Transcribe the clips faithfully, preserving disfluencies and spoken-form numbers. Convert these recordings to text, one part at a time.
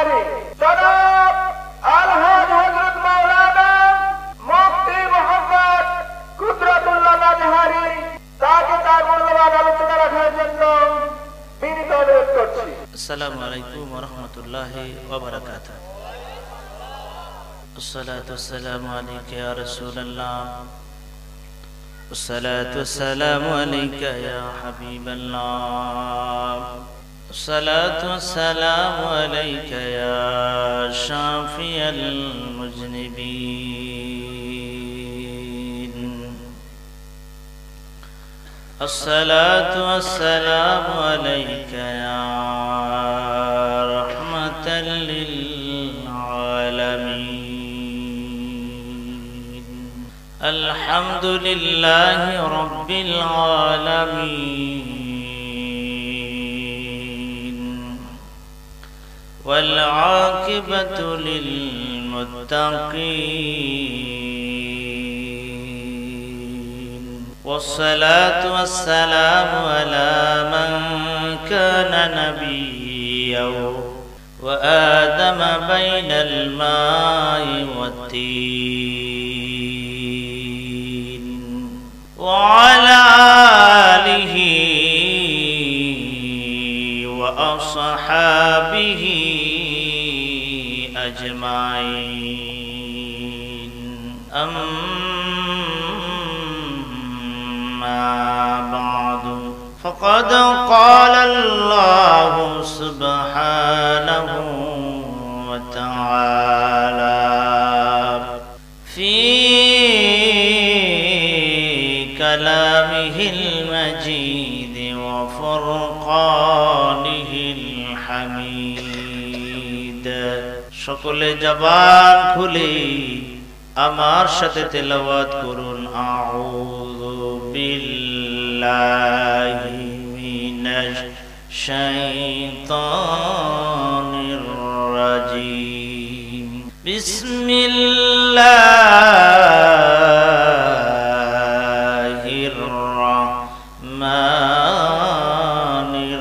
বাজহারি জনাব আলহাজ হযরত মাওলানা মুফতি মুহাম্মদ কুদরতুল্লাহ বাজহারি তাকে তার মূল্যবান আলোচনা রাখার জন্য বিনীত অনুরোধ করছি। আসসালামু আলাইকুম ওয়া রাহমাতুল্লাহি ওয়া বারাকাতুহু। الصلاة والسلام عليك يا رسول الله، الصلاة والسلام عليك يا حبيب الله، الصلاة والسلام عليك يا شافي المذنبين، الصلاة والسلام عليك يا رحمة للعالمين. الحمد لله رب العالمين والعاقبة للمتقين، والصلاة والسلام على من كان نبيا وآدم بين الماء والطين، وعلى آله وأصحابه أجمعين. أما بعد، فقد قال الله سبحانه وتعالى في كلامه المجيد وفرقانه الحميد। সকলে জবান খুলে আমার সাথে তেলাওয়াত করুন, আউযু বিল্লাহি মিনাশ শাইতানির রাজিম। বিসমিল্লাহির রহমানির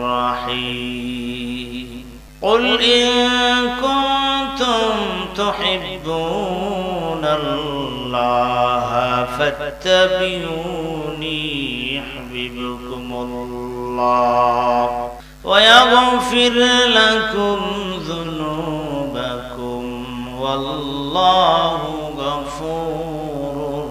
রহিম। কুল ইন কুনতুম তুহিব্বুনাল্লাহা ফাত্তাবিউনি ইউহিব্বুকুমুল্লাহ ওয়া ইয়াগফির লাকুম যুনুবাকুম ওয়াল্লাহু গফুরুর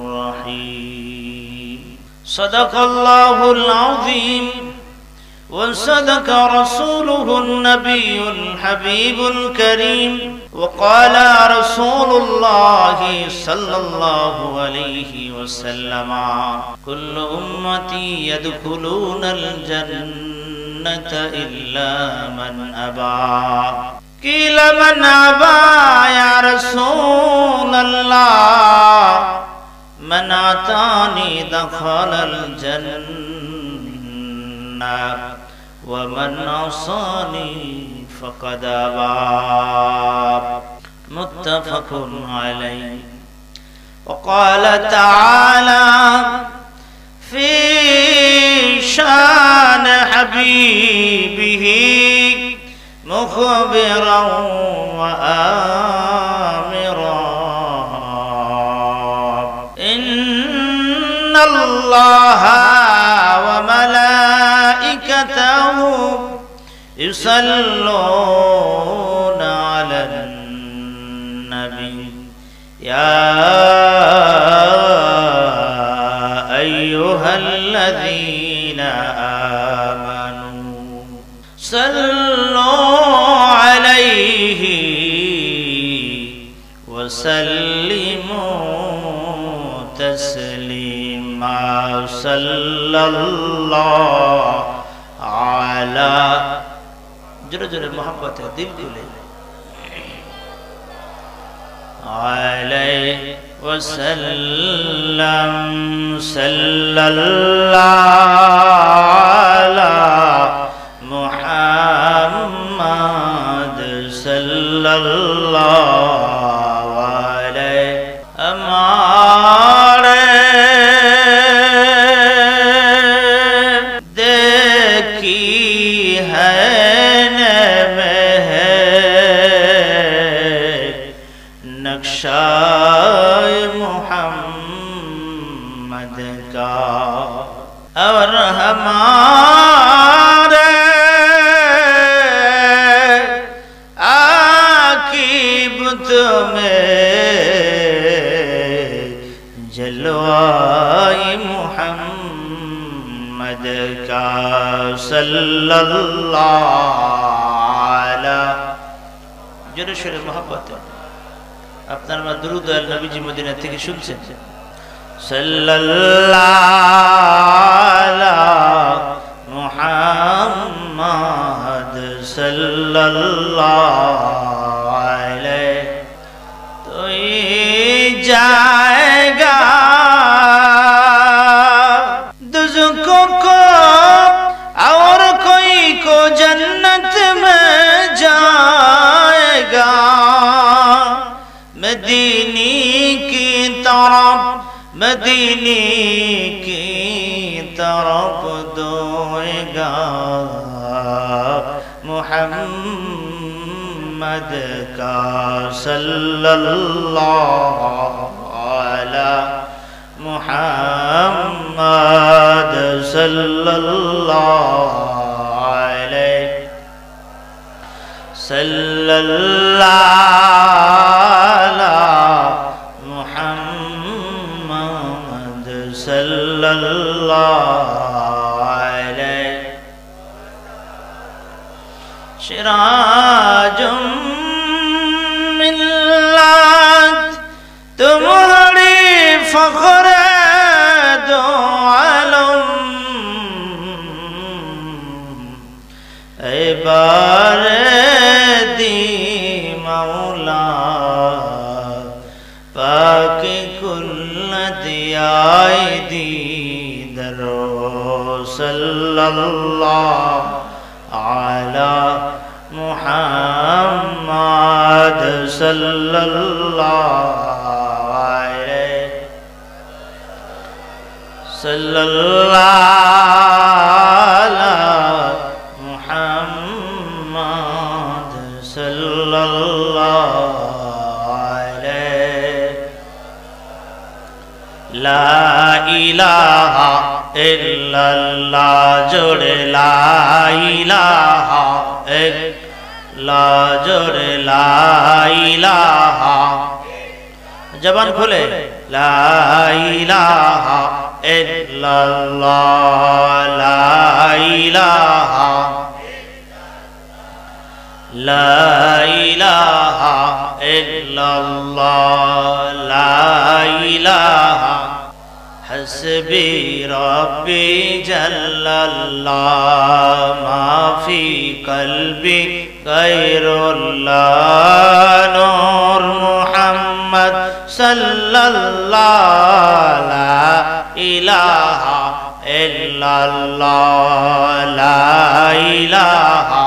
রহিম। সাদাকাল্লাহুল আযীম وصدق رسوله النبي الحبيب الكريم، وقال رسول الله صلى الله عليه وسلم كل أمتي يدخلون الجنة إلا من أبى. قيل من أبى يا رسول الله؟ من أطاعني دخل الجنة ومن عصاني فقد أبى. متفق عليه. وقال تعالى في شان حبيبه مخبرا وآمرا إن الله وملائكته يصلون على النبي يا أيها الذين آمنوا صلوا عليه وسلموا تسليما. صلى الله على جرى جرى محبت دل كله عليه وسلم. صلى الله على محمد صلى الله عليه हमारे देखी है न में है সাল্লাল্লাহু জোরে সোরে মহব্বতে আপনার মা দুরূদ আল নবীজি মদিনা থেকে শুনছেন সাল্লাল্লাহু মুহাম্মদ সাল্লাল্লাহু আলাইহি তুই जाएगा दुज़को को और कोई को जन्नत में जाएगा मदीनी की तरफ मदीनी की तरफ दोएगा मुहम्मद का सल्लल्लाहु अला मुहम्मद सल्लल्लाहु अलैहि सल्लल्लाहु मुहम्मद सल्लल्लाहु अलैहि शिराजुम मिल्लत तुम्हारी फख्र दो आलम ऐ बारे दी मौला पाक कुल दियाई दी दरो सल्लल्लाहु अला मुहम्मद सल्लल्लाहु अलैहि सल्लल्लाहु मुहम्मद सल्लल्लाहु अलैहि ला इलाहा इल्लल्लाह जोड़े ला इलाहा ला जोड़े ला इलाहा जबान खोले ला इलाहा इल्लल्लाह ला इलाहा ला इलाहा इल्लल्लाह ला इलाहा हस्बी रब्बी जल्लल्लाह माफी कल्बी गैरुल्लाह नूर मुहम्मद सल्लल्लाहु ला इलाहा इल्लल्लाह ला इलाहा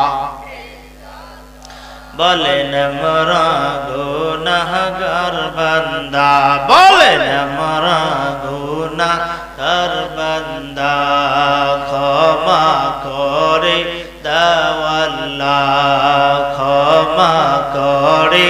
बोलेन मोरा गुनाहगार बंदा बोलेन मोरा गुनाहगार बंदा क्षमा करे दाओ अल्लाह क्षमा करे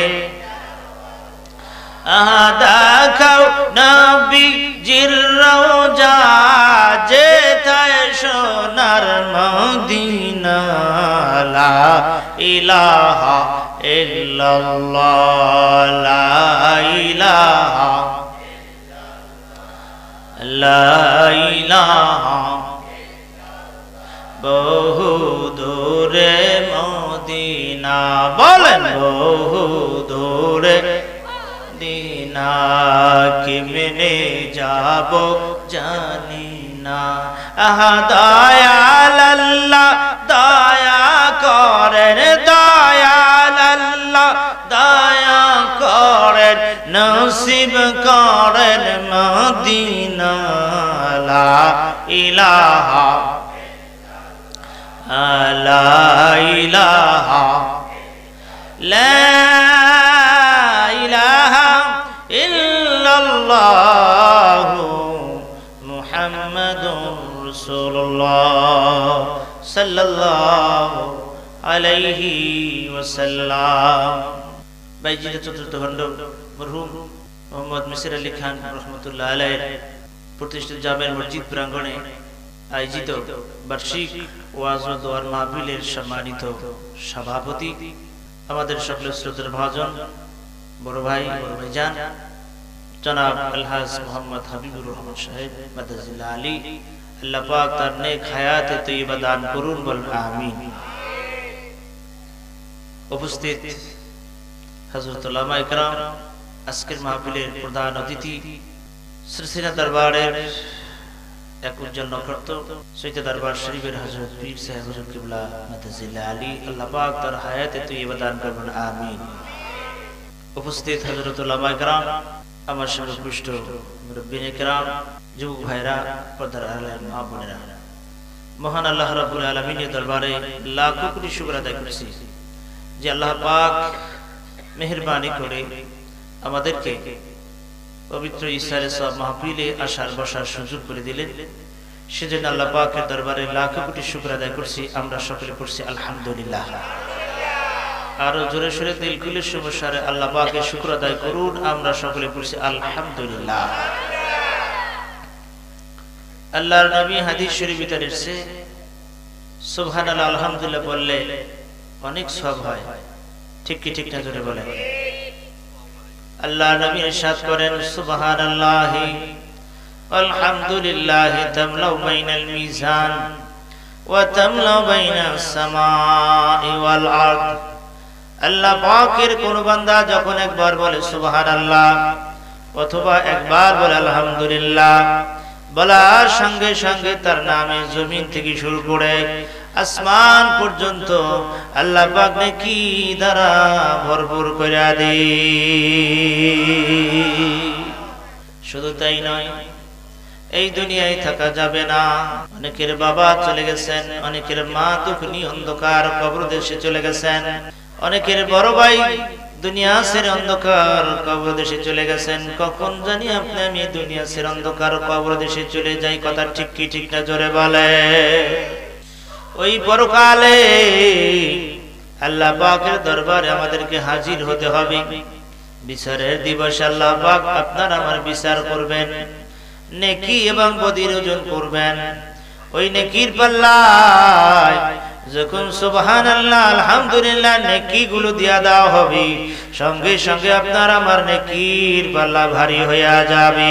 देखाओ नबीजिर रौजा जेथाय सोनार मदीना ला इलाहा इल्लल्लाह ला इलाहा ला इलाहा बहु दूरे मदीना बोलेन बहु दूरे दीना किमने जाबो जानी ना आहा दयाल अल्लाह दया करेन दयाल अल्लाह दया करेन नसीब करेन मदीना ला इलाहा ला इलाहा ला इलाहा इल्लल्लाहु मुहम्मदुर रसूलुल्लाह सल्लल्लाहु अलैहि वसल्लम। বাইজিদ চতুর্থ খণ্ড মরহুম মোহাম্মদ মিসির আলী খান রহমতুল্লাহ আলাইহি প্রতিষ্ঠিত জামের মসজিদ প্রাঙ্গণে আয়োজিত বার্ষিক ওয়াজ ও দোয়ার মাহফিলের সম্মানিত সভাপতি আমাদের সকলের শ্রদ্ধেয় ভাজন বড় ভাই বড় ভাইজান জনাব আলহাজ মোহাম্মদ হাবিবুর রহমান সাহেব মাদাজিল্লাহ আলী আল্লাহ পাক তার নেক হায়াতে তৈয়বা দান করুন, বলুন আমিন। উপস্থিত হযরত উলামায়ে কেরাম, আজকের মাহফিলের প্রধান অতিথি, সিলসিলা দরবারের এক উজ্জ্বল নক্ষত্র সৈয়দ দরবার শরীফের হযরত পীর সাহেব হুজুর কিবলা মাদাজিল্লাহ আলী, আল্লাহ পাক তার হায়াতে তৈয়বা দান করুন আমিন। উপস্থিত হযরত উলামায়ে কেরাম, আমার সর্বকৃষ্ট মুরব্বিয়ে কেরাম, যুবক ভাইরা, পর্দার আড়ালের মা বোনেরা, মহান আল্লাহ রাব্বুল আলামিনের দরবারে লাখো কোটি শুকর আদায় করছি যে আল্লাহ পাক মেহেরবানি করে আমাদেরকে পবিত্র ইশারে সব মাহফিলে আসার বসার সুযোগ করে দিলেন। সেজন্য আল্লাহ পাকের দরবারে লাখো কোটি শুকর আদায় করছি। আমরা সকলে করছি আলহামদুলিল্লাহ। আরো জোরে সোরে দিল খুলে শুভসারে আল্লাহ পাকের শুকর আদায় করুন। আমরা সকলে করছি আলহামদুলিল্লাহ। আল্লাহর নবী হাদিস শরীফে এসেছে, সুবহানাল্লাহ আলহামদুলিল্লাহ বললে অনেক সওয়াব হয়। ঠিক কি ঠিক না জোরে বলেন। আল্লাহর নবী ইরশাদ করেন, সুবহানাল্লাহি আলহামদুলিল্লাহি তামলাউ বাইনাল মিজান ওয়া তামলাউ বাইনাস সামাই ওয়াল আরদ। আল্লাহ পাকের কোন বান্দা যখন একবার বলে সুবহানাল্লাহ অথবা একবার বলে আলহামদুলিল্লাহ, বলার সঙ্গে সঙ্গে তার নামে জমিন থেকে শুরু করে আসমান পর্যন্ত আল্লাহ পাক নেকি দ্বারা ভরপুর করে দেয়। শুধু তাই নয়, এই দুনিয়ায় থাকা যাবে না। অনেকের বাবা চলে গেছেন, অনেকের মা দুঃখী অন্ধকার কবর দেশে চলে গেছেন, অনেকের বড় ভাই দুনিয়া ছেড়ে অন্ধকার কবর দেশে চলে গেছেন। কখন জানি আপনি আমি দুনিয়া ছেড়ে অন্ধকার কবর দেশে চলে যাই, কথা ঠিক কি ঠিক না জোরে বলে। ওই পরকালে আল্লাহ পাকের দরবারে আমাদেরকে হাজির হতে হবে। বিচারের দিবসে আল্লাহ পাক আপনার আমার বিচার করবেন, নেকি এবং বদির ওজন করবেন। ওই নেকির পাল্লায় যখন সুবহানাল্লাহ আলহামদুলিল্লাহ নেকি গুলো দিয়া দেওয়া হবে, সঙ্গে সঙ্গে আপনার আমার নেকির পাল্লা ভারী হইয়া যাবে।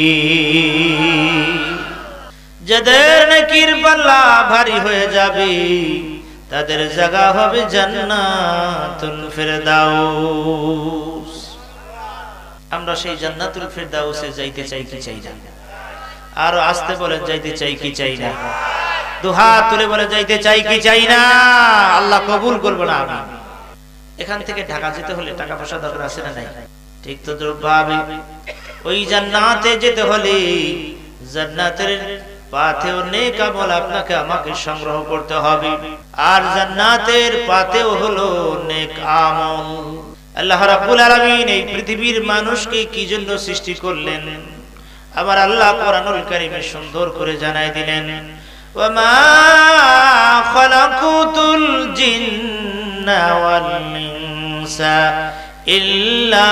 যাদের নেকির পাল্লা ভারী হয়ে যাবে তাদের জায়গা হবে জান্নাতুল ফিরদাউস। আমরা সেই জান্নাতুল ফিরদাউসে যাইতে চাই কি চাই না? আর আস্তে বলেন, যাইতে চাই কি চাই না? দুহাত তুলে বলে যাইতে চাই কি চাই না? আল্লাহ কবুল করবে না। আমি এখান থেকে ঢাকা যেতে হলে টাকা পয়সা দরকার আছে না নাই? ঠিক তো ভাবে ওই জান্নাতে যেতে হলে জান্নাতের পাথেও নেক আমল আপনাকে আমাকে সংগ্রহ করতে হবে, আর জান্নাতের পাথেও হলো নেক আমল। আল্লাহ রাব্বুল আলামিন এই পৃথিবীর মানুষকে কি জন্য সৃষ্টি করলেন আমার আল্লাহ কোরআনুল কারীমে সুন্দর করে জানাই দিলেন, ওয়ামা খালাকুতুল জিন্না ওয়াল ইনসা ইল্লা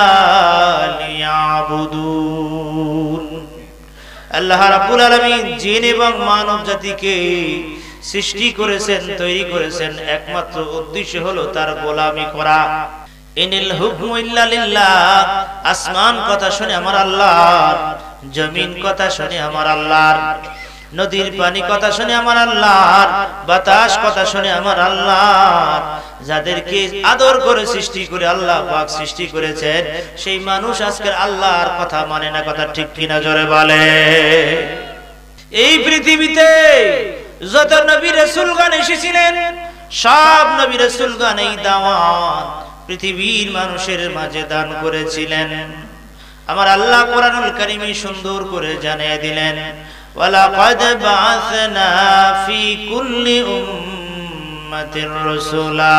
লিয়াবুদুন। আল্লাহ রাব্বুল আলামিন জিন এবং মানব জাতিকে সৃষ্টি করেছেন, তৈরি করেছেন, একমাত্র উদ্দেশ্য হলো তার গোলামি করা। ইনিল হুকমু ইল্লা লিল্লাহ। আসমান কথা শুনে আমার আল্লাহর, জমিন কথা শুনে আমার আল্লাহর, নদীর পানি কথা শুনে আমার আল্লাহর, বাতাস কথা শুনে আমার আল্লাহর। যাদেরকে আদর করে সৃষ্টি করে আল্লাহ পাক সৃষ্টি করেছেন, সেই মানুষ আজকের আল্লাহর কথা মানে না, কথা ঠিক কিনা জোরে বলে। এই পৃথিবীতে যত নবী রাসূলগণ এসেছিলেন, সব নবী রাসূলগণ এই দাওয়াত পৃথিবীর মানুষের মাঝে দান করেছিলেন। আমার আল্লাহ কোরআনুল কারীমে সুন্দর করে জানিয়ে দিলেন, ওয়ালাকাদ বাআসনা ফি কুল্লি উম্মাতির রাসূলা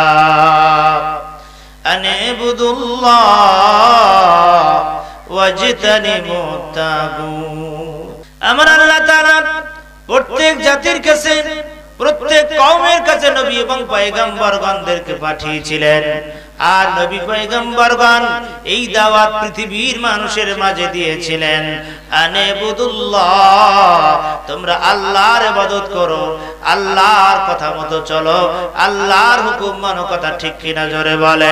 আন ইবুদুল্লাহ ওয়াজতানিবুত তাগুত। আমার আল্লাহ তাআলা প্রত্যেক জাতির কাছে, প্রত্যেক কওমের কাছে নবী এবং পয়গম্বরগণদেরকে পাঠিয়েছিলেন। আর নবী পয়গম্বরগণ এই দাওয়াত পৃথিবীর মানুষের মাঝে দিয়েছিলেন, আনেবুদুল্লাহ, তোমরা আল্লাহর ইবাদত করো, আল্লাহর কথা মতো চলো, আল্লাহর হুকুম মানো, কথা ঠিক কিনা জোরে বলে।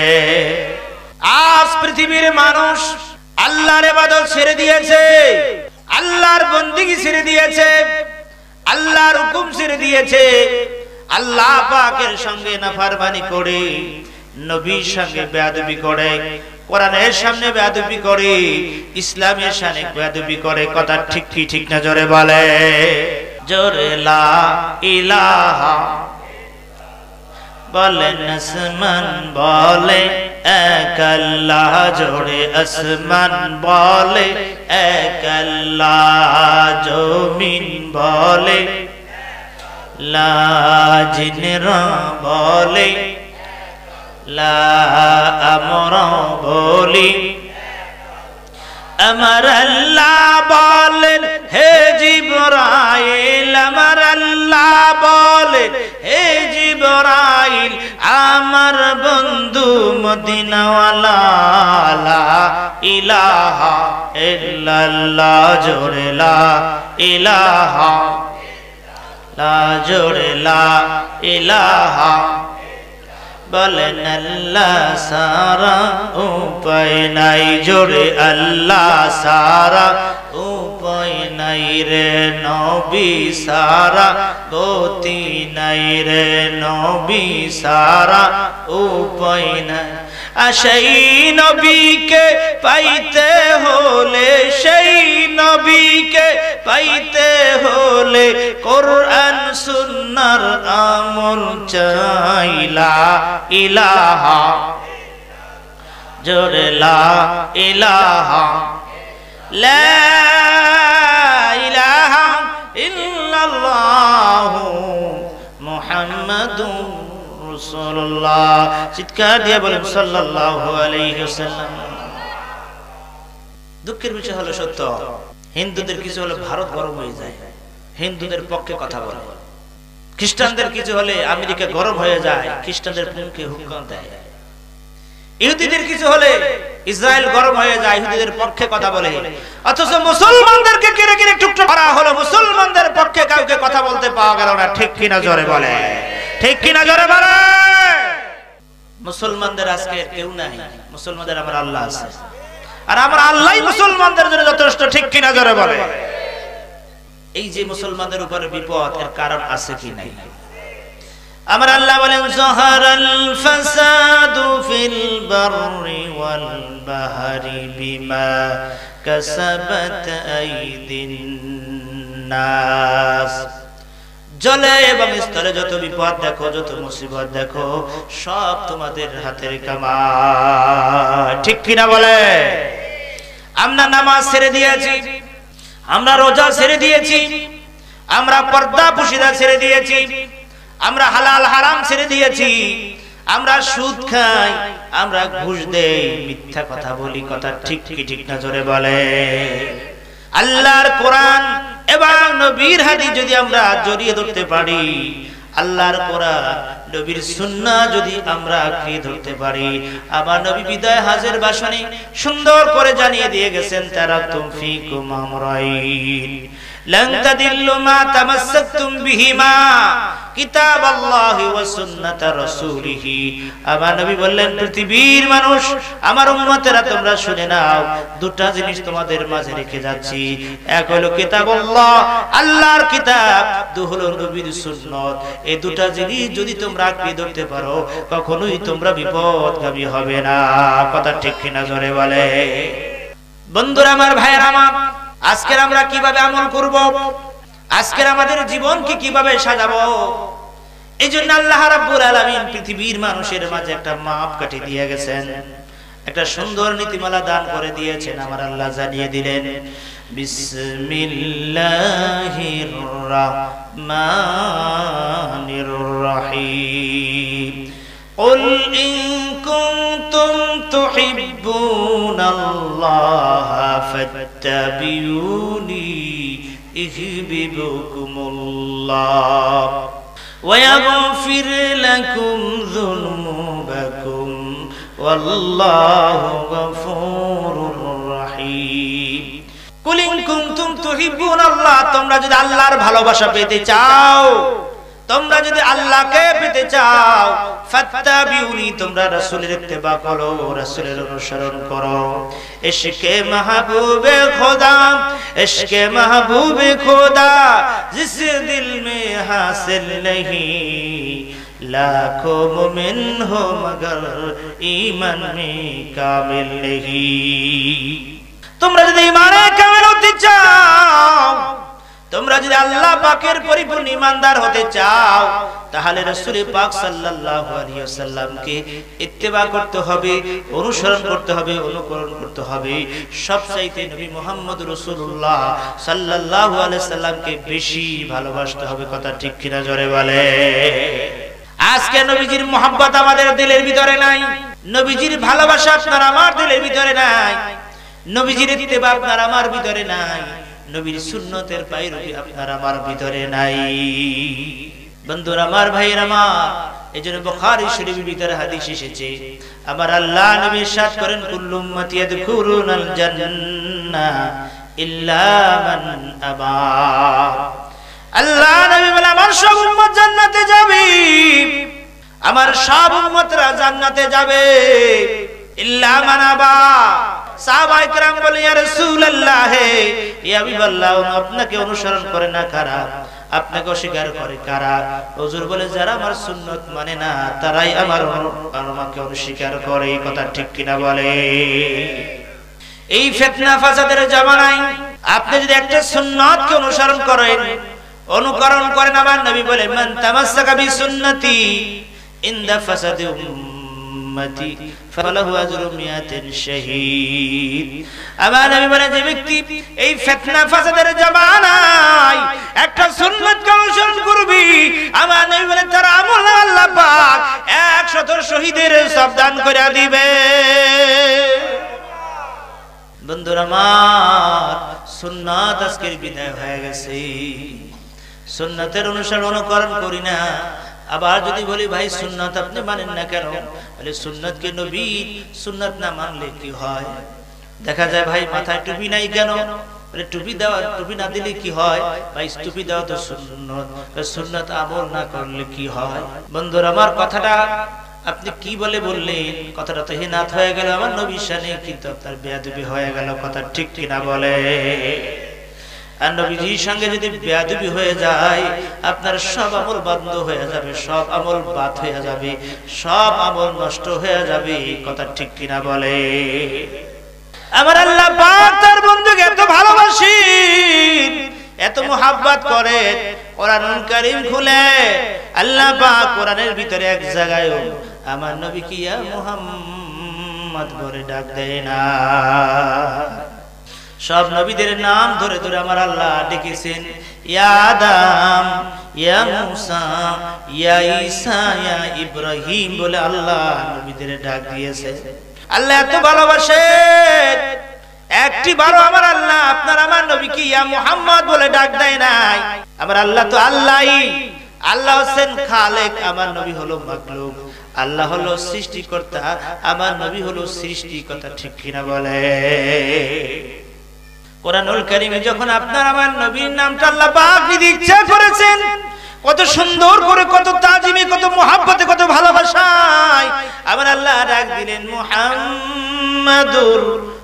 আজ পৃথিবীর মানুষ আল্লাহর ইবাদত ছেড়ে দিয়েছে, আল্লাহর বন্দেগী ছেড়ে দিয়েছে। আল্লাহর হুকুম ছেড়ে দিয়েছে, আল্লাহ পাকের সঙ্গে নাফরমানি করে, নবীর সঙ্গে বেয়াদবি করে, কোরআনের সামনে বেয়াদবি করে, ইসলামের সামনে বেয়াদবি করে। কথা ঠিক কি ঠিক না? জোরে বলে, জোরে লা ইলাহা বলেন আসমান বলে এক আল্লাহ, জোরে আসমান বলে এক আল্লাহ, জমিন বলে লা, জিনরা বলে লা, আমরা বলি আমার আল্লাহ বলেন হে জিবরাইল, আমার আল্লাহ বলেন হে জিবরাইল, আমার বন্ধু মদিনাওয়ালা, লা ইলাহা ইল্লাল্লাহ, জোরে লা ইলাহা, লা জোরে লা ইলাহা বলেন আল্লাহ সারা উপায় নাই, জোরে আল্লাহ সারা উপায় নাই রে, নবী সারা গতি নাই রে, নবী সারা উপায় নাই। সেই নবীকে পাইতে হলে, সেই নবীকে পাইতে হলে কোরআন সুন্নাহর আমল চাই, লা ইলাহা জোরে লা ইলাহা, লা ইলাহা ইল্লাল্লাহু মুহাম্মাদুর রাসূলুল্লাহ। চিৎকার দিয়ে বলেন সাল্লাল্লাহু আলাইহি ওয়াসাল্লাম। দুঃখের বিষয় হলো সত্য, হিন্দুদের কিছু হলে ভারত গরম হয়ে যায়, হিন্দুদের পক্ষে কথা বলে। খ্রিস্টানদের কিছু হলে আমেরিকা গরম হয়ে যায়, খ্রিস্টানদের পক্ষে হুকুম দেয়। ইহুদিদের কিছু হলে ইসরায়েল গরম হয়ে যায়, ইহুদিদের পক্ষে কথা বলে। অথচ মুসলমানদেরকে কিরে কিরে টুকটুক করা হলো, মুসলমানদের পক্ষে কাউকে কথা বলতে পাওয়া গেল না। ঠিক কিনা জোরে বলে, ঠিক কিনা জোরে বলে। মুসলমানদের আজকে কেউ নাই, মুসলমানদের আমার আল্লাহ আছে, আর আমার আল্লাহই মুসলমানদের জন্য যথেষ্ট। ঠিক কিনা জোরে বলে। এই যে মুসলমানদের উপরে বিপদ, এর কারণ আছে কি নাই? আমার আল্লাহ বলেন যাহারাল ফাসাদু ফিল বাররি ওয়াল বাহরি বিমা কাসাবাত আইদিন নাস। জলে এবং স্থলে যত বিপদ দেখো, যত মুসিবত দেখো, সব তোমাদের হাতের কামাই। ঠিক কিনা বলে? আমরা নামাজ ছেড়ে দিয়েছি, আমরা রোজা ছেড়ে দিয়েছি, আমরা পর্দা পুশিদা ছেড়ে দিয়েছি, আমরা হালাল হারাম ছেড়ে দিয়েছি, আমরা সুদ খাই, আমরা ঘুষ দেই, মিথ্যা কথা বলি। কথা ঠিক কি ঠিক না জোরে বলে। আল্লাহর কোরআন এবং নবীর হাদিস যদি আমরা জড়িয়ে ধরতে পারি, আল্লাহর কোরআন নবীর সুন্নাহ যদি আমরা আঁকড়ে ধরতে পারি, আমার নবী বিদায় হাজের ভাষণে সুন্দর করে জানিয়ে দিয়ে গেছেন, তারাকতুম ফীকুম আমরাইন লান তাদিল্লু মা তামাসসাকতুম বিহিমা কিতাবাল্লাহি ওয়া সুন্নাতা রাসূলিহি। আমার নবী বললেন, পৃথিবীর মানুষ, আমার উম্মতেরা তোমরা শুনে নাও, দুটো জিনিস তোমাদের মাঝে রেখে যাচ্ছি। এক হলো কিতাবুল্লাহ, আল্লাহর কিতাব, দুই হলো নবীর সুন্নাত। এই দুটো জিনিস যদি তোমরা আঁকড়ে ধরতে পারো, কখনোই তোমরা বিপদগামী হবে না। কথা ঠিক কিনা জোরে বলে। বন্ধুরা আমার, ভাইয়েরা আমার, আজকের আমরা কিভাবে আমল করব, আজকের আমাদের জীবনকে কিভাবে সাজাবো, এই জন্য আল্লাহ রাব্বুল আলামিন পৃথিবীর মানুষের মাঝে একটা মাপ কাটি দিয়ে গেছেন, একটা সুন্দর নীতিমালা দান করে দিয়েছেন। আমার আল্লাহ জানিয়ে দিলেন, বিসমিল্লাহির রহমানির রহিম। قل إن كنتم تحبون الله فاتبعوني يحببكم الله ويغفر لكم ذنوبكم والله غفور رحيم। قل إن كنتم تحبون الله, তোমরা যদি আল্লাহর ভালোবাসা পেতে চাও, তোমরা যদি আল্লাহকে পেতে চাও ফাত্তাবিউনি, তোমরা রাসূলের ইত্তেবা করো, রাসূলের অনুসরণ করো। ইশকে মাহবুবে খোদা, ইশকে মাহবুবে খোদা জিস দিল মে হাসিল नहीं, लाखों मोमिन हो मगर ईमान में कामिल नहीं। তোমরা যদি ঈমানে কামিল হতে চাও, তোমরা যদি আল্লাহ পাকের পরিপূর্ণ ঈমানদার হতে চাও, তাহলে রাসূল পাক সাল্লাল্লাহু আলাইহি ওয়াসাল্লামকে ইত্তেবা করতে হবে, অনুসরণ করতে হবে, অনুকরণ করতে হবে। সবচাইতে নবী মুহাম্মদ রাসূলুল্লাহ সাল্লাল্লাহু আলাইহি ওয়াসাল্লামকে বেশি ভালোবাসতে হবে। কথা ঠিক কিনা জোরে বলে। আজকে নবীজির মোহাব্বত আমাদের দিলের ভিতরে নাই, নবীজির ভালোবাসা আপনার আমার দিলের ভিতরে নাই, নবীজির ইত্তেবা আপনার আমার ভিতরে নাই, নবীর সুন্নতের পায়রবি আপনার আমার ভিতরে নাই। বন্ধুরা আমার, ভাইয়েরা আমার, এজন্য বুখারী শরীফের ভিতরে হাদিস এসেছে, আমার আল্লাহ নবী ইরশাদ করেন, কুল্লু উম্মতি ইয়াদখুলুনাল জান্নাহ ইল্লা মান আবা। আল্লাহ নবী বলে আমার সব উম্মত জান্নাতে যাবে, আমার সব উম্মতরা জান্নাতে যাবে, ইল্লা মান আবা। সাহাবায়ে কেরাম বলে, ইয়া রাসূলুল্লাহ, ইয়া হাবিবাল্লাহ, আপনাকে অনুসরণ করে না কারা, আপনাকে অস্বীকার করে কারা? হুজুর বলে, যারা আমার সুন্নত মানে না তারাই আমার আমাকে অস্বীকার করে। এই কথা ঠিক কিনা বলে? এই ফিতনা ফাসাদের জামানায় আপনি যদি একটা সুন্নাতকে অনুসরণ করেন, অনুকরণ করেন, আমার নবী বলে, মান তামাসসাকা বিসুন্নতি ইনদা ফাসাদি উম্মতি ফালাহু আজরু মিয়াতিন শাহীদ। আমার নবী বলে, যে ব্যক্তি এই ফিতনা ফাসাদের জামানায় একটা সুন্নাতকে অনুসরণ করবে, আমার নবী বলে, তার আমল আল্লাহ পাক একশত শহীদের সওয়াব দান করে দিবে। বন্ধুরা আমার, সুন্নাত আজকের বিদায় হয়ে গেছে, সুন্নাতের অনুসরণ অনুকরণ করি না। আবার যদি বলি, ভাই সুন্নাত আপনি মানেন না কেন? বলে, সুন্নাত কি নবীর, সুন্নাত না মানলে কি হয়? দেখা যায় ভাই মাথায় টুপি নাই কেন? বলে, টুপি দেওয়া, টুপি না দিলে কি হয়? ভাই টুপি দেওয়া তো সুন্নাত, সুন্নাত আমল না করলে কি হয়? বন্ধুরা আমার, কথাটা আপনি কি বলে বললেন? কথাটা তো হিনাত হয়ে গেল আমার নবীর শানে, কিন্তু আপনার বেয়াদবি হয়ে গেল। কথা ঠিক কিনা বলে? আর নবীজির সঙ্গে যদি বেয়াদবি হয়ে যায়, আপনার সব আমল বন্ধ হয়ে যাবে, সব আমল বাদ হয়ে যাবে, সব আমল নষ্ট হয়ে যাবে। কথা ঠিক কিনা বলে? আমার আল্লাহ পাক তার বন্ধুকে এত ভালোবাসেন, এত মুহাব্বত করেন, কোরআনুল কারীম খুলে আল্লাহ পাক কোরআনের ভিতরে এক জায়গায় আমার নবীকে ইয়া মুহাম্মদ বলে ডাক দেয় না। সব নবীদের নাম ধরে ধরে আমার আল্লাহ ডেকেছেন, ইয়া আদম, ইয়া মূসা, ইয়া ঈসা, ইয়া ইব্রাহিম বলে আল্লাহ নবীদের ডাক দিয়েছে। আল্লাহ এত ভালোবাসেন, একটি বারো আমার আল্লাহ আপনার আমার নবীকে ইয়া মুহাম্মদ বলে ডাক দেয় নাই। আমার আল্লাহ তো আল্লাহই, আল্লাহ হোসেন খালেক, আমার নবী হলো মাখলুক। আল্লাহ হলো সৃষ্টিকর্তা, আমার নবী হলো সৃষ্টি। কথা ঠিক কিনা বলে? কোরআনুল কারীমে যখন আপনার আমার নবীর নামটা আল্লাহ পাক নিতে ইচ্ছা করেছেন, কত সুন্দর করে, কত তাজিমে, কত মুহাব্বতে, কত ভালোবাসায় আমার আল্লাহ ডাক দিলেন, মুহাম্মাদুর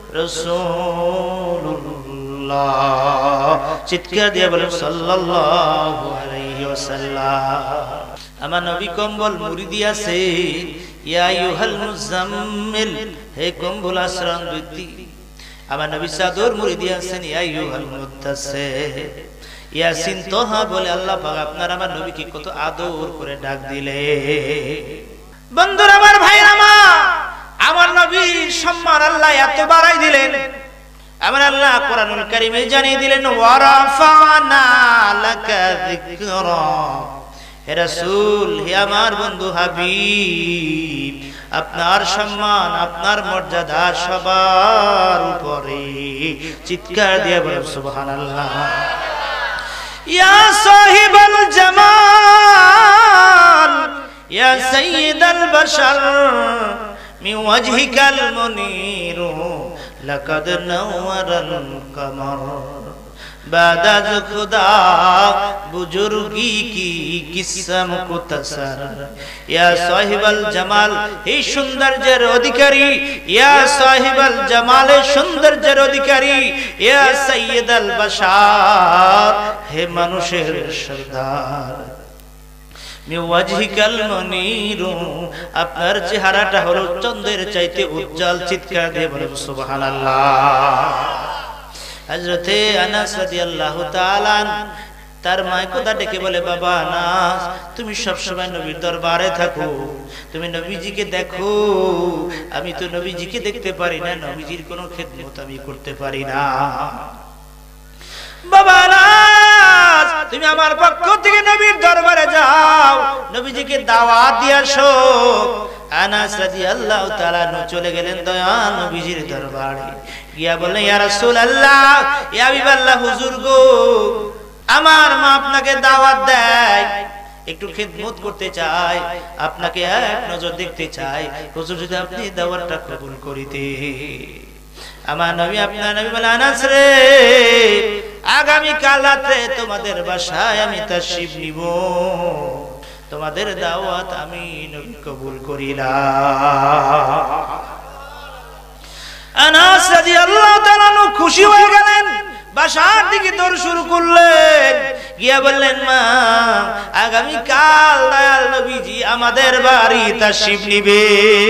রাসূলুল্লাহ। চিৎকার দিয়ে বলেন সাল্লাল্লাহু আলাইহি ওয়াসাল্লাম। আমার নবী কম্বল মুড়ি দিয়েছে, ইয়া আইয়ুহাল মুজাম্মিল, হে কম্বল আশ্রয় বৃদ্ধি। আমার নবী চাদর মুড়ি দিয়েছেন, ইয়া আইয়ুহাল মুদ্দাসসির, ইয়াসিন তোহা বলে আল্লাহ পাক আপনার আমার নবীকে কত আদর করে ডাক দিলে। বন্ধুরা আমার, ভাইরা আমার, আমার নবীর সম্মান আল্লাহ এত বাড়াই দিলেন। আমার আল্লাহ কোরআনুল কারীমে জানিয়ে দিলেন, ওয়া রাফা'না লাকা যিকরা। হে রাসূল, হে আমার বন্ধু হাবিব, আপনার সম্মান, আপনার মর্যাদা সবার উপরে। চিৎকার দিয়ে বলেন সুবহানাল্লাহ। ইয়া সাহিবাল জামাল, ইয়া সাইয়্যিদাল বাশার, মিন ওয়াজহিকাল মুনীর লাকাদ নাওয়ারাল কামার। बादाज खुदा बुजुर्गी की किस्सा मुख्तसर या साहिबल जमाल हे सौंदर्যের অধিকারী या साहिबल जमाल সৌন্দর্যের অধিকারী या सैयदल बशार हे মানুষের সরদার মিওয়াজহিকাল মনিরু আপনার চেহারাটা হলো চন্দ্রের চাইতে উজ্জ্বল চিৎকার দিয়ে বলেন সুবহানাল্লাহ হযরতে আনাস রাদিয়াল্লাহু তাআলা তার মাকে কথা ডেকে বলে বাবা আনাস তুমি সব সময় নবীর দরবারে থাকো তুমি নবীজিকে দেখো আমি তো নবীজিকে দেখতে পারি না নবীজির কোনো খিদমত আমি করতে পারি না বাবা আনাস তুমি আমার পক্ষ থেকে নবীর দরবারে যাও নবীজিকে দাওয়াত দিয়ে আসো আনাস রাদিয়াল্লাহু তাআলা চলে গেলেন দয়াল নবীজির দরবারে গিয়া বললেন ইয়া রাসূলুল্লাহ ইয়া হাবিবাল্লাহ হুজুর গো আমার মা আপনাকে দাওয়াত দেয় একটু খিদমত করতে চাই আপনাকে এক নজর দেখতে চাই হুজুর যদি আপনি দাওয়াতটা কবুল করিতে আমার নবী আপনার নবী বলে আনাস রে আগামী কাল রাতে তোমাদের বাসায় আমি তাশরীফ নিব তোমাদের দাওয়াত আমি নবী কবুল করিলাম আনাস রাদিয়াল্লাহু তাআলা খুশি হয়ে গেলেন বাসার দিকে দৌড় শুরু করলেন গিয়া বললেন মা আগামী কাল দয়াল নবীজি আমাদের বাড়ি তাশরীফ নিবে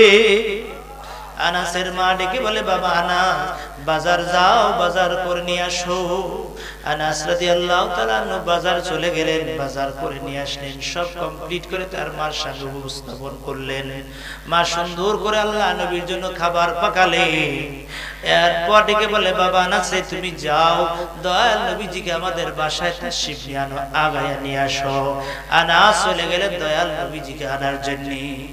আনাসের মা ডেকে বলে বাবা আনাস বাজার যাও বাজার করে নিয়ে আসো আনাস রাদিয়াল্লাহু তাআলা বাজার চলে গেলেন বাজার করে নিয়ে আসলেন সব কমপ্লিট করে তার মার সামনে উপস্থাপন করলেন মা সুন্দর করে আল্লাহ নবীর জন্য খাবার পাকালেন এরপর ডেকে বলে বাবা আনাস তুমি যাও দয়াল নবীজিকে আমাদের বাসায় তাশরীফ নিয়ে আনো আগায়া নিয়ে আসো আনাস চলে গেলেন দয়াল নবীজিকে আনার জন্য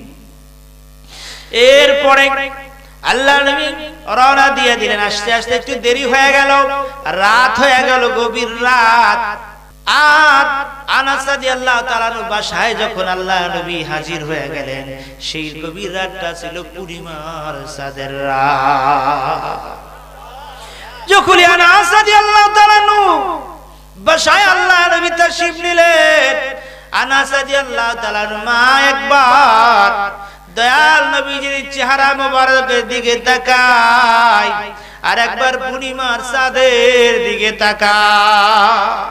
এরপরে আল্লাহ নবী রওনা দিয়ে দিলেন আস্তে আস্তে একটু দেরি হয়ে গেল রাত হয়ে গেল গভীর রাত আর আনাস রাদিয়াল্লাহু তাআলা বাসায় যখন আল্লাহ নবী হাজির হয়ে গেলেন সেই গভীর রাতটা ছিল পূর্ণিমার চাঁদের রাত যখন আনাস রাদিয়াল্লাহু তাআলা বাসায় আল্লাহ নবী তাশরীফ নিলেন আনাস রাদিয়াল্লাহু তাআলা মা একবার দয়াল নবীজির চেহারা মোবারকের দিকে তাকায় আর একবার পূর্ণিমার চাঁদের দিকে তাকায়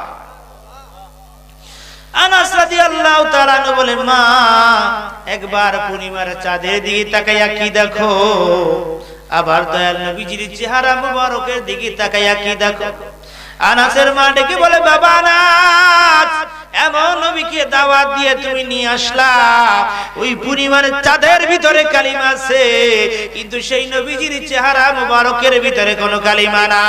আনাস রাদিয়াল্লাহু তাআলা বলেন মা একবার পূর্ণিমার চাঁদের দিকে তাকায়া কি দেখো আবার দয়াল নবীজির চেহারা মোবারকের দিকে তাকায়া কি দেখো আনাসের মা ডেকে বলে বাবা আনাস এমন নবীকে দাওয়াত দিয়ে তুমি নিয়ে আসলা ওই পূর্ণিমার চাঁদের ভিতরে কালিমা আছে কিন্তু সেই নবীজির চেহারা মোবারকের ভিতরে কোনো কালিমা না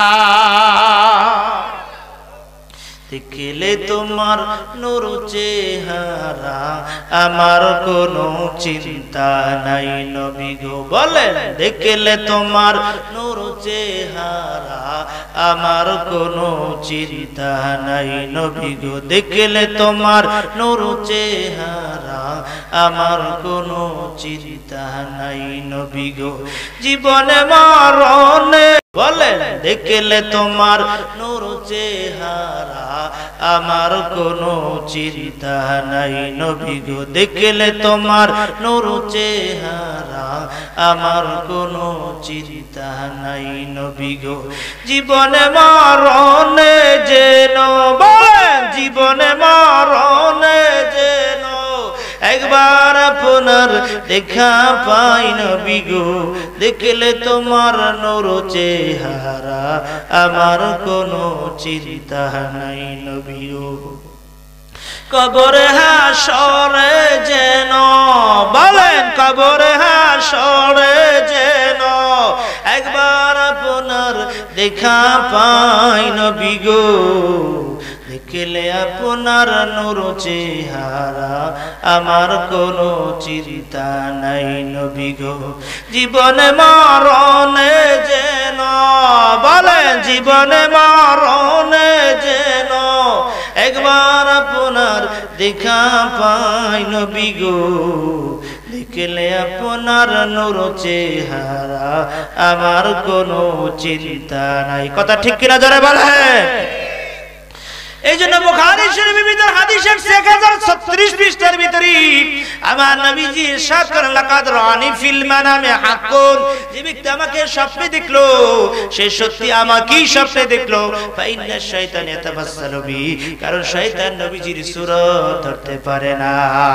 দেখলে তোমার নূর চেহারা আমার কোনো চিন্তা নাই নবী গো বলেন দেখলে তোমার নূর চেহারা আমার কোনো চিন্তা নাই নবী গো দেখলে তোমার নূর চেহারা আমার কোনো চিন্তা নাই নবী গো জীবনে মরণে বলেন দেখলে তোমার নূর চেহারা আমার কোনো চিন্তা নাই নবী গো দেখলে তোমার নূর চেহারা আমার কোনো চিন্তা নাই নবী গো জীবনে মরণে যেন বলেন জীবনে মরণে যেন একবার আপনার দেখা পাই নবী গো দেখলে তোমার নূর চেহারা আমার কোনো চিন্তা নাই নবী গো কবরে হাসরে যেন বলেন কবরে হাসরে যেন একবার আপনার দেখা পাই নবী গো দেখলে আপনার নূর চেহারা আমার কোনো চিন্তা নাই নবী গো জীবনে মরণে যেন বলেন জীবনে মরণে যেন একবার আপনার দেখা পাই নবী গো দেখলে আপনার নূর চেহারা আমার কোনো চিন্তা নাই কথা ঠিক কিনা জোরে বলেন এইজন্য বুখারী শরীফের ভিতর হাদিসের এক হাজার ছত্রিশ পৃষ্ঠার ভিতরে আমার নবীজি ইরশাদ করেন লাকাদ রানি ফিল মানামে হাক্কুন, যে ব্যক্তি আমাকে স্বপ্নে দেখলো সে সত্যি আমাকেই স্বপ্নে দেখলো। ফাইন্না শাইতান ইয়াতাবাসসালু বি, কারণ শয়তান নবীজির সূরত ধরতে পারে না।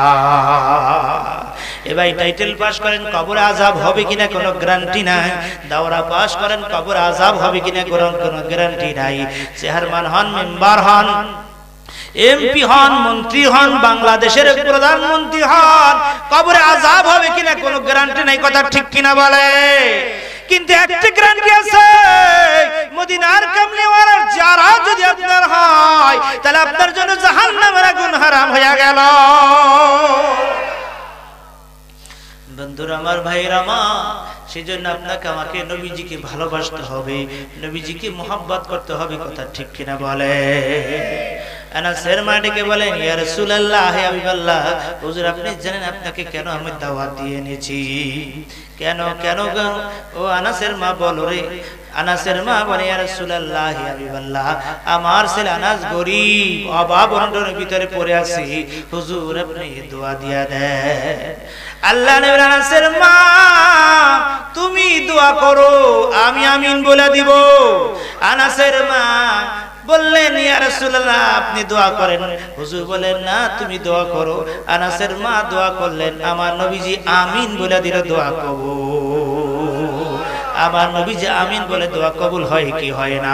এ ভাই টাইটেল পাস করেন কবর আযাব হবে কিনা কোনো গ্যারান্টি নাই, দাওরা পাস করেন কবর আযাব হবে কিনা কোনো গ্যারান্টি নাই। চেয়ারম্যান হন, মেম্বার হন, এমপি হন, মন্ত্রী হন, বাংলাদেশের প্রধানমন্ত্রী হন, কবরে আযাব হবে কিনা কোনো গ্যারান্টি নাই। কথা ঠিক কিনা বলে? কিন্তু একটা গ্যারান্টি আছে, মদিনার কামলিওয়ালার যারা যদি আপনার হয় তাহলে আপনার জন্য জাহান্নামের আগুন হারাম হয়ে গেল। বন্ধুরা আমার, ভাইরা আমার, সেজন্য আপনাকে আমাকে নবীজিকে ভালোবাসতে হবে, নবীজিকে মোহাব্বত করতে হবে। কথা ঠিক কিনা বলে? আনাসের মাটিকে বলেন ইয়া রাসূলুল্লাহ, হে হাবিবাল্লাহ, হুজুর আপনি জানেন আপনাকে কেন আমি দাওয়াত দিয়ে এনেছি? কেন কেন ও আনাসের মা বলো রে। আনাসের মা বলে ইয়া রাসূলুল্লাহ, হে হাবিবাল্লাহ, আমার ছেলে আনাস গরীব, অভাব অনটনের ভিতরে পড়ে আছে, হুজুর আপনি দোয়া দিয়া দেন। আল্লাহ নবী আনাসের মা, তুমি দোয়া করো, আমি আমিন বলে দিব। আনাসের মা বললেন ইয়া রাসূলুল্লাহ আপনি দোয়া করেন। হুজুর বলেন না তুমি দোয়া করো। আনাসের মা দোয়া করলেন, আমার নবীজি আমিন বলে দিল, দোয়া কবুল। আমার নবীজি আমিন বলে দোয়া কবুল হয় কি হয় না?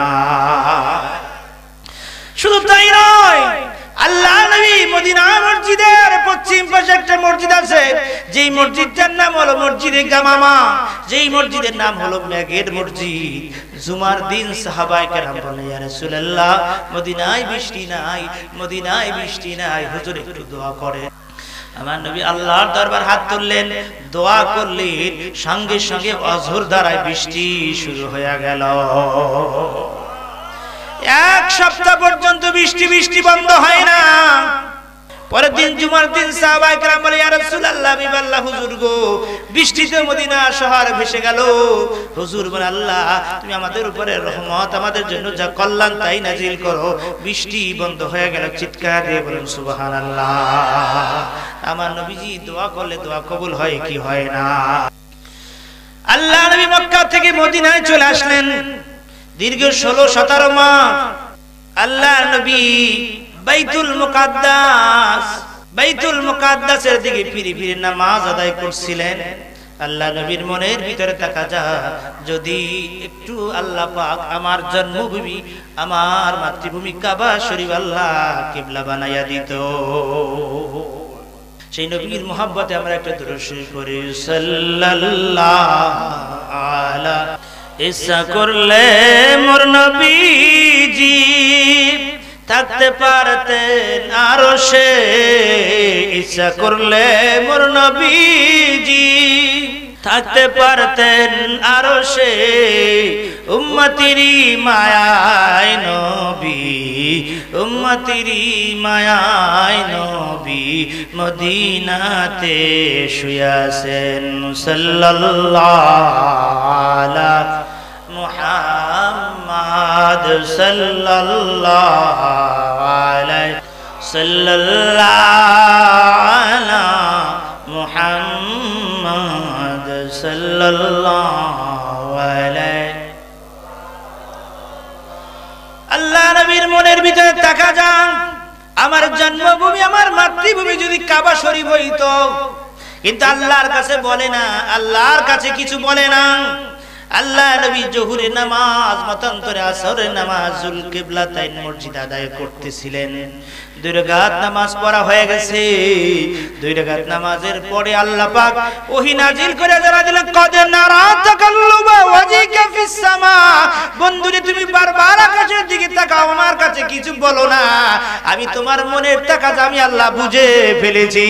শুধু তাই নয়, আল্লাহ নবী মদিনা মসজিদের পশ্চিম পাশে একটা মসজিদ আছে, যেই মসজিদটার নাম হলো মসজিদে গামামা, যেই মসজিদের নাম হলো মেঘের মসজিদ। জুমার দিন সাহাবায়ে কেরাম বলেন ইয়া রাসূলুল্লাহ মদিনায় বৃষ্টি নাই, মদিনায় বৃষ্টি নাই, হুজুর একটু দোয়া করেন। আমার নবী আল্লাহর দরবার হাত তুললেন, দোয়া করলেন, সঙ্গে সঙ্গে অঝোর ধারায় বৃষ্টি শুরু হয়ে গেল। এক সপ্তাহ পর্যন্ত বৃষ্টি বৃষ্টি বন্ধ হয় না। পরের দিন জুমার দিন সাহাবায়ে কেরাম বলে ইয়া রাসূলুল্লাহ, বিবাল্লাহ হুজুর গো, বৃষ্টিতে মদিনা শহর ভেসে গেল। হুজুর বলে আল্লাহ তুমি আমাদের উপরে রহমত, আমাদের জন্য যা কল্যাণ তাই নাজিল করো। বৃষ্টি বন্ধ হয়ে গেল। চিৎকার দিয়ে বলেন সুবহানাল্লাহ। আমার নবীজি দোয়া করলে দোয়া কবুল হয় কি হয় না? আল্লাহ নবী মক্কা থেকে মদিনায় চলে আসলেন। দীর্ঘ ষোলো সতেরো মাস আল্লাহ নবী বাইতুল মুকাদ্দাস বাইতুল মুকাদ্দাসের দিকে ফিরে ফিরে নামাজ আদায় করছিলেন। আল্লাহ নবীর মনের ভিতরে তাকা যা, যদি একটু আল্লাহ পাক আমার জন্মভূমি, আমার মাতৃভূমি কাবা শরীফ আল্লাহ কিবলা বানাইয়া দিত। সেই নবীর মোহাব্বতে আমরা একটা দরুদ শরীফ পড়ি, সাল্লাল্লাহু আলা। ইচ্ছা করলে মোর নবীজি থাকতে পারতেন আরশে, ইচ্ছা করলে মোর নবীজি থাকতে পারতেন আরশে। উম্মতিরি মায়ায় নবী, উম্মতিরি মায়ায় নবী মদিনাতে শুয়াছেন। সাল্লাল্লাহু আলা মুহাম্মাদ, সাল্লাল্লাহু আলাইহি সাল্লাল্লাহু আলা মুহাম্মাদ, সাল্লাল্লাহু আলাইহি। আল্লাহ নবীর মনের ভিতরে তাকা যান, আমার জন্মভূমি, আমার মাতৃভূমি যদি কাবা শরীফ হইতো। কিন্তু আল্লাহর কাছে বলে না, আল্লাহর কাছে কিছু বলে না। আল্লাহ নবী জোহরের নামাজ, মতান্তরে আসরের নামাজ জুল কিবলাতাইন মসজিদ আদায় করতেছিলেন। দুই রাকাত নামাজ পড়া হয়ে গেছে। দুই রাকাত নামাজের পরে আল্লাহ পাক ওহী নাজিল করে জানা দিলেন, কদ নারা তাকাল্লুবা ওয়াজিকা ফিস সামা। বন্ধুরে তুমি বারবার আকাশের দিকে তাকাও, আমার কাছে কিছু বলো না, আমি তোমার মনের তাকাজ আমি আল্লাহ বুঝে ফেলেছি।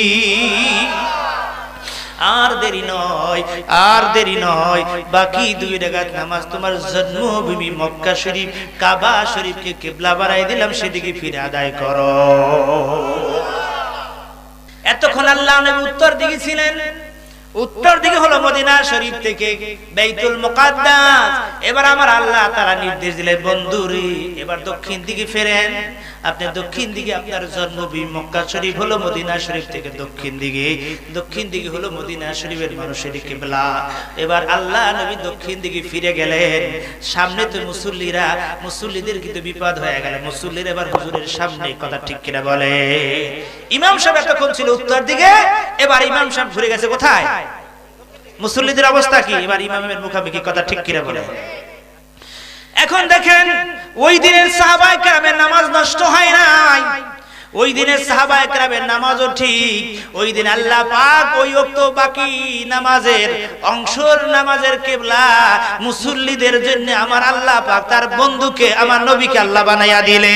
আর দেরি নয়, আর দেরি নয়, বাকি দুই রাকাত নামাজ তোমার জন্মভূমি মক্কা শরীফ কাবা শরীফকে কিবলা বানাই দিলাম, সেদিকে ফিরে আদায় করো। এতক্ষণ আল্লাহ নবী উত্তর দিকে ছিলেন। উত্তর দিকে হলো মদিনা শরীফ থেকে বাইতুল মুকাদ্দাস। এবার আমার আল্লাহ তাআলা নির্দেশ দিলেন, বন্ধুরে এবার দক্ষিণ দিকে ফেরেন। আপনি দক্ষিণ দিকে, আপনার জন্মভূমি মক্কা শরীফ হলো মদিনা শরীফ থেকে দক্ষিণ দিকে, দক্ষিণ দিকে হলো মদিনা শরীফের মানুষের কিবলা। এবার আল্লাহ নবী দক্ষিণ দিকে ফিরে গেলেন। সামনে তো মুসল্লিরা, মুসল্লিদের কিন্তু বিপদ হয়ে গেল। মুসল্লিরা এবার হুজুরের সামনে, কথা ঠিক কিনা বলে? ইমাম সাহেব এতক্ষণ ছিল উত্তর দিকে, এবার ইমাম সাহেব ঘুরে গেছে কোথায়? মুসল্লিদের অবস্থা কি? এবার ইমামের মুখামুখি, কথা ঠিক কিনা বলে? এখন দেখেন, ওই দিনের সাহাবায়ে কেরামের নামাজ নষ্ট হয় নাই। ওই দিনের সাহাবায়ে কেরামের নামাজও ঠিক। ওই দিন আল্লাহ পাক ওই ওয়াক্ত বাকি নামাজের অংশের নামাজের কিবলা মুসল্লিদের জন্য আমার আল্লাহ পাক তার বন্ধুকে, আমার নবীকে আল্লাহ বানাইয়া দিলে।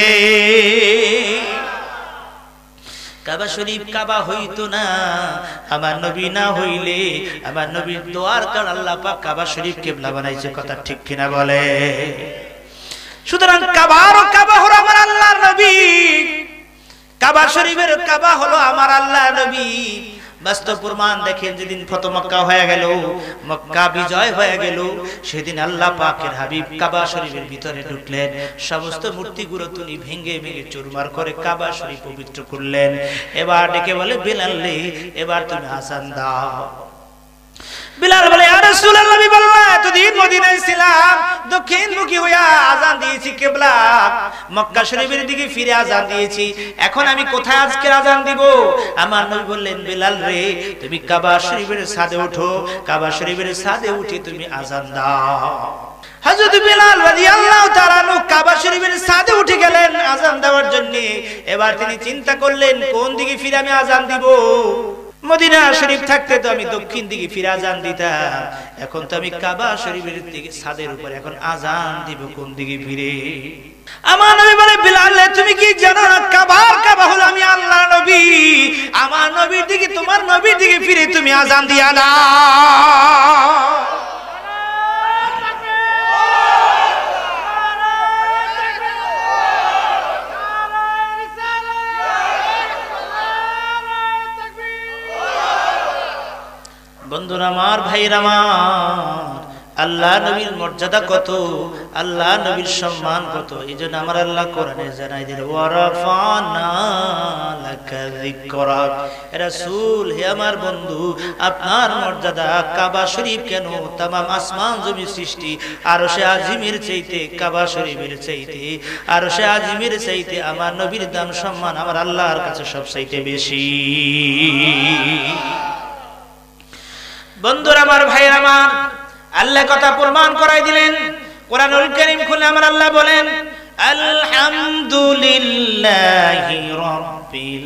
কাবা শরীফ কাবা হইতো না আমার নবী না হইলে। আমার নবীর দোয়ার কারণে আল্লাহ পাক কাবা শরীফ কিবলা বানাইছে, কথা ঠিক কিনা বলে? সুতরাং কাবার কাবা হলো আমার আল্লাহর নবী, কাবা শরীফের কাবা হলো আমার আল্লাহর নবী। বাস্তব প্রমাণ দেখেন, যেদিন ফতহ মক্কা হয়ে গেল, মক্কা বিজয় হয়ে গেল, সেদিন আল্লাহ পাকের হাবিব কাবা শরীফের ভিতরে ঢুকলেন। সমস্ত মূর্তিগুলো তিনি ভেঙে ভেঙে চুরমার করে কাবা শরীফ পবিত্র করলেন। এবার ডেকে বলে, বিলাল রে এবার তুমি আযান দাও। বিলাল বলে, ইয়া রাসূলুল্লাহ, নবী বললেন এতদিন মদিনায় ছিলাম, দক্ষিণমুখী হইয়া আযান দিয়েছি কিবলা মক্কা শরীফের দিকে ফিরে আযান দিয়েছি, এখন আমি কোথায় আজকে আযান দিব? আমার নবী বললেন, বিলাল রে তুমি কাবা শরীফের ছাদে ওঠো, কাবা শরীফের ছাদে উঠে তুমি আযান দাও। হযরত বিলাল রাদিয়াল্লাহু তাআলা আনহু কাবা শরীফের ছাদে উঠে গেলেন আযান দেওয়ার জন্য। এবার তিনি চিন্তা করলেন, কোন দিকে ফিরে আমি আযান দিব? মদিনা শরীফ থাকতে তো আমি দক্ষিণ দিকে ফিরে আযান দিতাম, এখন তো আমি কাবা শরীফের দিকে ছাদের উপরে এখন আযান দিব কোন দিকে ফিরে? আমার নবী বলে, বিলাল তুমি কি জানো না কাবার কাবা হলো আমি আল্লাহর নবী, আমার নবীর দিকে, তোমার নবীর দিকে ফিরে তুমি আযান দিয়া দাও। বন্ধুরা আমার, ভাইরা আমার, আল্লাহ নবীর মর্যাদা কত, আল্লাহ নবীর সম্মান কত, এই জন্য আমার আল্লাহ কোরআনে জানাই দিল, ওয়ারাফানা লাকা যিকরাক। রাসূল হে আমার বন্ধু, আপনার মর্যাদা কাবা শরীফ কেন, तमाम আসমান জমি সৃষ্টি আরশে আজিমের চাইতে, কাবা শরীফের চাইতে, আরশে আজিমের চাইতে আমার নবীর দাম সম্মান আমার আল্লাহর কাছে সব চাইতে বেশি। বন্ধুরা আমার, ভাইরা আমার, আল্লাহ কথা প্রমাণ করাই দিলেন। কোরআনুল কারীম খুলে আমার আল্লাহ বলেন, আলহামদুলিল্লাহি রাব্বিল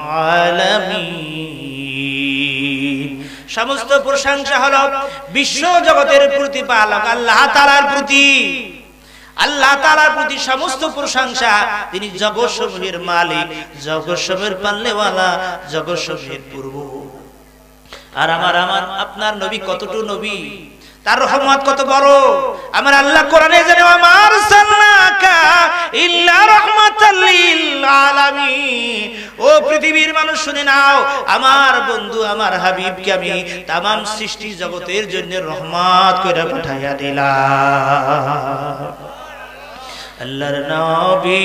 আলামিন। সমস্ত প্রশংসা হলো বিশ্ব জগতের প্রতিপালক আল্লাহ তাআলার প্রতি। আল্লাহ তাআলার প্রতি সমস্ত প্রশংসা। তিনি জগৎসমূহের মালিক, জগৎসমূহের পালনেওয়ালা, জগৎসমূহের প্রভু। আর আমার আমার আপনার নবী কতটুকু নবী, তার রহমত কত বড়। আমার আল্লাহ কোরআনে জানে, আমার সাল্লাকা ইল্লা রাহমাতাল লিল আলামিন। ও পৃথিবীর মানুষ শুনে নাও, আমার বন্ধু আমার হাবিবকে আমি तमाम সৃষ্টি জগতের জন্য রহমত করে পাঠাইয়া দিলাম। আল্লাহর নবী,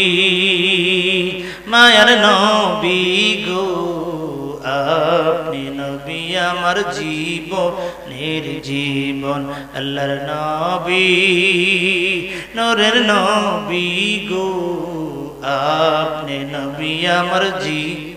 মায়ার নবী গো, আপনি নবী আমার জীবনের জীবন। আল্লাহর নবী, নূরের নবী গো, আপনি নবী আমার জীবন।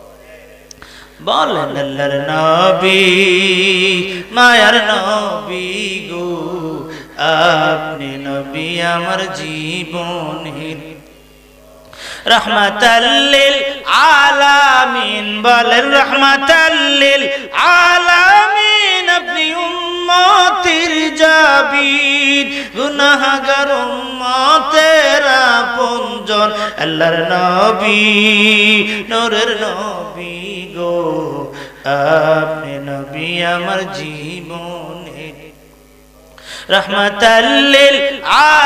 বলেন আল্লাহর নবী, মায়ার নবী গো, আপনি নবী আমার জীবনের রহমাতাল লিল আলামিন। বলেন রহমাতাল লিল আলামিন, আপনি উম্মতের জাবির, গুনাহগার উম্মতের আপনজন। আল্লাহর নবী, নূরের নবী গো, আপনি নবী আমার জীবনের রহমাতাল লিল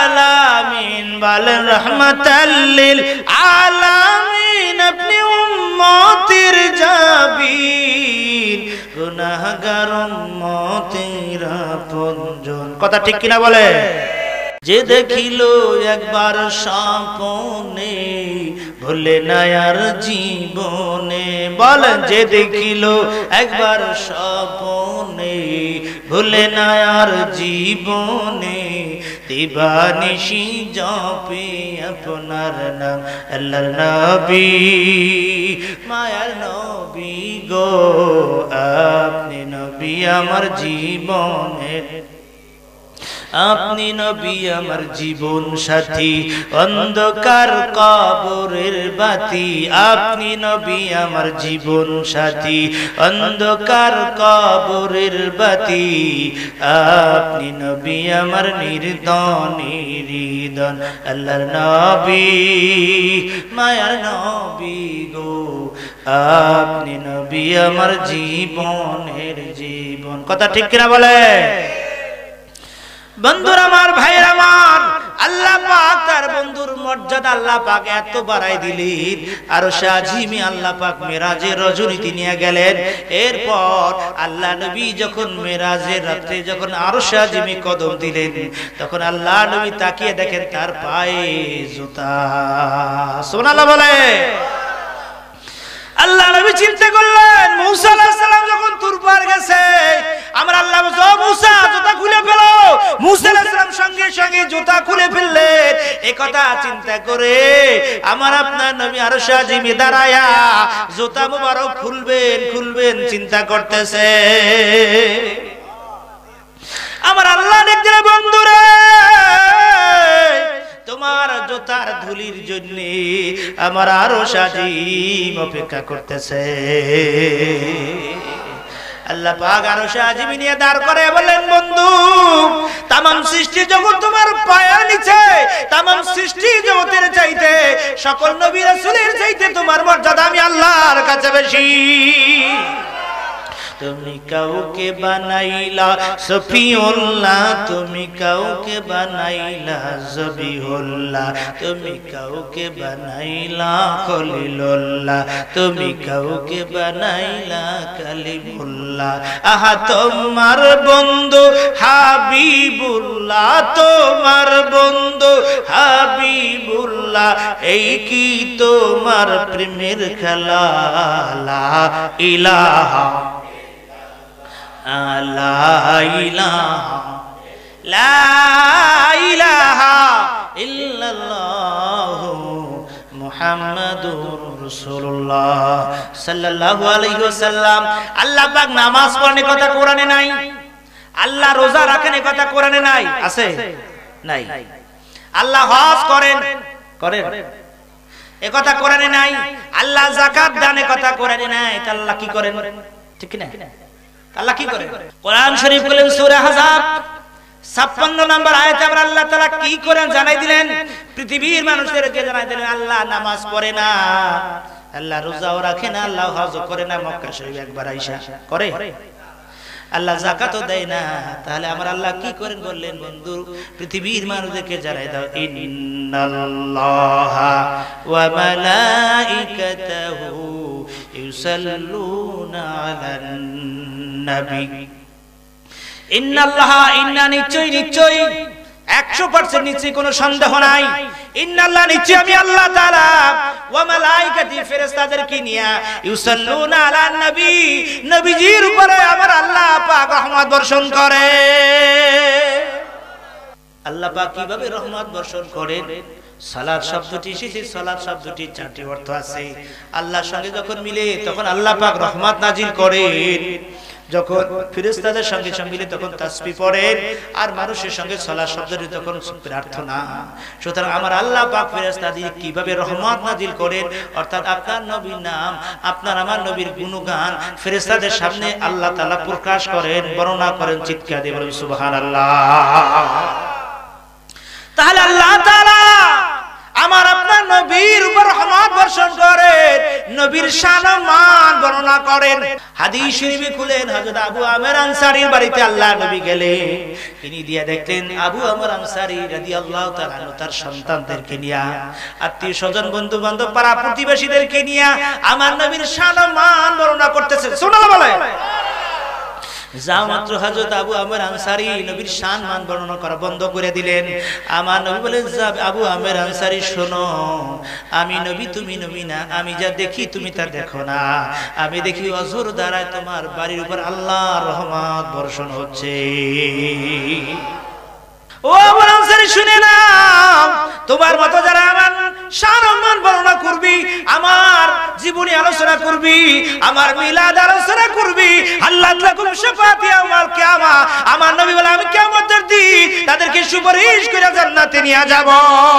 আলামিন। বলেন রহমাতাল লিল আলামিন, আপনি উম্মতের জাবিন গুনাহগার উম্মতের আপনজন। কথা ঠিক কিনা বলে? যে দেখিল একবার স্বপ্নে ভুলে না আর জীবনে। বলেন যে দেখিল একবার স্বপ্নে ভুলে না আর জীবনে। দিবানিশি জপে আপনার নাম আল্লাহর নবী মায়ার নবী গো আপনি নবী আমার জীবনের, আপনি নবী আমার জীবন সাথী অন্ধকার কবরের বাতি। আপনি নবী আমার জীবন সাথী অন্ধকার কবরের বাতি। আপনি নবী আমার নির্দন নির্দন আল্লাহর নবী মায়ার নবী গো আপনি নবী আমার জীবনের জীবন। কথা ঠিক কিনা বলে? বন্ধুরা আমার, ভাইয়ের আমার, আল্লাহ পাক তার বন্ধুর মর্যাদা আল্লাহ পাক এত বাড়াই দিলেন। আর শাহজিমি আল্লাহ পাক মেরাজের রজনীতে নিয়ে গেলেন। এরপর আল্লাহ নবী যখন মেরাজের রাত্রে যখন আরো শাহজিমি কদম দিলেন, তখন আল্লাহ নবী তাকিয়ে দেখেন তার পায়ে জুতা। সুবহানাল্লাহ বলে। আল্লাহ নবী চিন্তা করলেন মুসা আলাইহিস সালাম যখন তুর পার গেছে, আমার আল্লাহ বলছে ও মুসা জুতা খুলে ফেলো। মুসা আলাইহিস সালাম সঙ্গে সঙ্গে জুতা খুলে ফেললেন। এই কথা চিন্তা করে আমার আপনার নবী আরশে আজিমে দাঁড়ায়া জুতা মুবারক খুলবেন খুলবেন চিন্তা করতেছে। আমার আল্লাহ দেখলেন বন্ধুরে তোমার জুতার ধুলির জন্য আমার আরশ আজিম অপেক্ষা করতেছে। আল্লাহ পাক আরশে আজিম নিয়ে দাঁড় করে বলেন বন্ধু तमाम সৃষ্টি জগৎ তোমার পায়ের নিচে, तमाम সৃষ্টি জগতের চাইতে সকল নবী রাসূলের চাইতে তোমার মর্যাদা আমি আল্লাহর কাছে বেশি। তুমি কাউকে বানাইলা সফিউল্লাহ, তুমি কাউকে বানাইলা জবিহুল্লাহ, তুমি কাউকে বানাইলা খলিলুল্লাহ, তুমি কাউকে বানাইলা কালিমুল্লাহ। আহা তোমার বন্ধু হাবিবুল্লাহ, তোমার বন্ধু হাবিবুল্লাহ, এই কি তোমার প্রেমের খেলা? লা ইলাহা লা ইলাহা লা ইলাহা ইল্লাল্লাহ মুহাম্মাদুর রাসূলুল্লাহ সাল্লাল্লাহু আলাইহি ওয়াসাল্লাম। আল্লাহ পাক নামাজ পড়ার কথা কোরআনে নাই, আল্লাহ রোজা রাখেন এই কথা কোরআনে নাই, আছে নাই? আল্লাহ হজ করেন করেন এই কথা কোরআনে নাই, আল্লাহ যাকাত দান এই কথা কোরআনে নাই। তা আল্লাহ কি করেন? ঠিক না? আল্লাহ কি করেন? কোরআন শরীফ বলেন সূরা আহজাব ছাপ্পান্ন নম্বর আয়াতে আমরা আল্লাহ তাআলা কি করেন জানাই দিলেন, পৃথিবীর মানুষদেরকে জানাই দিলেন আল্লাহ নামাজ পড়ে না, আল্লাহ রোজাও রাখে না, আল্লাহ হজও করে না। মক্কা শরীফ একবার আয়েশা করে, আল্লাহ যাকাতও দেয় না। তাহলে আমার আল্লাহ কি করেন বললেন বন্ধু, পৃথিবীর মানুষদেরকে জানাই দাও ইন্নাল্লাহা ওয়া মালাইকাতাহু ইউসাল্লুনা আলান নবী। ইন্নাল্লাহা ইন্না নিশ্চয় নিশ্চয় একশো পার্সেন্ট নিশ্চয় কোনো সন্দেহ নাই, ইন্নাল্লাহ নিশ্চয় আমি আল্লাহ তাআলা ওয়া মালাইকাতি ফেরেশতাদেরকে নিয়া ইউসাল্লুনা আলান নবী, নবীজির উপরে আমার আল্লাহ পাক রহমত বর্ষণ করে। আল্লাহ পাক কিভাবে রহমত বর্ষণ করেন? সালাত শব্দটি এসেছে, সালাত শব্দটি চারটি অর্থ আছে। আল্লাহর সঙ্গে যখন মিলে তখন আল্লাহ পাক রহমত নাজিল করেন, যখন ফেরেশতাদের সঙ্গে মিলে তখন তাসবিহ পড়েন, আর মানুষের সঙ্গে সালাত শব্দটি তখন প্রার্থনা। সুতরাং আমার আল্লাহ পাক ফেরেশতাদের কিভাবে রহমত নাজিল করেন, অর্থাৎ আপনার নবীর নাম, আপনার আমার নবীর গুণগান ফেরেশতাদের সামনে আল্লাহ তাআলা প্রকাশ করেন, বর্ণনা করেন, চিৎকার দিয়ে বলেন সুবহানাল্লাহ। তাহলে আল্লাহ তাআলা আমার আপনার নবীর উপর রহমত বর্ষণ করেন, নবীর শান ও মান বর্ণনা করেন। হাদিস শরীফে খুলেন হযরত আবু আমের আনসারীর বাড়িতে আল্লাহ নবী গেলেন, তিনি দিয়ে দেখলেন আবু আমর আনসারী রাদিয়াল্লাহু তাআলা আনহু তার সন্তানদেরকে নিয়ে, আত্মীয় স্বজন বন্ধু বান্ধব পাড়া প্রতিবেশীদেরকে নিয়ে আমার নবীর শান ও মান বর্ণনা করতেছেন। সুবহানাল্লাহ বলে। যা মাত্র হযরত আবু আমের আনসারী নবীর শান মান বর্ণনা করা বন্ধ করে দিলেন। আমার নবী বলেন, আবু আমের আনসারী শোনো, আমি নবী তুমি নবী না, আমি যা দেখি তুমি তা দেখো না। আমি দেখি অজর দ্বারা তোমার বাড়ির উপর আল্লাহর রহমত বর্ষণ হচ্ছে। ও আবু আনসারী শুনে নাও, তোমার মতো যারা আমার শান ও মান বর্ণনা করবি, আমার জীবনী আলোচনা করবি, আমার মিলাদ আলোচনা করবি, আল্লাহ লাকুম শাফাআতি ইয়াউমাল কিয়ামা, আমার নবী বলে আমি কিয়ামতের দিন তাদেরকে সুপারিশ করে জান্নাতে নিয়ে যাব।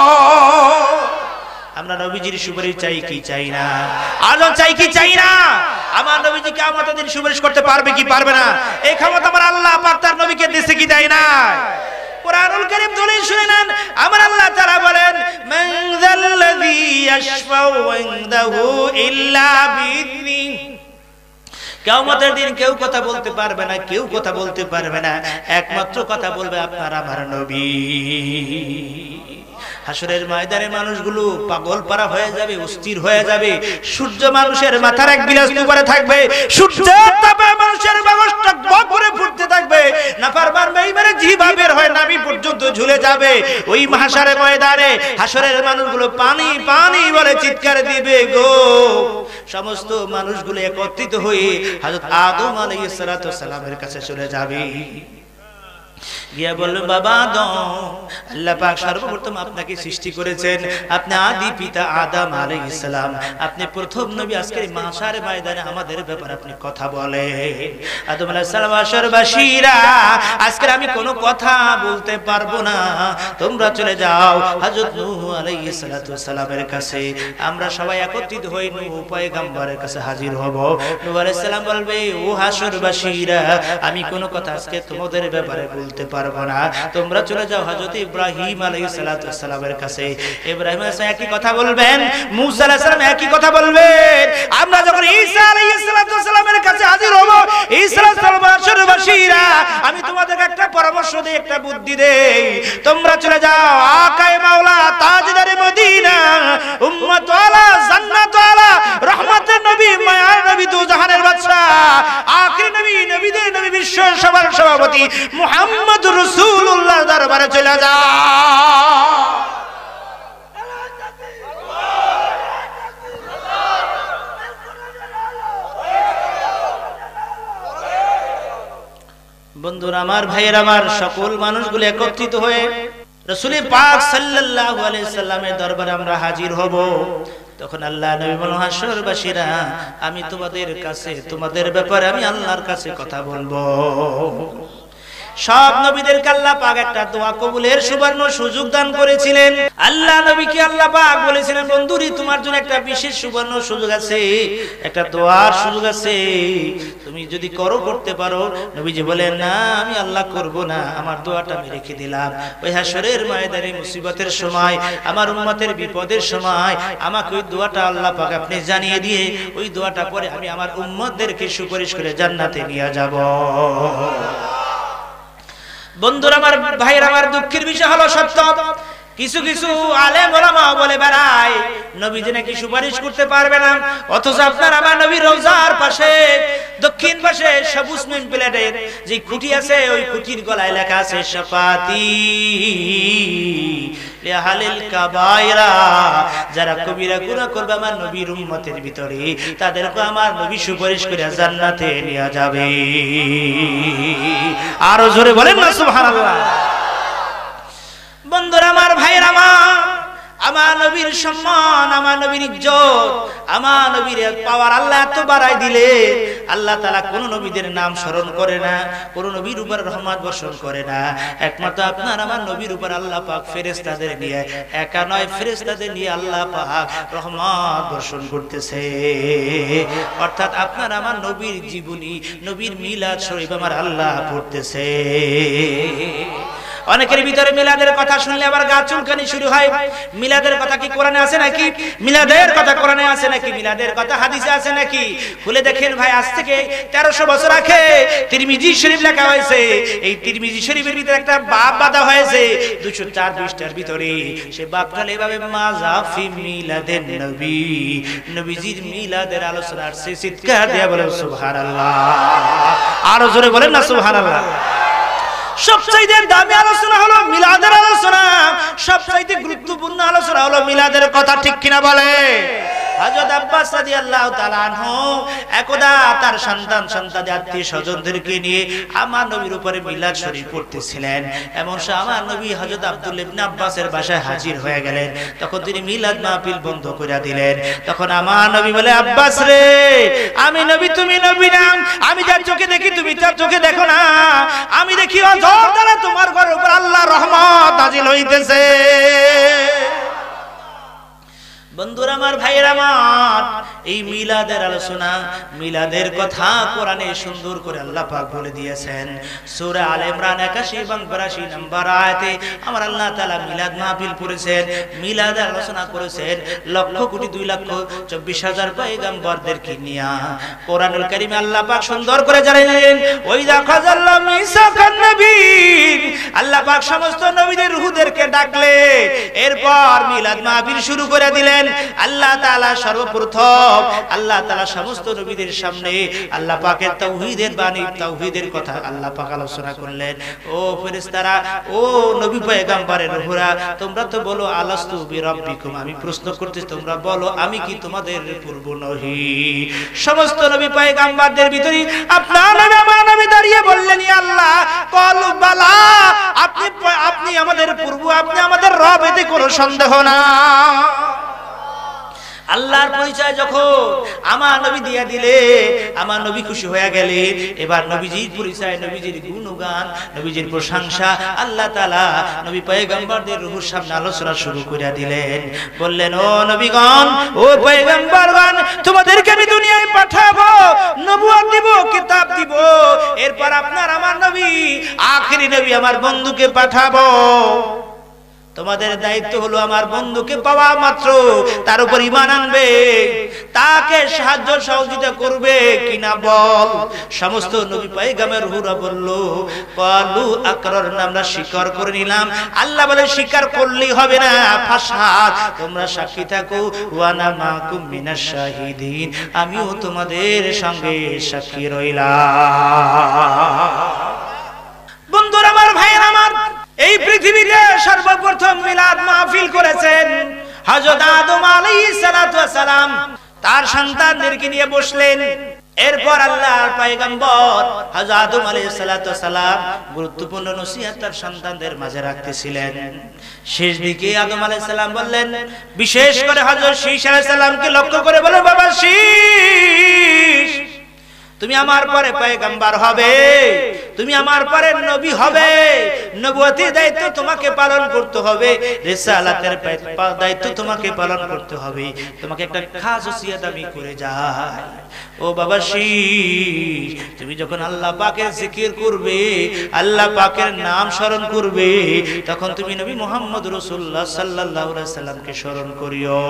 আমরা নবীজির সুপারিশ চাই কি চাই না? আজম চাই কি চাই না? আমার নবীজি কিয়ামতের দিন সুপারিশ করতে পারবে কি পারবে না? এই ক্ষমতা আমার আল্লাহ পাক তার নবীকে দিয়েছে কি দেয় না? কুরআনুল কারীম দলিল শুনে নেন, আমার আল্লাহ তাআলা বলেন, মান যাল্লাযী ইয়াশফাউ ইনদাহু ইল্লা বিইذনি। কিয়ামতের দিন কেউ কথা বলতে পারবে না, কেউ কথা বলতে পারবে না, একমাত্র কথা বলবে আপনার আমার নবী। হাসরের ময়দানে মানুষগুলো পাগল পারা হয়ে যাবে, অস্থির হয়ে যাবে। সূর্য মানুষের মাথার এক বিলাস উপরে থাকবে, সূর্যের তাপে মানুষের ব্যবস্থা বকরে ফুটতে থাকবে, নাফরমান বেঈমানের জিহ্বা বের হয় নাভি পর্যন্ত ঝুলে যাবে। ওই হাসরের ময়দানে হাসরের মানুষগুলো পানি পানি বলে চিৎকার দিবে গো। সমস্ত মানুষগুলো একত্রিত হয়ে হযরত আদম আলাইহিস সালাতু ওয়াস সালামের কাছে চলে যাবে। গিয়া বললেন, বাবা আদম, আল্লাহ পাক সর্বপ্রথম আপনাকে সৃষ্টি করেছেন, আপনি আদি পিতা আদম আলাইহিস সালাম, আপনি প্রথম নবী। আজকের মাহশারে ময়দানে আমাদের ব্যাপারে আপনি কথা বলেন। আদম আলাইহিস সালাম আশরবাসীরা, আজকে আমি কোনো কথা বলতে পারবো না, তোমরা চলে যাও হযরত নূহ আলাইহিস সালাতু ওয়াস সালামের কাছে। আমরা সবাই একত্রিত হই নূহ পয়গম্বরের কাছে হাজির হব। নূহ আলাইহিস সালাম বলবে, ও হাসরবাসীরা, আমি কোনো কথা আজকে তোমাদের ব্যাপারে বলতে পারবো না, তোমরা চলে যাও হযরত ইব্রাহিম আলাইহিস সালাতু ওয়াস সালামের কাছে। ইব্রাহিম আলাইহিস সালাম একই কথা বলবেন, মূসা আলাইহিস সালাম একই কথা বলবেন। আমরা যখন ঈসা আলাইহিস সালাতু ওয়াস সালামের কাছে হাজির হব, ঈসা আলাইহিস সালাম আশরবাসীরা, আমি তোমাদেরকে একটা পরামর্শ দেই, একটা বুদ্ধি দেই, তোমরা চলে যাও আকায়ে মাওলা তাজদারে মদিনা, উম্মত ওয়ালা জান্নাত ওয়ালা, রহমতের নবী, মায়ার নবী, দুজাহানের বাদশা, আখির নবী, নবীদের নবী, বিশ্ব সবার সভাপতি মুহাম্মদ রাসূলুল্লাহ দরবারে চলে যাও। বন্ধুরা আমার, ভাইয়ের আমার, সকল মানুষগুলো একত্রিত হয়ে রাসূল পাক সাল্লাল্লাহু আলাইহি সাল্লামের দরবারে আমরা হাজির হব। তখন আল্লাহ নবী বলেন, হাসরবাসীরা, আমি তোমাদের কাছে, তোমাদের ব্যাপারে আমি আল্লাহর কাছে কথা বলবো। সব নবীদেরকে আল্লাহ পাক একটা দোয়া কবুলের সুবর্ণ সুযোগ দান করেছিলেন। আল্লাহ নবীকে আল্লাহ পাক বলেছিলেন, বন্ধুরি তোমার জন্য একটা বিশেষ সুবর্ণ সুযোগ আছে, একটা দোয়ার সুযোগ আছে, তুমি যদি করো করতে পারো। নবীজি বলেন, না আমি আল্লাহ করব না, আমার দোয়াটা আমি রেখে দিলাম। ওই হাসরের ময়দানে মুসিবতের সময়, আমার উম্মতের বিপদের সময় আমাকে ওই দোয়াটা আল্লাহ পাক আপনি জানিয়ে দিয়ে ওই দোয়াটা পরে আমি আমার উম্মতদেরকে সুপারিশ করে জান্নাতে নিয়ে যাব। বন্ধুরা আমার, ভাইয়ের আমার, দুঃখের বিষয় হলো সত্য, কিছু কিছু আলেম ওলামা বলে বেড়ায় নবীজি নাকি সুপারিশ করতে পারবে না, অথচ আপনার আমার নবীর রওজার পাশে দক্ষিণ পাশে সবুজ নেম প্লেটের যে খুঁটি আছে, ওই খুঁটির গলায় লেখা আছে শাফাতি লিআহলিল কাবায়রা, যারা কবিরা গুনাহ করবে আমার নবীর উম্মতের ভিতরে, তাদেরকে আমার নবী সুপারিশ করে জান্নাতে নিয়ে যাবে। আরো জোরে বলেন না সুবহানাল্লাহ। বন্ধুরা আমার, ভাইয়ের আমার, আমার নবীর সম্মান, আমার নবীর ইজ্জত, আমার নবীর পাওয়ার আল্লাহ এত বাড়াই দিলে, আল্লাহ তাআলা কোন নবীদের নাম স্মরণ করে না, কোন নবীর উপর রহমত বর্ষণ করে না। একমাত্র আপনার আমার নবীর উপর আল্লাহ পাক ফেরেশতাদের নিয়ে, একা নয় ফেরেশতাদের নিয়ে আল্লাহ পাক রহমত বর্ষণ করতেছে। অর্থাৎ আপনার আমার নবীর জীবনী, নবীর মিলাদ শরীফ আমার আল্লাহ পড়তেছে। অনেকের ভিতরে মিলাদের কথা শুনলে আবার গা চুলকানি শুরু হয়। মিলাদের কথা কি কোরআনে আছে নাকি? মিলাদের কথা কোরআনে আছে নাকি? মিলাদের কথা হাদিসে আছে নাকি? খুলে দেখেন ভাই, আজ থেকে তেরোশো বছর আগে তিরমিজি শরীফ লেখা হয়েছে। এই তিরমিজি শরীফের ভিতরে একটা বাব বাঁধা হয়েছে দুইশো চার পৃষ্ঠার ভিতরে। সে বাবটা এভাবে মাযাফি মিলাদের নবী, নবীজির মিলাদের আলোচনা আসছে। চিৎকার দিয়ে বলেন সুবহানাল্লাহ। আরো জোরে বলেন না সুবহানাল্লাহ। সবচাইতে দামি আলোচনা হলো মিলাদের আলোচনা, সবচাইতে গুরুত্বপূর্ণ আলোচনা হলো মিলাদের কথা, ঠিক কিনা বলে? হযরত আব্বাস রাদিয়াল্লাহু তাআলা আনহু একদা তার সন্তান সন্তান আত্মীয় স্বজনদেরকে নিয়ে আমার নবীর উপরে মিলাদ শরীফ পড়তেছিলেন। এমন সময় আমার নবী হযরত আব্দুল্লাহ ইবনে আব্বাসের বাসায় হাজির হয়ে গেলেন। তখন তিনি মিলাদ মাহফিল বন্ধ করে দিলেন। তখন আমার নবী বলে, আব্বাস রে, আমি নবী তুমি নবী না, আমি যার চোখে দেখি তুমি তার চোখে দেখো না। আমি দেখি অজর দ্বারা তোমার ঘরের উপর আল্লাহর রহমত নাজিল হইতেছে। বন্ধুরা আমার, ভাইয়েরা আমার, এই মিলাদের আলোচনা, মিলাদের কথা কোরআনে সুন্দর করে আল্লাহ পাক বলে দিয়েছেন। সূরা আলে ইমরান একাশি এবং বিরাশি নম্বর আয়াতে আমার আল্লাহ তাআলা মিলাদ মাহফিল করেছেন, মিলাদের আলোচনা করেছেন লক্ষ কোটি দুই লক্ষ চব্বিশ হাজার পয়গম্বরদেরকে নিয়ে। কোরআনুল কারীমে আল্লাহ পাক সুন্দর করে জানালেন, ওইদা খাযাল্লাহু মিসাকান নবীন, আল্লাহ পাক সমস্ত নবীদের রূহদেরকে ডাকলে এরপর মিলাদ মাহফিল শুরু করে দিলেন। আল্লাহ তাআলা সর্বপ্রথম আল্লাহ তাআলা সমস্ত নবীদের সামনে আল্লাহ পাকের তাওহীদের বাণী, তাওহীদের কথা আল্লাহ পাক আলোচনা করলেন। ও ফেরেশতারা, ও নবী পয়গম্বরের রূহরা, তোমরা তো বলো আলাস্তু বিরাব্বিকুম, আমি প্রশ্ন করতেছি তোমরা বলো আমি কি তোমাদের পূর্ব নহি? সমস্ত নবী পয়গম্বরদের ভিতরে আপনার নবী আমার নবী দাঁড়িয়ে বললেন, ইয়া আল্লাহ, ক্বালু বালা, আপনি আপনি আমাদের পূর্ব, আপনি আমাদের রব, এতে কোনো সন্দেহ না। আল্লাহর পরিচয় যখন আমার নবী দিয়া দিলে, আমার নবী খুশি হয়ে গেলেন। এবার নবীজির পরিচয়, নবীজির গুণগান, নবীজির প্রশংসা আল্লাহ তাআলা নবী পয়গম্বরদের রূহের সামনে আলোচনা শুরু করে দিলেন। বললেন, ও নবীগণ, ও পয়গম্বরগণ, তোমাদেরকে আমি দুনিয়ায় পাঠাবো, নবুয়ত দিব, কিতাব দিব। এরপর আপনার আমার নবী, আখেরি নবী আমার বন্ধুকে পাঠাবো। তোমাদের দায়িত্ব হলো আমার বন্ধুকে পাওয়া মাত্র তার উপর ঈমান আনবে, তাকে সাহায্য সহযোগিতা করবে কিনা বল। সমস্ত নবী পয়গম্বর রূহরা বলল, ক্বালু আকরারনা, আমরা স্বীকার করে নিলাম। আল্লাহ বলে, স্বীকার করলেই হবে না, ফাশহাদ, তোমরা সাক্ষী থাকো, ওয়া আনা মাকুম মিনাশ শাহিদিন, আমিও তোমাদের সঙ্গে সাক্ষী রইলাম। বন্ধুরা আমার, ভাইয়েরা আমার, এই পৃথিবীতে সর্বপ্রথম মিলাদ মাহফিল করেছেন হযরত আদম আলাইহিস সালাতু ওয়াস সালাম। তার সন্তানদেরকে নিয়ে বসলেন। এরপর আল্লাহর পয়গম্বর হযরত আদম আলাইহিস সালাতু ওয়াস সালাম গুরুত্বপূর্ণ নসিহত তার সন্তানদের মাঝে রাখতেছিলেন। শেষ দিকে আদম আলাইহিস সালাম বললেন, বিশেষ করে হযরত শীশ আলাইহিস সালামকে লক্ষ্য করে বলেন, বাবা শীশ, তুমি আমার পরে পয়গম্বর হবে, তুমি আমার পরে নবী হবে, নবুয়তের দায়িত্ব তোমাকে পালন করতে হবে, রিসালাতের দায়িত্ব তোমাকে পালন করতে হবে। তোমাকে একটা খাস ওসিয়ত আমি করে যাই, ও বাবা শীশ, তুমি যখন আল্লাহ পাকের জিকির করবে, আল্লাহ পাকের নাম স্মরণ করবে, তখন তুমি নবী মুহাম্মদ রাসূলুল্লাহ সাল্লাল্লাহু আলাইহি সাল্লামকে স্মরণ করিও।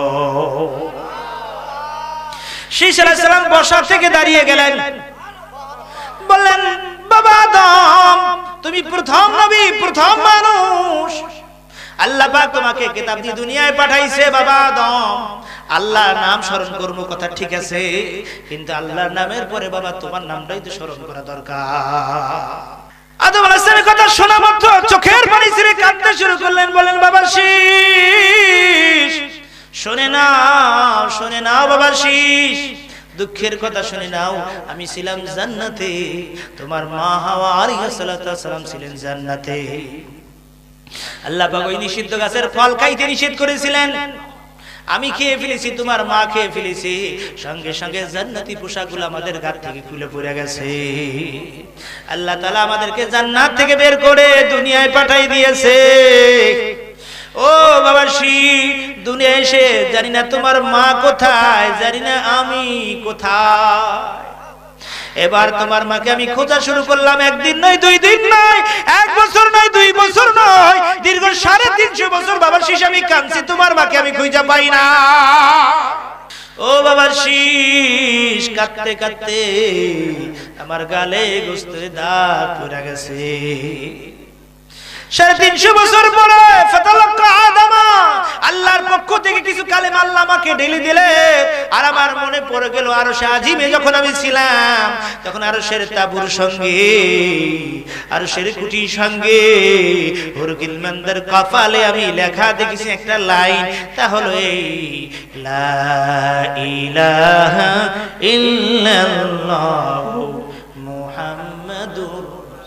শীশ আলাইহিস সালাম বসার থেকে দাঁড়িয়ে গেলেন, বললেন, বাবা আদম, তুমি প্রথম নবী, প্রথম মানুষ, আল্লাহ পাক তোমাকে কিতাব দিয়ে দুনিয়ায় পাঠাইছে। বাবা আদম, আল্লাহর নাম স্মরণ করবো কথা ঠিক আছে, কিন্তু আল্লাহর নামের পরে বাবা তোমার নামটাই তো স্মরণ করা দরকার। আদম আলাইহিস সালামের কথা শোনা মাত্র চোখের পানি ছেড়ে কাঁদতে শুরু করলেন। বলেন, বাবা শীশ, শুনে নাও, শুনে নাও বাবা শীশ, দুঃখের কথা শুনে নাও, আমি ছিলাম জান্নাতে, তোমার মা হাওয়া আলাইহিস সালাতু ওয়াস সালাম ছিলেন জান্নাতে। আল্লাহ পাক ওই নিষিদ্ধ গাছের ফল খাইতে নিষেধ করেছিলেন, আমি খেয়ে ফেলেছি, তোমার মা খেয়ে ফেলেছি, সঙ্গে সঙ্গে জান্নাতি পোশাকগুলো আমাদের গা থেকে খুলে পড়ে গেছে। আল্লাহ তাআলা আমাদেরকে জান্নাত থেকে বের করে দুনিয়ায় পাঠাই দিয়েছে। ও বাবা শীশ, দুনিয়ায় এসে জানি না তোমার মা কোথায়, জানি না আমি কোথায়। এবার তোমার মাকে আমি খোঁজা শুরু করলাম, একদিন নয়, দুই দিন নয়, এক বছর নয়, দুই বছর নয়, কাঁদছি তোমার মাকে আমি খুঁজে পাই না। ও বাবার শীষ কাঁদতে কাঁদতে আমার গালে গোস্তের দাগ পড়ে গেছে। সাড়ে তিনশো বছর পরে ফাতালাক্কা আদামা আল্লাহর পক্ষ থেকে কিছু কালেমা আল্লাহ আমাকে ঢেলে দিলেন। আর আমার মনে পড়ে গেল আরশে আজিমে যখন আমি ছিলাম তখন আরশের তাবুর সঙ্গে আরশের কুটির সঙ্গে হুরুল মান্দার কপালে আমি লেখা দেখেছি একটা লাইন, তা হলো এই লা ইলাহা ইল্লাল্লাহু মুহাম্মাদুর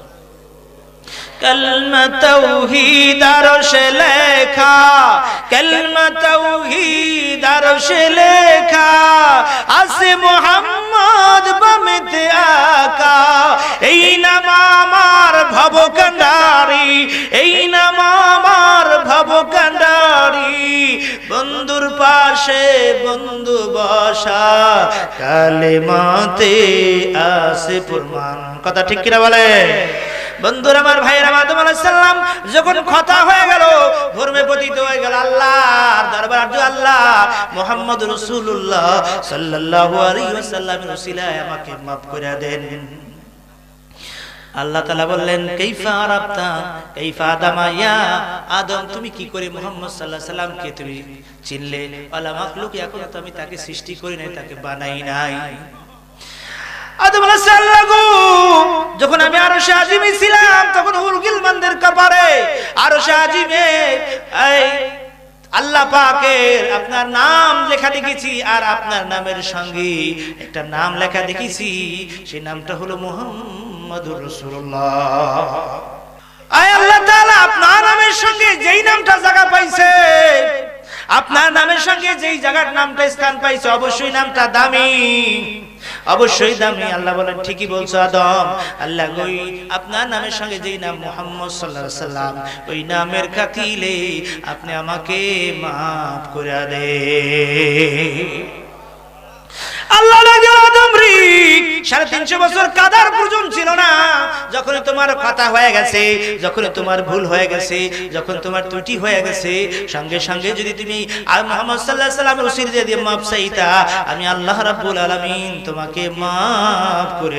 কালমা তাওহীদ আরশে লেখা, কালমা তাওহীদ আরশে লেখা, আছে মুহাম্মদ বামেতে আকা। এই নাম আমার ভব কান্ডারি, এই নাম আমার ভব কান্ডারি। বন্ধুর পাশে বন্ধু বসা কালেমাতে আছে প্রমাণ। কথা ঠিক কিনা বলে? বন্ধুরা আমার ভাইয়েরা, আদম আলাইহিস সালাম যখন কথা হয়ে গেল, ধর্মে পতিত হয়ে গেল, আল্লাহর দরবার আল্লাহ মুহাম্মদ রাসূলুল্লাহ সাল্লাল্লাহু আলাইহি ওয়াসাল্লামের উসিলায় আমাকে maaf করে দেন। আল্লাহ তাআলা বললেন কাইফা আরাফতা কাইফা আদামা ইয়া আদম, তুমি কি করে মুহাম্মদ সাল্লাল্লাহু আলাইহি সাল্লামকে তুমি চিনলে? ওয়ালা মাখলুক, এখনো তো আমি তাকে সৃষ্টি করি নাই, তাকে বানাই নাই। আদম আলাইহিস সালাম যখন আমি আরশে আজিমে ছিলাম তখন হুরুল মান্দের কপারে আরশে আজিমে এই আল্লাহ পাকের আপনার নাম লেখা দেখেছি, আর আপনার নামের সঙ্গে একটা নাম লেখা দেখেছি, সেই নামটা হলো মুহাম্মাদুর রাসূলুল্লাহ। আয় আল্লাহ তাআলা আপনার নামের সঙ্গে যেই নামটা জায়গা পাইছে, আপনার নামের সঙ্গে যেই জায়গার নামটা স্থান পাইছে, অবশ্যই নামটা দামি, অবশ্যই দামি। আল্লাহ বলেন ঠিকই বলছো আদম, আল্লাহ কই আপনার নামের সঙ্গে যেই নাম মুহাম্মদ সাল্লাল্লাহু আলাইহি সাল্লাম, ওই নামের খাতিরে আপনি আমাকে maaf করে দেন। আল্লাহ লাগলো আদম রে সাড়ে তিনশো বছর কাদার প্রয়োজন ছিল না। যখন তোমার কথা হয়ে গেছে, যখন তোমার ভুল হয়ে গেছে, যখন তোমার ত্রুটি হয়ে গেছে, সঙ্গে সঙ্গে যদি তুমি আর মুহাম্মদ সাল্লাল্লাহু আলাইহি সাল্লামের উসিলা দিয়ে maaf চাইতা, আমি আল্লাহ রাব্বুল আলামিন তোমাকে maaf করে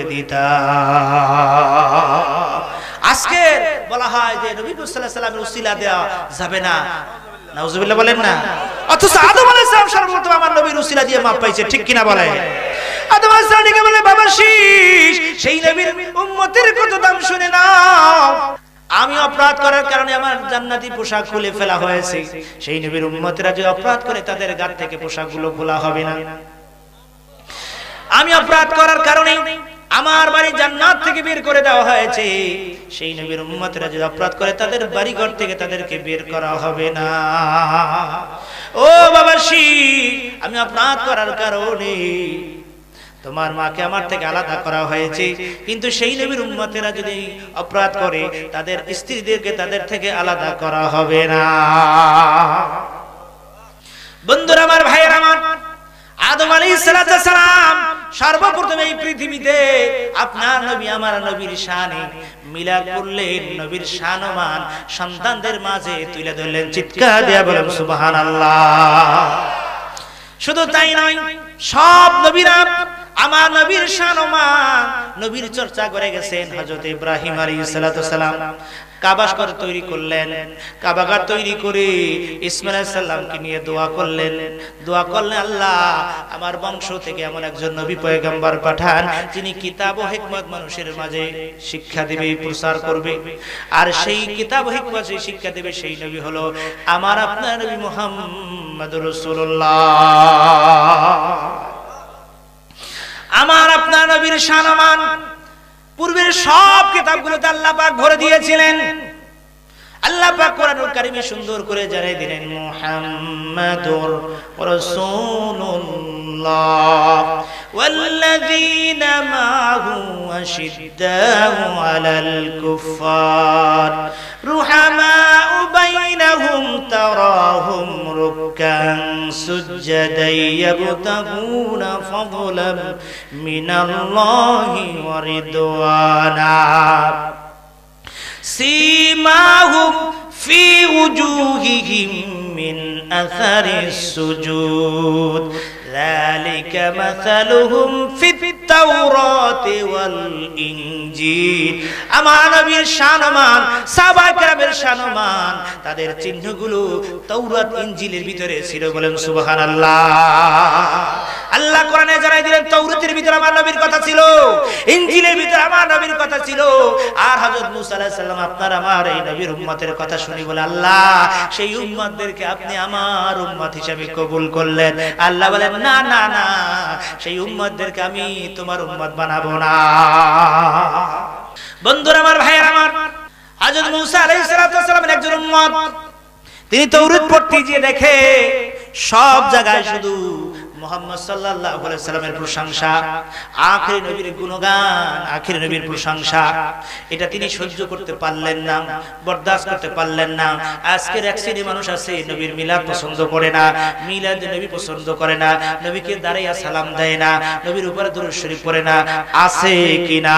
দিতাম। আজকে বলা হয় যে নবী সাল্লাল্লাহু আলাইহি সাল্লামের উসিলা দেওয়া যাবে না, নাউজুবিল্লাহ বলেন না, অথচ আদম আলাইহিস সালাম সর্বপ্রথম আমার নবীর উসিলা দিয়ে maaf পাইছে, ঠিক কিনা বলে? আদম আলাইহিস সালামকে বলে বাবা শীষ, সেই নবীর উম্মতের কত দাম শুনে নাও। আমি অপরাধ করার কারণে আমার জান্নাতি পোশাক খুলে ফেলা হয়েছে, সেই নবীর উম্মতেরা যদি অপরাধ করে তাদের গাত থেকে পোশাকগুলো খোলা হবে না। আমি অপরাধ করার কারণে আমার বাড়ি জান্নাত থেকে বের করে দেওয়া হয়েছে, সেই নবীর উম্মতরা যদি অপরাধ করে তাদের বাড়ি ঘর থেকে তাদেরকে বের করা হবে না। ও বাবা শী, আমি অপরাধ করার কারণে তোমার মাকে আমার থেকে আলাদা করা হয়েছে, কিন্তু সেই নবীর উম্মতেরা যদি অপরাধ করে তাদের স্ত্রীদেরকে তাদের থেকে আলাদা করা হবে না। বন্ধুরা আমার, ভাইয়েরা আমার, আদম আলাইহিস সালাম সর্বপ্রথম এই পৃথিবীতে আপনার নবী আমার নবীর শানে মিলাদ করলেন, নবীর শানমান সন্তানদের মাঝে তুলে ধরলেন। চিৎকার দিয়ে বলেন সুবহানাল্লাহ। শুধু তাই নয়, সব নবীরা আমার নবীর শানমান নবীর চর্চা করে গেছেন। হযরত ইব্রাহিম আলাইহিস সালাম কাবাঘর তৈরি করলেন, কাবাঘর তৈরি করে ইসমাঈল আলাইহিস সালামকে নিয়ে দোয়া করলেন, দোয়া করলেন আল্লাহ আমার বংশ থেকে এমন একজন নবী পয়গম্বর পাঠান যিনি কিতাব ও হিকমত মানুষের মাঝে শিক্ষা দিবে, প্রচার করবে। আর সেই কিতাব ও হিকমত শিক্ষা দেবে সেই নবী হলো আমার আপনার নবী মুহাম্মদুর রাসূলুল্লাহ। আমার আপনার নবীর শানমান পূর্বের সব কিতাবগুলোতে আল্লাহ পাক ভরে দিয়েছিলেন। আল্লাহ পাক কোরআনুল কারীমে সুন্দর করে জানিয়ে দিলেন মুহাম্মাদুর রাসূলুল্লাহ ওয়াল্লাযীনা মা'হু আশিদ্দাউ আলাল কুফফার রুহামাউ বাইনাহুম তারাহুম রুকআন সুজদান ইয়াবতাগুনা ফাদলাম মিনাল্লাহি ওয়া রিদওয়ানা سيماهم في وجوههم মিন আসারিস সুজুদ যালিকা মাসালুহুম ফিত তাওরাতি ওয়াল ইনজিল। আমার নবীর শানমান, সাহাবায়ে কেরামের শানমান, তাদের চিহ্নগুলো তাওরাত ইনজিলের ভিতরে ছিল। বলেন সুবহানাল্লাহ। আল্লাহ কোরআনে জানাই দিলেন তাওরাতের ভিতরে আমার নবীর কথা ছিল, ইনজিলের ভিতরে আমার নবীর কথা ছিল। আর হযরত মুসা আলাইহিস সালাম আপনার আমার এই নবীর উম্মতের কথা শুনি বলে আল্লাহ সেই উম্মতদেরকে আপনি আমার উম্মত হিসেবে কবুল করলেন। আল্লাহ বলেন না না না, সেই উম্মতদেরকে আমি তোমার উম্মত বানাবো না। বন্ধুরা আমার, ভাইয়েরা আমার, হযরত মুসা আলাইহিস সালামের একজন উম্মত, তিনি তাওরাত পড়তে গিয়ে দেখে সব জায়গায় শুধু মুহাম্মদ সাল্লাল্লাহু আলাইহি ওয়াসাল্লামের প্রশংসা, আখির নবীর গুণগান, আখির নবীর প্রশংসা। এটা তিনি সহ্য করতে পারলেন না, বরদাস্ত করতে পারলেন না। আজকের এক শ্রেণী মানুষ আছে নবীর মিলাদ পছন্দ করে না, মিলাদ নবী পছন্দ করে না, নবীকে দাঁড়াইয়া সালাম দেয় না, নবীর উপরে দুরূদ শরীফ পড়ে না। আছে কিনা?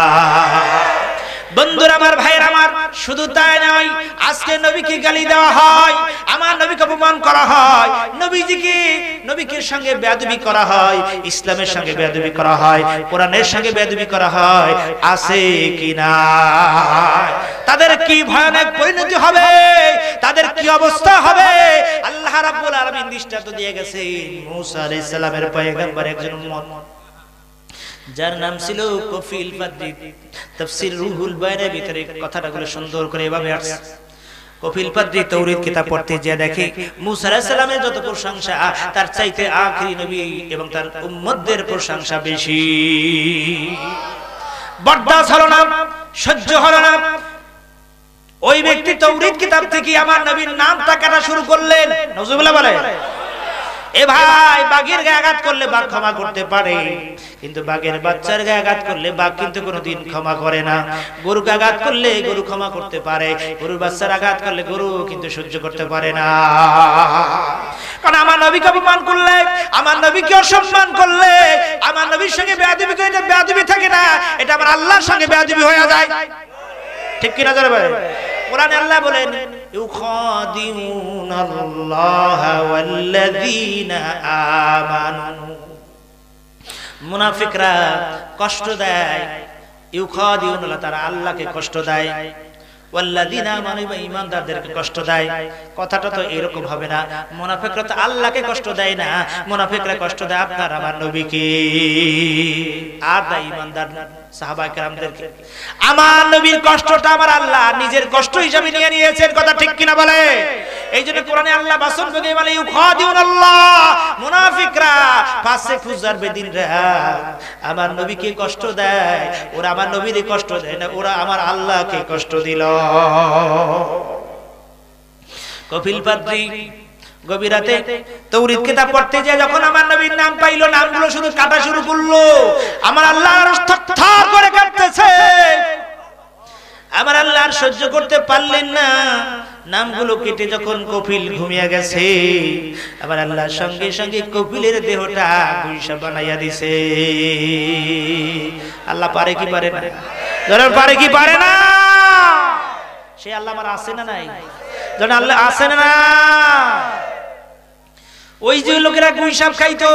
বন্ধুরা আমার, ভাইয়ের আমার, শুধু তাই নয়, আজকে নবীকে গালি দেওয়া হয়, আমার নবীকে অপমান করা হয়, নবীজিকে নবীকে সঙ্গে বেয়াদবি করা হয়, ইসলামের সঙ্গে বেয়াদবি করা হয়, কোরআনের সঙ্গে বেয়াদবি করা হয়। আছে কিনা? তাদের কি ভয়ানক পরিণতি হবে, তাদের কি অবস্থা হবে, আল্লাহ রাব্বুল আলামিন দৃষ্টান্ত দিয়ে গেছে। মুসা আলাইহিস সালামের পয়গম্বর একজন উম্মত, যার নাম ছিল কফিল পাদ্রী। তাফসীর রুহুল বায়ানের ভিতরে কথাটাগুলো সুন্দর করে এভাবে আসছে। কফিল পাদ্রী তাওরাত কিতাব পড়তে যে দেখে মুসা আলাইহিস সালামের যত প্রশংসা, তার চাইতে আখিরি নবী এবং তার উম্মতদের প্রশংসা বেশি। বরদাস্ত হলো না, সহ্য হলো না। ওই ব্যক্তি তাওরাত কিতাব থেকে আমার নবীর নামটা কাটা শুরু করলেন। নাউজুবিল্লাহ বলে। এ ভাই, বাঘের গায়ে আঘাত করলে বাঘ ক্ষমা করতে পারে, কিন্তু বাঘের বাচ্চার গায়ে আঘাত করলে বাঘ কিন্তু কোনোদিন ক্ষমা করে না। গরুকে আঘাত করলে গরু ক্ষমা করতে পারে, গরুর বাচ্চার আঘাত করলে গরু কিন্তু সহ্য করতে পারে না। কারণ আমার নবীকে অপমান করলে, আমার নবীকে অসম্মান করলে, আমার নবীর সঙ্গে বেয়াদবি করলে এটা বেয়াদবি থাকে না, এটা আমার আল্লাহর সঙ্গে বেয়াদবি হয়ে যায়। ঠিক কি না জানেন ভাই? কোরআনে আল্লাহ বলেন ইউখাদিউনাল্লাহা ওয়াল্লাযীনা আমানু, মুনাফিকরা কষ্ট দেয়, ইউখাদিউনাল্লাহ, তারা আল্লাহকে কষ্ট দেয়, ওয়াল্লাযীনা আমানু, ঈমানদারদেরকে কষ্ট দেয়। কথাটা তো এরকম হবে না, মুনাফিকরা তো আল্লাহকে কষ্ট দেয় না, মুনাফিকরা কষ্ট দেয় আপনার আমার নবীকে আর দেয় ঈমানদার সাহাবায়ে কেরামদেরকে। আমার নবীর কষ্টটা আমার আল্লাহ নিজের কষ্ট হিসেবে নিয়ে নিয়েছেন। কথা ঠিক কিনা বলে? এই জন্য কোরআনে আল্লাহ বাসন বলে বলে ইউখাদিউনাল্লাহ, মুনাফিকরা, ফাসিক ফুজার বেদিনরা আমার নবীকে কষ্ট দেয়, ওরা আমার নবীরে কষ্ট দেয় না, ওরা আমার আল্লাহকে কষ্ট দিল। কপিল পাদ্রী গভীর রাতে তাওরাত কিতাব পড়তে যায়, যখন আমার নবীর নাম পাইলো, নামগুলো শুধু কাটা শুরু করলো। আমার আল্লাহ থরথর করে কাঁপতেছে, আমার আল্লাহ আর সহ্য করতে পারলেন না। নামগুলো কেটে যখন কপিল ঘুমিয়ে গেছে, আমার আল্লাহ সঙ্গে সঙ্গে কপিলের দেহটা গুইশা বানাইয়া দিছে। আল্লাহ পারে কি পারে না? যারা পারে কি পারে না? সে আল্লাহ আমার আছে না নাই? যারা আল্লাহ আছে না না? ওই যে লোকেরা গুইসাপ খাইতো,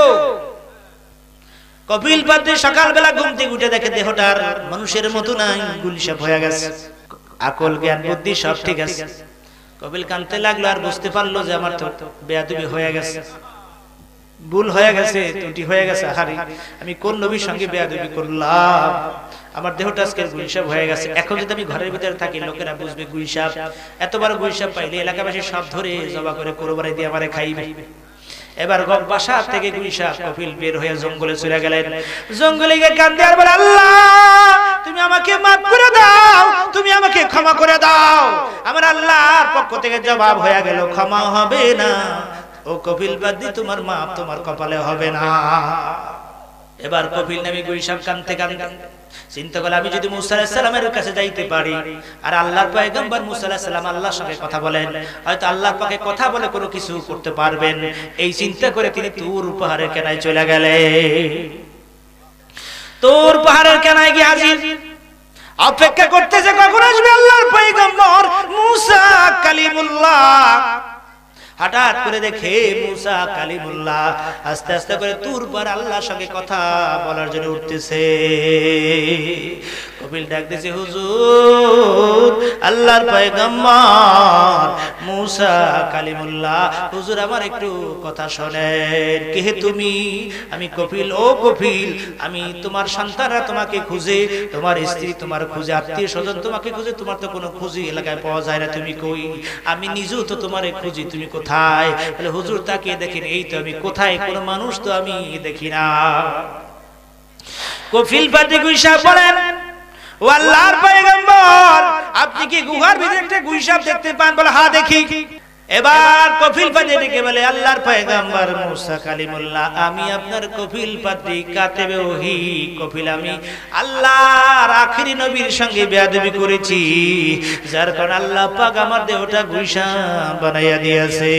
কপিল পাদ্রী সকালবেলা ঘুম থেকে উঠে দেখে দেহটার মানুষের মতো নাই, গুলিসাপ হয়ে গেছে, আকল জ্ঞান বুদ্ধি সব ঠিক আছে। কপিল কাঁদতে লাগলো, আর বুঝতে পারলো যে আমার তো বেয়াদবি হয়ে গেছে, ভুল হয়ে গেছে, ত্রুটি হয়ে গেছে। আহারে, আমি কোন নবীর সঙ্গে বেয়াদবি করলাম, আমার দেহটা আজকে গুইসাপ হয়ে গেছে। এখন যদি আমি ঘরের ভিতরে থাকি, লোকেরা বুঝবে গুইসাপ, এত বড় গুইসাপ পাইলে এলাকাবাসী সব ধরে জবা করে কোরবানি দিয়ে আমারে খাইবে। এবার বাসা থেকে গুইসাপ কপিল বের হয়ে জঙ্গলে চলে গেলেন। জঙ্গলে গিয়ে কাঁদতে আর বলে, আল্লাহ তুমি আমাকে মাফ করে দাও, তুমি আমাকে ক্ষমা করে দাও। আমার আল্লাহর পক্ষ থেকে জবাব হয়ে গেল, ক্ষমা হবে না। ও কপিল পাদ্রী, তোমার মাপ তোমার কপালে হবে না। এবার কপিল নামে গুইসাপ কাঁদতে কাঁদতে চিন্তা করলে, আমি যদি মুসা আলাইহিস সালামের কাছে যাইতে পারি, আর আল্লাহর পয়গম্বর মুসা আলাইহিস সালাম আল্লাহর সঙ্গে কথা বলেন, হয়তো আল্লাহর পাকে কথা বলে কোনো কিছু করতে পারবেন। এই চিন্তা করে তিনি তুর পাহাড়ের কেনায় চলে গেলেন। তুর পাহাড়ের কেনায় গিয়ে হাজির, অপেক্ষা করতেছে কখন আসবে আল্লাহর পয়গম্বর মুসা কালিমুল্লাহ। হঠাৎ করে দেখে মুসা কালিমুল্লাহ আস্তে আস্তে করে তুর পর আল্লাহর সঙ্গে কথা বলার জন্য উঠতেছে। কপিল ডাক দিয়েছে, হুজুর আল্লাহর পয়গম্বর মুসা কালিমুল্লাহ, হুজুর আমার একটু কথা শোনেন। কে তুমি? আমি কপিল। ও কপিল, আমি তোমার সন্তানরা তোমাকে খুঁজে, তোমার স্ত্রী তোমার খুঁজে, আত্মীয় স্বজন তোমাকে খুঁজে, তোমার তো কোনো খুঁজি এলাকায় পাওয়া যায় না, তুমি কই? আমি নিজেও তো তোমারে খুঁজি, তুমি কোথায়? বলে হুজুর তাকে দেখেন, এই তো আমি কোথায়, কোনো মানুষ তো আমি দেখি না। কপিল পাটি গুইসা বলেন, ও আল্লাহর পয়গম্বর, আপনি কি গুহার ভিতরে একটা গুইসাপ দেখতে পান? বলে হ্যাঁ দেখি। এবার কপিল পাটি ডেকে বলে, আল্লাহর পয়গম্বর মুসা কালিমুল্লাহ, আমি আপনার কপিল পাটি কাতেবে ওহি। কপিল, আমি আল্লাহর আখিরি নবীর সঙ্গে বেয়াদবি করেছি, যার কারণে আল্লাহ পাক আমার দেহটা গুইসাপ বানাইয়া দিয়েছে।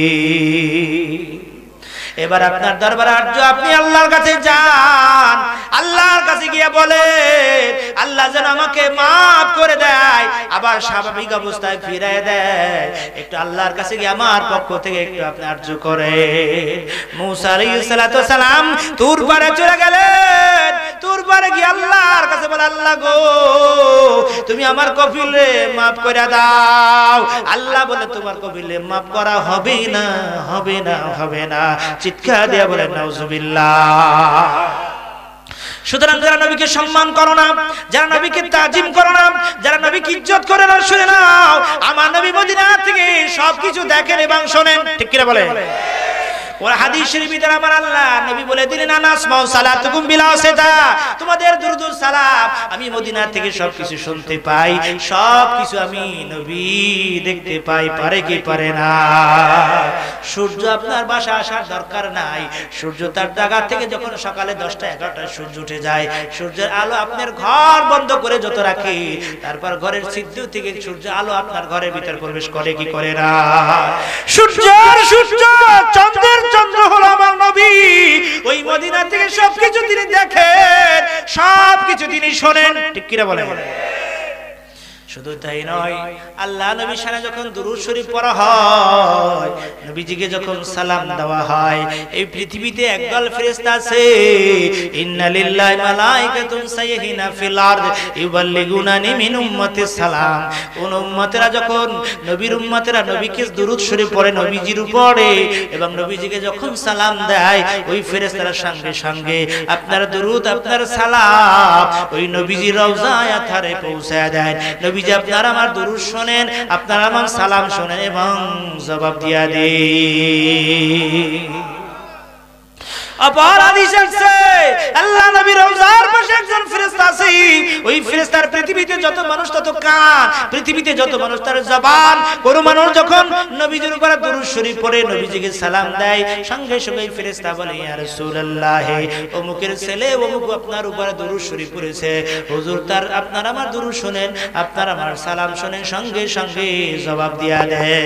এবার আপনার দরবারে আর্য, আপনি আল্লাহর কাছে যান, আল্লাহর কাছে গিয়ে বলে আল্লাহ যেন আমাকে মাফ করে দেয়, আবার স্বাভাবিক অবস্থায় ফিরিয়ে দেয়। একটু আল্লাহর কাছে গিয়ে আমার পক্ষ থেকে একটু আপনি আর্য করে। মুসা আলাইহিস সালাতু ওয়াস সালাম তুর পারে চলে গেলেন। তুর পারে গিয়ে আল্লাহর কাছে বলে, আল্লাহ গো, তুমি আমার কপিলে মাফ করে দাও। আল্লাহ বলে, তোমার কপিলে মাফ করা হবে না, হবে না, হবে না। চিৎকার দিয়ে বলেন নাউজুবিল্লাহ। সুতরাং যারা নবীকে সম্মান করো না, যারা নবীকে তাজিম করো না, যারা নবীকে ইজ্জত করে না, শুনে নাও, আমার নবী মদিনা থেকে সবকিছু দেখেন এবং শোনেন। ঠিক কি বলে? ওর হাদিস শরীফে দ্বারা আমার আল্লাহ নবী বলে দিলেন, আনাস মাউ সালাতুকুম বিলা সাদা, তোমাদের দুরুদ সালাম আমি মদিনা থেকে সবকিছু শুনতে পাই, সবকিছু আমি নবী দেখতে পাই। পারে কি পারে না? সূর্য আপনার বাসা আসার দরকার নাই। সূর্য তার জায়গা থেকে যখন সকালে দশটা এগারোটায় সূর্য উঠে যায়, সূর্যের আলো আপনার ঘর বন্ধ করে যত রাখে, তারপর ঘরের ছিদ্র থেকে সূর্য আলো আপনার ঘরের ভিতর প্রবেশ করে কি করে না? সূর্যের সূর্য, চন্দ্রের চন্দ্র হলো আমার নবী। ওই মদিনা থেকে সবকিছু তিনি দেখেন, সবকিছু তিনি শোনেন। ঠিক কিনা বলে? শুধু তাই নয়, আল্লাহ নবী শানে যখন দুরূদ শরীফ পড়া হয়, নবীজিকে যখন সালাম দেওয়া হয়, এই পৃথিবীতে একদল ফেরেশতা আছে, ইন্না লিল্লাহি মালাইকাতুন সাইয়্যিহিনা ফিল আরদ ইউবাল্লিগুনানি মিন উম্মতিস সালাম। কোন উম্মতেরা যখন নবীর উম্মতেরা নবীকে দুরূদ শরীফ পড়ে নবীজির উপরে এবং নবীজিকে যখন সালাম দেয়, ওই ফেরেশতারা সঙ্গে সঙ্গে আপনার দুরূদ, আপনার সালাম ওই নবীজির রওজায় আথারে পৌঁছায় দেয়। নবী যে আপনারা আমার দুরূদ শোনেন, আপনারা আমার সালাম শোনেন এবং জবাব দিয়া দেন। অপর হাদিস আছে, আল্লাহ নবীর রওজার পাশে একজন ফেরেশতা আছে, ওই ফেরেশতার পৃথিবীতে যত মানুষ তত কান, পৃথিবীতে যত মানুষ তার জবান। কোন মানুষ যখন নবীজির উপরে দুরূদ শরীফ পড়ে, নবীজিকে সালাম দেয়, সঙ্গে সঙ্গে ফেরেশতা বলে, ইয়া রাসূলুল্লাহ, অমুকের ছেলে অমুক আপনার উপরে দুরূদ শরীফ পড়েছে, হুজুর তার আপনার আমার দুরূদ শুনেন, আপনার আমার সালাম শুনেন, সঙ্গে সঙ্গে জবাব দিয়া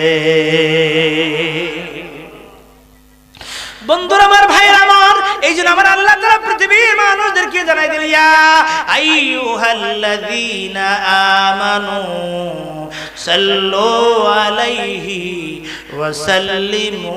দেয়। বন্ধুরা আমার, ভাইরা আমার, এই জন্য আমার আল্লাহ তাআলা পৃথিবীর মানুষদেরকে জানাই দিলেন, ইয়া আইয়ুহাল্লাযীনা আমানু সাল্লু আলাইহি ওয়া সাল্লিমু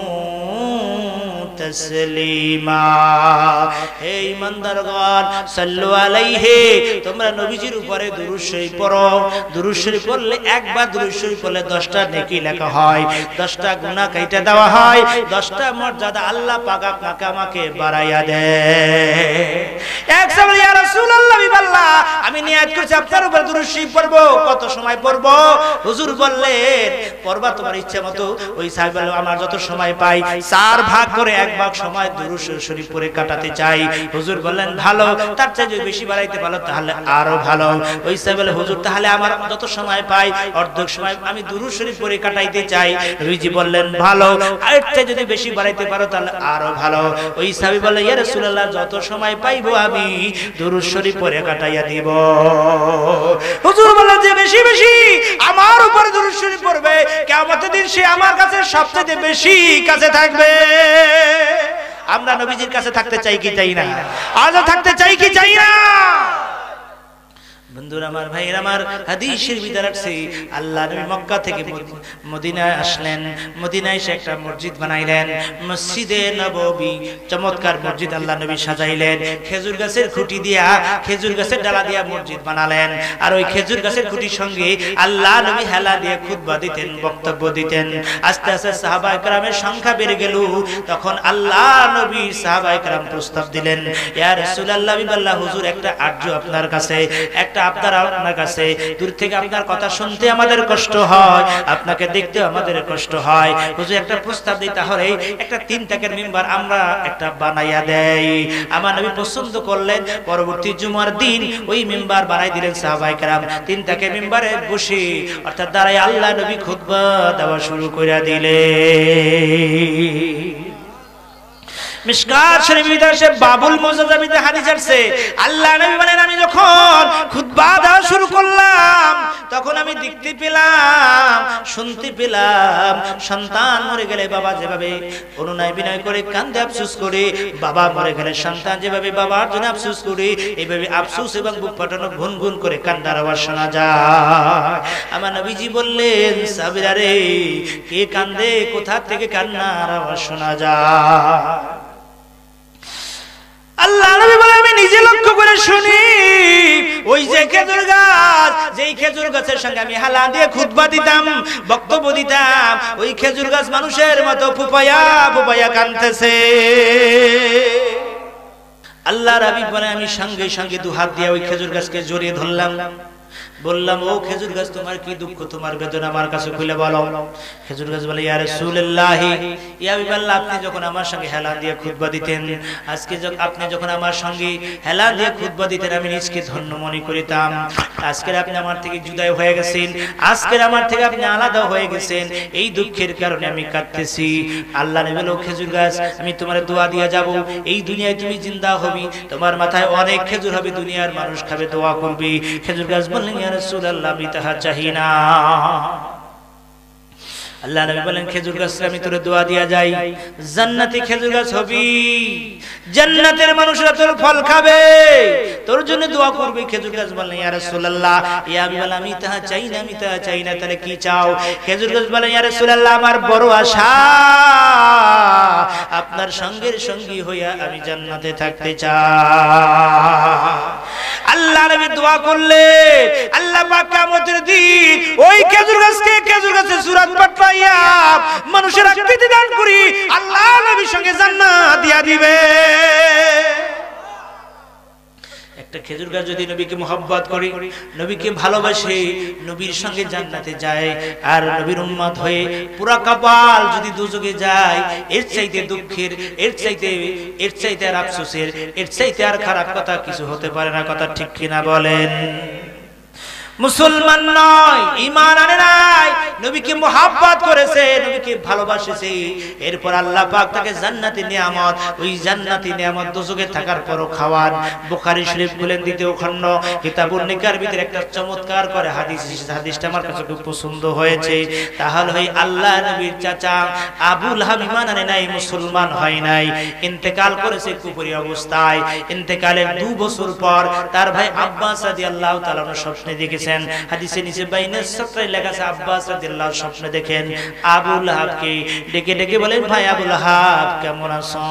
তাসলিমা। হে ঈমানদারগণ, সাল্লু আলাইহি, তোমরা নবীজির উপরে দুরূদ শরীফ পড়ো। দুরূদ শরীফ পড়লে একবার দুরূদ শরীফ পড়লে দশটা নেকি লেখা হয়, দশটা গুনাহ কাইটা দেওয়া হয়, দশটা মর্যাদা আল্লাহ পাক আপনাকে আমাকে বাড়াইয়া দেয়। এক সময় ইয়া রাসূলুল্লাহ, বিবাল্লাহ, আমি নিয়ত করছি আপনার উপর দুরূদ শরীফ পড়ব। কত সময় পড়ব? হুজুর বললেন, পড়বা তোমার ইচ্ছা মতো। ওই সাহাবী বলল, আমার যত সময় পাই চার ভাগ করে এক ভাগ সময় দুরূদ শরীফ পড়ে কাটাতে চাই। হুজুর বললেন, ভালো, তার চেয়ে যদি বেশি বাড়াইতে পারো তাহলে আরো ভালো। ওই সাহাবী বলে, হুজুর তাহলে আমার যত সময় পাই অর্ধেক সময় আমি দুরূদ শরীফ পড়ে কাটাইতে চাই। নবীজি বললেন, ভালো, আর চেয়ে যদি বেশি বাড়াইতে পারো তাহলে আরো ভালো। ওই সাহাবী বলে, ইয়া রাসূলুল্লাহ, যত সময় পাইবো আমি দুরূদ শরীফ পড়ে কাটাইয়া দিব। হুজুর বললেন, যে বেশি বেশি আমার উপর দুরূদ শরীফ পড়বে, কিয়ামতের দিন সে আমার কাছে সবচেয়ে বেশি কাছে থাকবে। আমরা নবীজির কাছে থাকতে চাই কি চাই না? আজও থাকতে চাই কি চাই না? বন্ধুরা আমার, ভাইরা আমার, হাদিসের ভিতরে আছে আল্লাহ নবী মক্কা থেকে মদিনায় আসলেন। মদিনায় এসে একটা মসজিদ বানাইলেন, মসজিদে নববী, চমৎকার মসজিদ আল্লাহ নবী সাজাইলেন। খেজুর গাছের খুঁটি দিয়া, খেজুর গাছের ডালা দিয়া মসজিদ বানালেন। আর ওই খেজুর গাছের খুঁটির সঙ্গে আল্লাহ নবী হেলা দিয়ে খুতবা দিতেন, বক্তব্য দিতেন। আস্তে আস্তে সাহাবা ইকরামের সংখ্যা বেড়ে গেল। তখন আল্লাহ নবী সাহাবা ইকরাম প্রস্তাব দিলেন, ইয়া রাসূলুল্লাহ, বিল্লাহ হুজুর, একটা আরজু আপনার কাছে, একটা আপনার আপনার কাছে। দূর থেকে আপনার কথা শুনতে আমাদের কষ্ট হয়, আপনাকে দেখতে আমাদের কষ্ট হয়। হুজুর একটা প্রস্তাব দিই, তাহলে একটা তিন টাকার মিম্বার আমরা একটা বানাইয়া দেই। আমার নবী পছন্দ করলেন। পরবর্তী জুমার দিন ওই মিম্বার বানাই দিলেন সাহাবায়ে কেরাম। তিন টাকার মিম্বারে বসে অর্থাৎ দাঁড়ায় আল্লাহ নবী খুতবা দেওয়া শুরু করে দিলেন। মিশকাত শরীফের ভিতরে বাবুল মুজাজ্জাবিতে হাদিস আছে, আল্লাহ নবী বলেন, আমি যখন খুতবা দেওয়া শুরু করলাম তখন আমি দেখতে পেলাম, শুনতে পেলাম, সন্তান মরে গেলে বাবা যেভাবে অনুনয় বিনয় করে কান্দে, আফসোস করে, বাবা মরে গেলে সন্তান যেভাবে বাবার জন্য আফসোস করে, এইভাবে আফসোস এবং বুক ফাটানো গুনগুন করে কান্নার আওয়াজ শোনা যায়। আমার নবীজি বললেন, সাহাবীরা রে, কে কান্দে, কোথা থেকে কান্নার আওয়াজ শোনা যায়? আল্লাহ নবী বলে, আমি নিজে লক্ষ্য করে শুনি, ওই যে খেজুর গাছ, যেই খেজুর গাছের সঙ্গে আমি হালা দিয়ে খুতবা দিতাম, বক্তব্য দিতাম, ওই খেজুর গাছ মানুষের মতো ফুপায়া ফুপায়া কাঁদতেছে। আল্লাহ রাবি বলে, আমি সঙ্গে সঙ্গে দু হাত দিয়ে ওই খেজুর গাছকে জড়িয়ে ধরলাম, বললাম, ও খেজুর গাছ, তোমার কি দুঃখ, তোমার বেদনা আমার কাছে খুলে বলো। খেজুর গাছ বলে, ইয়া রাসূলুল্লাহ, ইয়া হাবিবাল্লাহ, আপনি যখন আমার সঙ্গে হেলান দিয়ে খুতবা দিতেন, আজকে আপনি যখন আমার সঙ্গে হেলান দিয়ে খুতবা দিতেন, আমি নিজকে ধন্য মনে করিতাম। আজকে আপনি আমার থেকে জুদাই হয়ে গেছেন, আজকে আমার থেকে আপনি আলাদা হয়ে গেছেন, এই দুঃখের কারণে আমি কাঁদতেছি। আল্লাহ নবী বলল, খেজুর গাছ, আমি তোমার দোয়া দিয়ে যাব, এই দুনিয়ায় তুমি জিন্দা হবি, তোমার মাথায় অনেক খেজুর হবে, দুনিয়ার মানুষ খাবে, দোয়া করবি। খেজুর গাছ বললেন, ইয়া রাসূলুল্লাহ, আমি তাহা চাহি না। আল্লাহ নবী বলেন, খেজুর গাছ, আমি তোরে দোয়া দিয়া যাই, জান্নাতি খেজুর গাছ হবি, জান্নাতের মানুষরা তোর ফল খাবে, তোর জন্য দোয়া করবে। খেজুর গাছ বলেন, ইয়া রাসূলুল্লাহ, ইয়া হাবিবাল্লাহ, আমি তাহা চাই না, আমি তাহা চাই না। তাহলে কি চাও? খেজুর গাছ বলেন, ইয়া রাসূলুল্লাহ, আমার বড় আশা, আপনার সঙ্গের সঙ্গী হইয়া আমি জান্নাতে থাকতে চাই। আল্লাহ নবী দোয়া করলে আল্লাহ পাক কিয়ামতের দিন ওই খেজুর গাছকে, খেজুর গাছের সুরাত পাঠাইয়া মানুষের আকৃতি দান করি আল্লাহ নবীর সঙ্গে জান্নাত দিয়া দিবে। একটা খেজুর গাছ যদি নবীকে মোহাব্বত করে, নবীকে ভালোবাসে, নবীর সঙ্গে জান্নাতে যায়, আর নবীর উম্মত হয়ে পুরা কপাল যদি দুজকে যায়, এর চাইতে দুঃখের, এর চাইতে এর চাইতে আর আফসোসের, এর চাইতে আর খারাপ কথা কিছু হতে পারে না। কথা ঠিক কিনা বলেন? মুসলমান নয়, ঈমান আনে নাই, নবীকে মুহাব্বত করেছে, নবীকে ভালোবাসেছে, এরপর আল্লাহ পাক তাকে জান্নাতি নিয়ামত, ওই জান্নাতি নিয়ামত দোজখে থাকার পরও খাওয়ান। বুখারী শরীফ খুলেন দ্বিতীয় খণ্ড কিতাবুন নিকার ভিতরে একটা চমৎকার করে হাদিস, হাদিসটা আমার কাছে খুব পছন্দ হয়েছে। তাহলে ওই আল্লাহ নবীর চাচা আবু লাহাব ঈমান আনে নাই, মুসলমান হয় নাই, ইন্তেকাল করেছে কুফরি অবস্থায়। ইন্তেকালের দুই বছর পর তার ভাই আব্বাস রাদিয়াল্লাহু তাআলা স্বপ্নে দেখেছেন, হাদিসে নিচে বাইনের সূত্রে লেখা আছে, আব্বাস রাদিয়াল্লাহু স্বপ্নে দেখেন আবু লাহাবকে ডেকে ডেকে বলেন, ভাই আবু লাহাব কেমন আছো?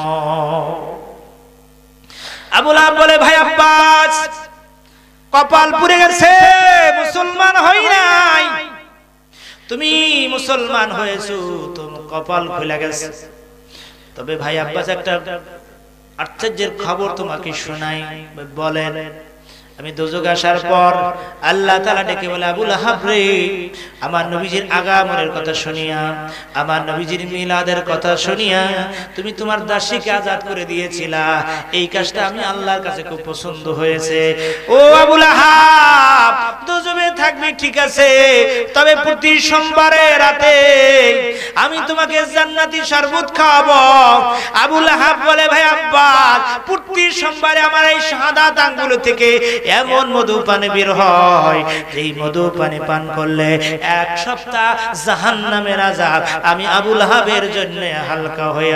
আবু লাহাব বলে, ভাই আব্বাস, কপাল পুড়ে গেছে, মুসলমান হই নাই, তুমি মুসলমান হয়েছো, তোমার কপাল খুলে গেছে। তবে ভাই আব্বাস, একটা আশ্চর্যের খবর তোমাকে শোনাই। বলেন। আমি দোজখ আসার পর আল্লাহ তাআলা ডেকে বলে, আবু লাহাব রে, আমার নবীজির আগামনের কথা শুনিয়া, আমার নবীজির মিলাদের কথা শুনিয়া তুমি তোমার দাসীকে আজাদ করে দিয়েছিলা, এই কাজটা আমি আল্লাহর কাছে খুব পছন্দ হয়েছে। ও আবু লাহাব, দোজখে থাকবি ঠিক আছে, তবে প্রতি সোমবারে রাতে আমি তোমাকে জান্নাতি শরবত খাওয়াবো। আবু লাহাব বলে, ভাই আব্বাস, প্রতি সোমবারে আমার এই শাহাদাত আঙ্গুল থেকে এমন মধু পানি বের হয়, যেই মধু পানি পান করলে এক সপ্তাহ জাহান্নামের আযাব আমি আবু লাহাবের জন্য হালকা হয়ে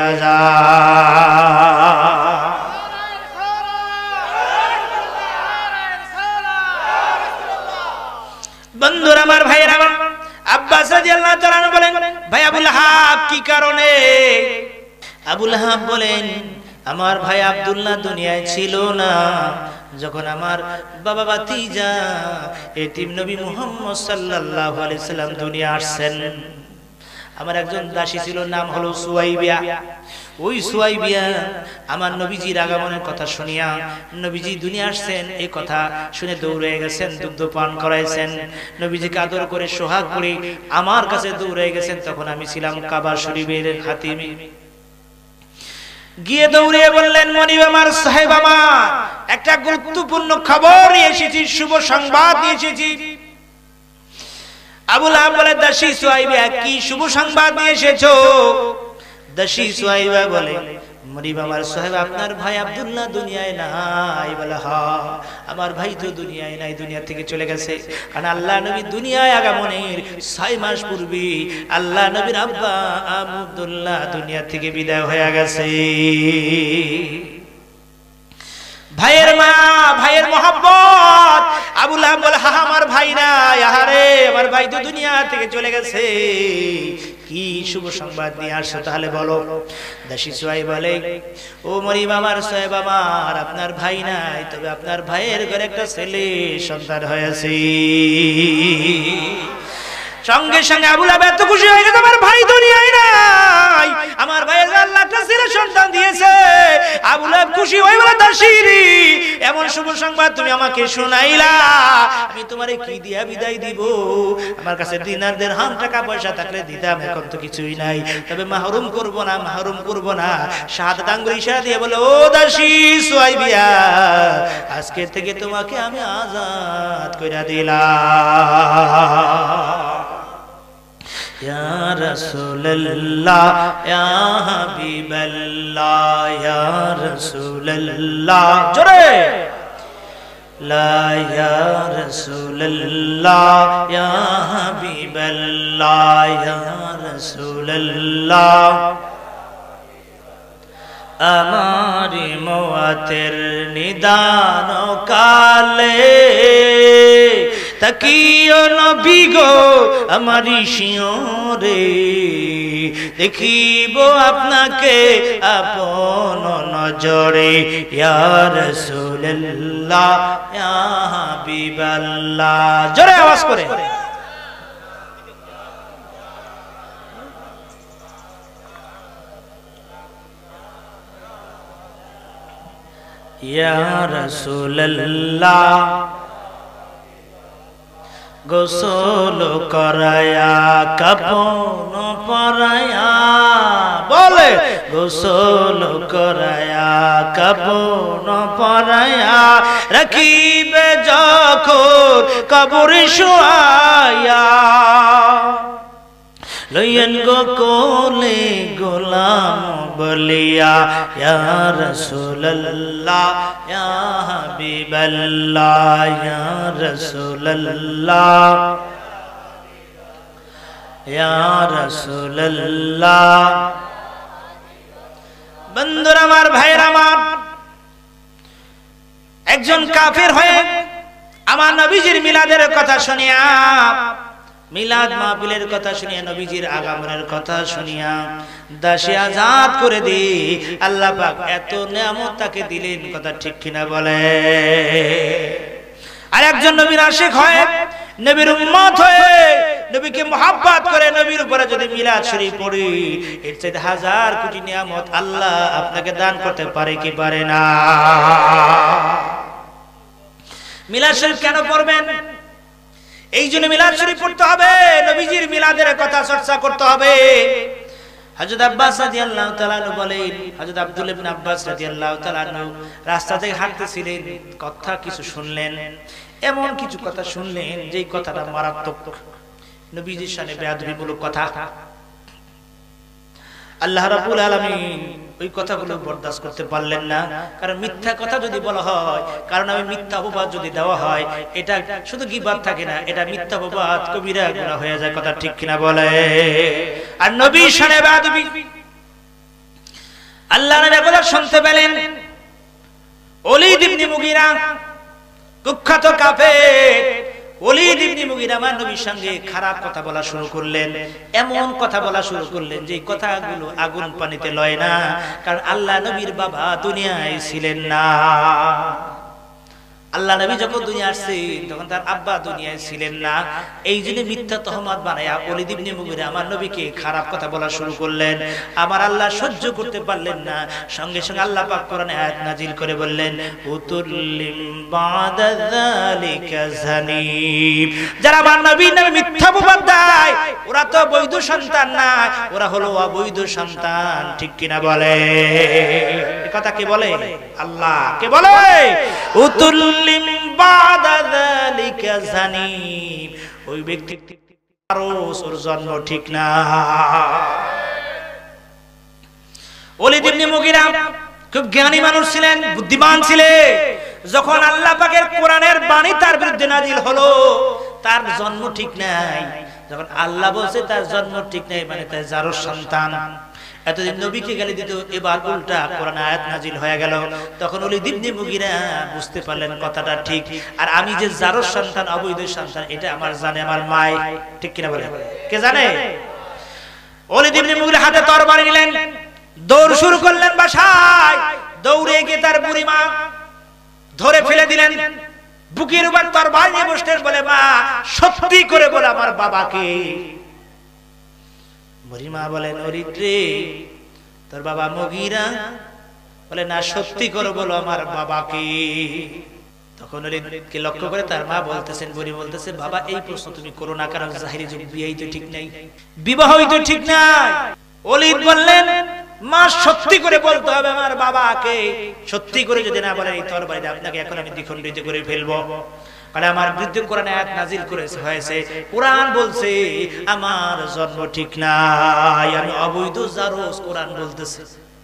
যায়। বন্ধুরা আমার, ভাইয়েরা আমার, আব্বাস রাদিয়াল্লাহু তাআলা আনহু বলেন, ভাই আবু লাহাব কি কারণে? আবু লাহাব বলেন, আমার ভাই আব্দুল্লাহ দুনিয়ায় ছিল না যখন আমার বাবা ভাতিজা এতিম নবী মুহাম্মদ সাল্লাল্লাহু আলাইহি সাল্লাম দুনিয়া আসছেন। আমার একজন দাসী ছিল, নাম হলো সুয়াইবিয়া। ওই সুয়াইবিয়া আমার নবীজির আগমনের কথা শুনিয়া, নবীজি দুনিয়া আসছেন এই কথা শুনে দৌড়ে গেছেন, দুগ্ধ পান করাইছেন, নবীজিকে আদর করে সোহাগ করে আমার কাছে দৌড়ে গেছেন। তখন আমি ছিলাম কাবা শরীফের হাতিমে। গিয়ে দৌড়িয়ে বললেন, মনিব আমার, সাহেব আমার, একটা গুরুত্বপূর্ণ খবর নিয়ে এসেছি, শুভ সংবাদ নিয়ে এসেছি। আবু লাহাব বলে, দাসী সুয়াইবা, কি শুভ সংবাদ নিয়ে এসেছো? দাসী সুয়াইবা বলে, মনিব আমার সাহেব, আপনার ভাই আব্দুল্লাহ দুনিয়ায় নাই। বলে, হ্যাঁ, আমার ভাই তো দুনিয়ায় নাই, দুনিয়া থেকে চলে গেছে। কারণ আল্লাহ নবী দুনিয়ায় আগমনের ছয় মাস পূর্বে আল্লাহ নবীর আব্বা আব্দুল্লাহ দুনিয়া থেকে বিদায় হয়ে গেছে। ভাইয়ের মা, ভাইয়ের মহব্বত। আবু লাহাব বলে, হা আমার ভাই নাই, আহারে আমার ভাই তো দুনিয়া থেকে চলে গেছে, কি শুভ সংবাদ নিয়ে আসছো তাহলে বলো। দাসী সুয়াইবা বলে, ও মরিম আমার, সাহেব আমার, আপনার ভাই নাই, তবে আপনার ভাইয়ের ঘরে একটা ছেলে সন্তান হয়েছে। সঙ্গে সঙ্গে আবু লাহাব এত খুশি হয়ে গেছে, আমার ভাই দুনিয়ায় নাই, আমার ভাইয়ের আল্লাহ একটা ছেলে সন্তান দিয়েছে। আবু লাহাব খুশি হয়ে বলে, দাসী, এমন শুভ সংবাদ তুমি আমাকে শোনাইলা, আমি তোমারে কি দিয়া বিদায় দিব? আমার কাছে দিনার দিরহাম টাকা পয়সা থাকলে দিতাম, এখন তো কিছুই নাই, তবে মাহরুম করব না, মাহরুম করব না। শাহাদাত আঙ্গুল ইশারা দিয়ে বলে, ও দাসী সুয়াইবিয়া, আজকে থেকে তোমাকে আমি আজাদ কইরা দিলাম। ইয়া রাসূলুল্লাহ, ইয়া হাবিবাল্লাহ, ইয়া রাসূলুল্লাহ, জোরে লা ইয়া রাসূলুল্লাহ, ইয়া হাবিবাল্লাহ, ইয়া রাসূলুল্লাহ। আমার মওয়াতের নিদান কালে তাকিও নবী গো আমারি শিয়রে, দেখিব আপনাকে আপন নজরে। ইয়া রাসূলুল্লাহ, ইয়া হাবিবাল্লাহ, জোরে আওয়াজ করে। ইয়া রাসূলুল্লাহ, গোসল করায়া কাপন পরায়া, বলে গোসল করায়া কাপন পরায়া, রাখিবে যখন কবরে শুয়ায়া, লইয়েন গো কোলে গোলাম বলিয়া। ইয়া রাসূলুল্লাহ, ইয়া হাবিবাল্লাহ, ইয়া রাসূলুল্লাহ, ইয়া রাসূলুল্লাহ। বন্ধুরা আমার, ভাইরা আমার, একজন কাফের হয়ে আমার নবীজির মিলাদের কথা শুনিয়া, মিলাদ মাহফিলের কথা শুনিয়া, নবীজির আগমনের কথা শুনিয়া দাসী আজাদ করে দি, আল্লাহ পাক এত নিয়ামত তাকে দিলেন, কথা ঠিক কিনা বলে। আর একজন নবীর আশিক হয়ে, নবীর উম্মত হয়ে, নবীকে মুহাব্বত করে নবীর উপরে যদি মিলাদ শরীফ পড়ি, এর চাইতে হাজার কোটি নিয়ামত আল্লাহ আপনাকে দান করতে পারে কি পারে না? মিলাদ শরীফ কেন পড়বেন? এই জন্য মিলাদ শরীফ পড়তে হবে, নবীজির মিলাদের কথা চর্চা করতে হবে। হযরত আব্বাস রাদিয়াল্লাহু তাআলা আনহু বলেন, হযরত আব্দুল ইবনে আব্বাস রাদিয়াল্লাহু তাআলা আনহু রাস্তা থেকে হাঁটতেছিলেন, কথা কিছু শুনলেন, এমন কিছু কথা শুনলেন যেই কথাটা মারাত্মক, নবীজির শানে বেয়াদবিমূলক কথা। আল্লাহ রাব্বুল আলামিন ওই কথাগুলো বরদাস্ত করতে পারলেন না, কারণ মিথ্যা কথা যদি বলা হয়, কারণ আমি মিথ্যা অপবাদ যদি দেওয়া হয়, এটা শুধু গীবাত থাকে না, এটা মিথ্যা অপবাদ কবিরা গুনাহ হয়ে যায়, কথা ঠিক কিনা বলে। আর নবীর শানে বেয়াদবি, আল্লাহ নবী কথা শুনতে পেলেন, ওলীদ ইবনে মুগীরা কুখ্যাত কাফের, ওলীদ ইবনে মুগীরা আমার নবীর সঙ্গে খারাপ কথা বলা শুরু করলেন, এমন কথা বলা শুরু করলেন যে কথাগুলো আগুন পানিতে লয় না, কারণ আল্লাহ নবীর বাবা দুনিয়ায় ছিলেন না। আল্লাহ নবী যখন দুনিয়া আসছেন তখন তার আব্বা দুনিয়ায় ছিলেন না, এই জন্য মিথ্যা তহমত বানায়া ওলীদ ইবনে মুগীরা আমার নবীকে খারাপ কথা বলা শুরু করলেন। আমার আল্লাহ সহ্য করতে পারলেন না, সঙ্গে সঙ্গে আল্লাহ পাক কোরআনে আয়াত নাজিল করে বললেন, উতুল্লিম বাদা যালিকা জানিব। যারা আমার নবীর নামে মিথ্যা অপবাদ দেয় ওরা তো বৈধ সন্তান না, ওরা হলো অবৈধ সন্তান, ঠিক কিনা বলে? এই কথা কে বলে? আল্লাহ। কে বলে? উতুল ওই ব্যক্তি ওর জন্ম ঠিক না। ওলীদ ইবনে মুগীরা খুব জ্ঞানী মানুষ ছিলেন, বুদ্ধিমান ছিলেন। যখন আল্লাহ পাকের কোরআনের বাণী তার বিরুদ্ধে নাজিল হলো, তার জন্ম ঠিক নাই, যখন আল্লাহ বলছে তার জন্ম ঠিক নাই মানে তার জারজ সন্তান, এতদিন নবীকে গালি দিত, এবার উল্টা কোরআন আয়াত নাজিল হয়ে গেল। তখন ওলীদ ইবনে মুগীরা বুঝতে পারলেন কথাটা ঠিক, আর আমি যে জারজ সন্তান, অবৈধ সন্তান, এটা আমার জানে আমার মা, ঠিক কিনা বলে? কে জানে? ওলীদ ইবনে মুগীরা হাতে তরবারি নিলেন, দৌড় শুরু করলেন বাসায়। দৌড়ে গিয়ে তার বুড়ি মা ধরে ফেলে দিলেন, বুকের উপর তরবারি নিয়ে বসলেন, বলে মা সত্যি করে বলে আমার বাবাকে। বুড়িমা বলেন, ওলীদ রে তোর বাবা মুগীরা? বলে না, সত্যি করে বলো আমার বাবাকে। তখন ওলীদকে লক্ষ্য করে তার মা বলতেছেন, বুড়ি বলতেছে, বাবা এই প্রশ্ন তুমি করো না, কারণ জাহিরি যুগ বিয়েই তো ঠিক নাই, বিবাহই তো ঠিক নাই। ওলীদ বললেন, মা সত্যি করে বলতে হবে আমার বাবাকে, সত্যি করে যদি না বলে এই তরবারি আপনাকে এখন আমি দ্বিখণ্ডিত করে ফেলবো। কারণ আমার বিরুদ্ধে কোরআন আয়াত নাজিল করেছে হয়েছে, কোরআন বলছে আমার জন্ম ঠিক নাই, আমি অবৈধ জারজ, কোরআন বলতেছে।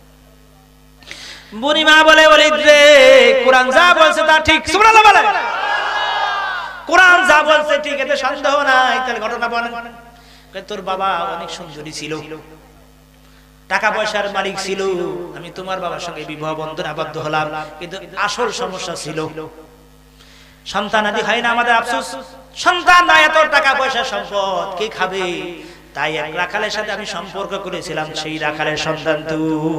বুড়ি মা বলে, ওলীদ রে কোরআন যা বলছে তা ঠিক, সুবহানাল্লাহ বলে। কোরআন যা বলছে ঠিক, এতে সন্দেহ নাই। তাহলে ঘটনা বলেন। তোর বাবা অনেক সুন্দরী ছিল, টাকা পয়সার মালিক ছিল, আমি তোমার বাবার সঙ্গে বিবাহ বন্ধনে আবদ্ধ হলাম, কিন্তু আসল সমস্যা ছিল সন্তান আদি হয় না। আমাদের আফসোস, সন্তান নাই, এত টাকা পয়সা সম্পদ কে খাবে? তাই এক রাখালের সাথে আমি সম্পর্ক করেছিলাম, সেই রাখালের সন্তান তো।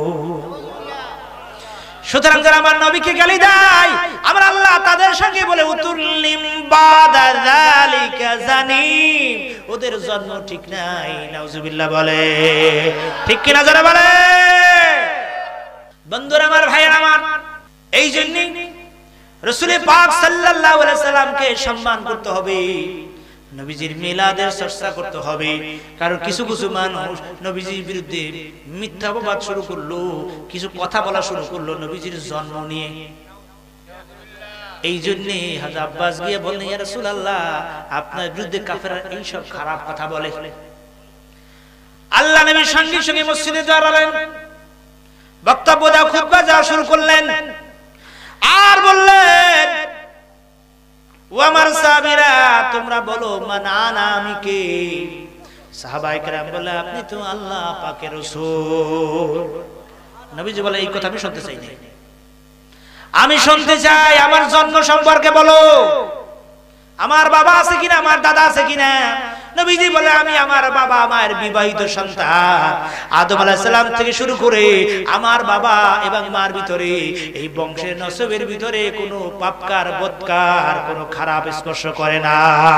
সুতরাং যারা আমার নবীকে গালি দেয়, আমার আল্লাহ তাদের সঙ্গে বলে, উতুল্লিম বাদা যালিকা জানিব, ওদের জন্ম ঠিক নাই। নাউজুবিল্লাহ বলে, ঠিক কিনা যারা বলে? বন্ধুরা আমার, ভাইয়েরা আমার, এই জন্যই রাসূল পাক সাল্লাল্লাহু আলাইহি সাল্লামকে সম্মান করতে হবে, নবীজির মিলাদের চর্চা করতে হবে। কারণ কিছু কিছু মানুষ নবীজির বিরুদ্ধে মিথ্যা অপবাদ শুরু করলো, কিছু কথা বলা শুরু করলো নবীজির জন্ম নিয়ে। এই জন্যে হযরত আব্বাস গিয়ে বললেন, ইয়া রাসূলুল্লাহ আপনার বিরুদ্ধে কাফেররা এই সব খারাপ কথা বলে। আল্লাহ নবী সঙ্গে সঙ্গে মসজিদে দাঁড়ালেন, বক্তব্য দেওয়া, খুতবা দেওয়া শুরু করলেন, আর বললেন, ও আমার সাহাবীরা তোমরা বলো মান আনা, আমি কে? সাহাবায়ে কেরাম বলে, আপনি তো আল্লাহ পাকের রাসূল। নবীজি বলে, এই কথা আমি শুনতে চাই না, আমি শুনতে চাই আমার জন্ম সম্পর্কে বলো, আমার বাবা আছে কিনা, আমার দাদা আছে কিনা। নবীজি বলে, আমি আমার বাবা মায়ের বিবাহিত সন্তান, আদম আলাইহিস সালাম থেকে শুরু করে আমার বাবা এবং মার ভিতরে, এই বংশের নসবের ভিতরে কোনো পাপকার বদকার কোনো খারাপ স্পর্শ করে না।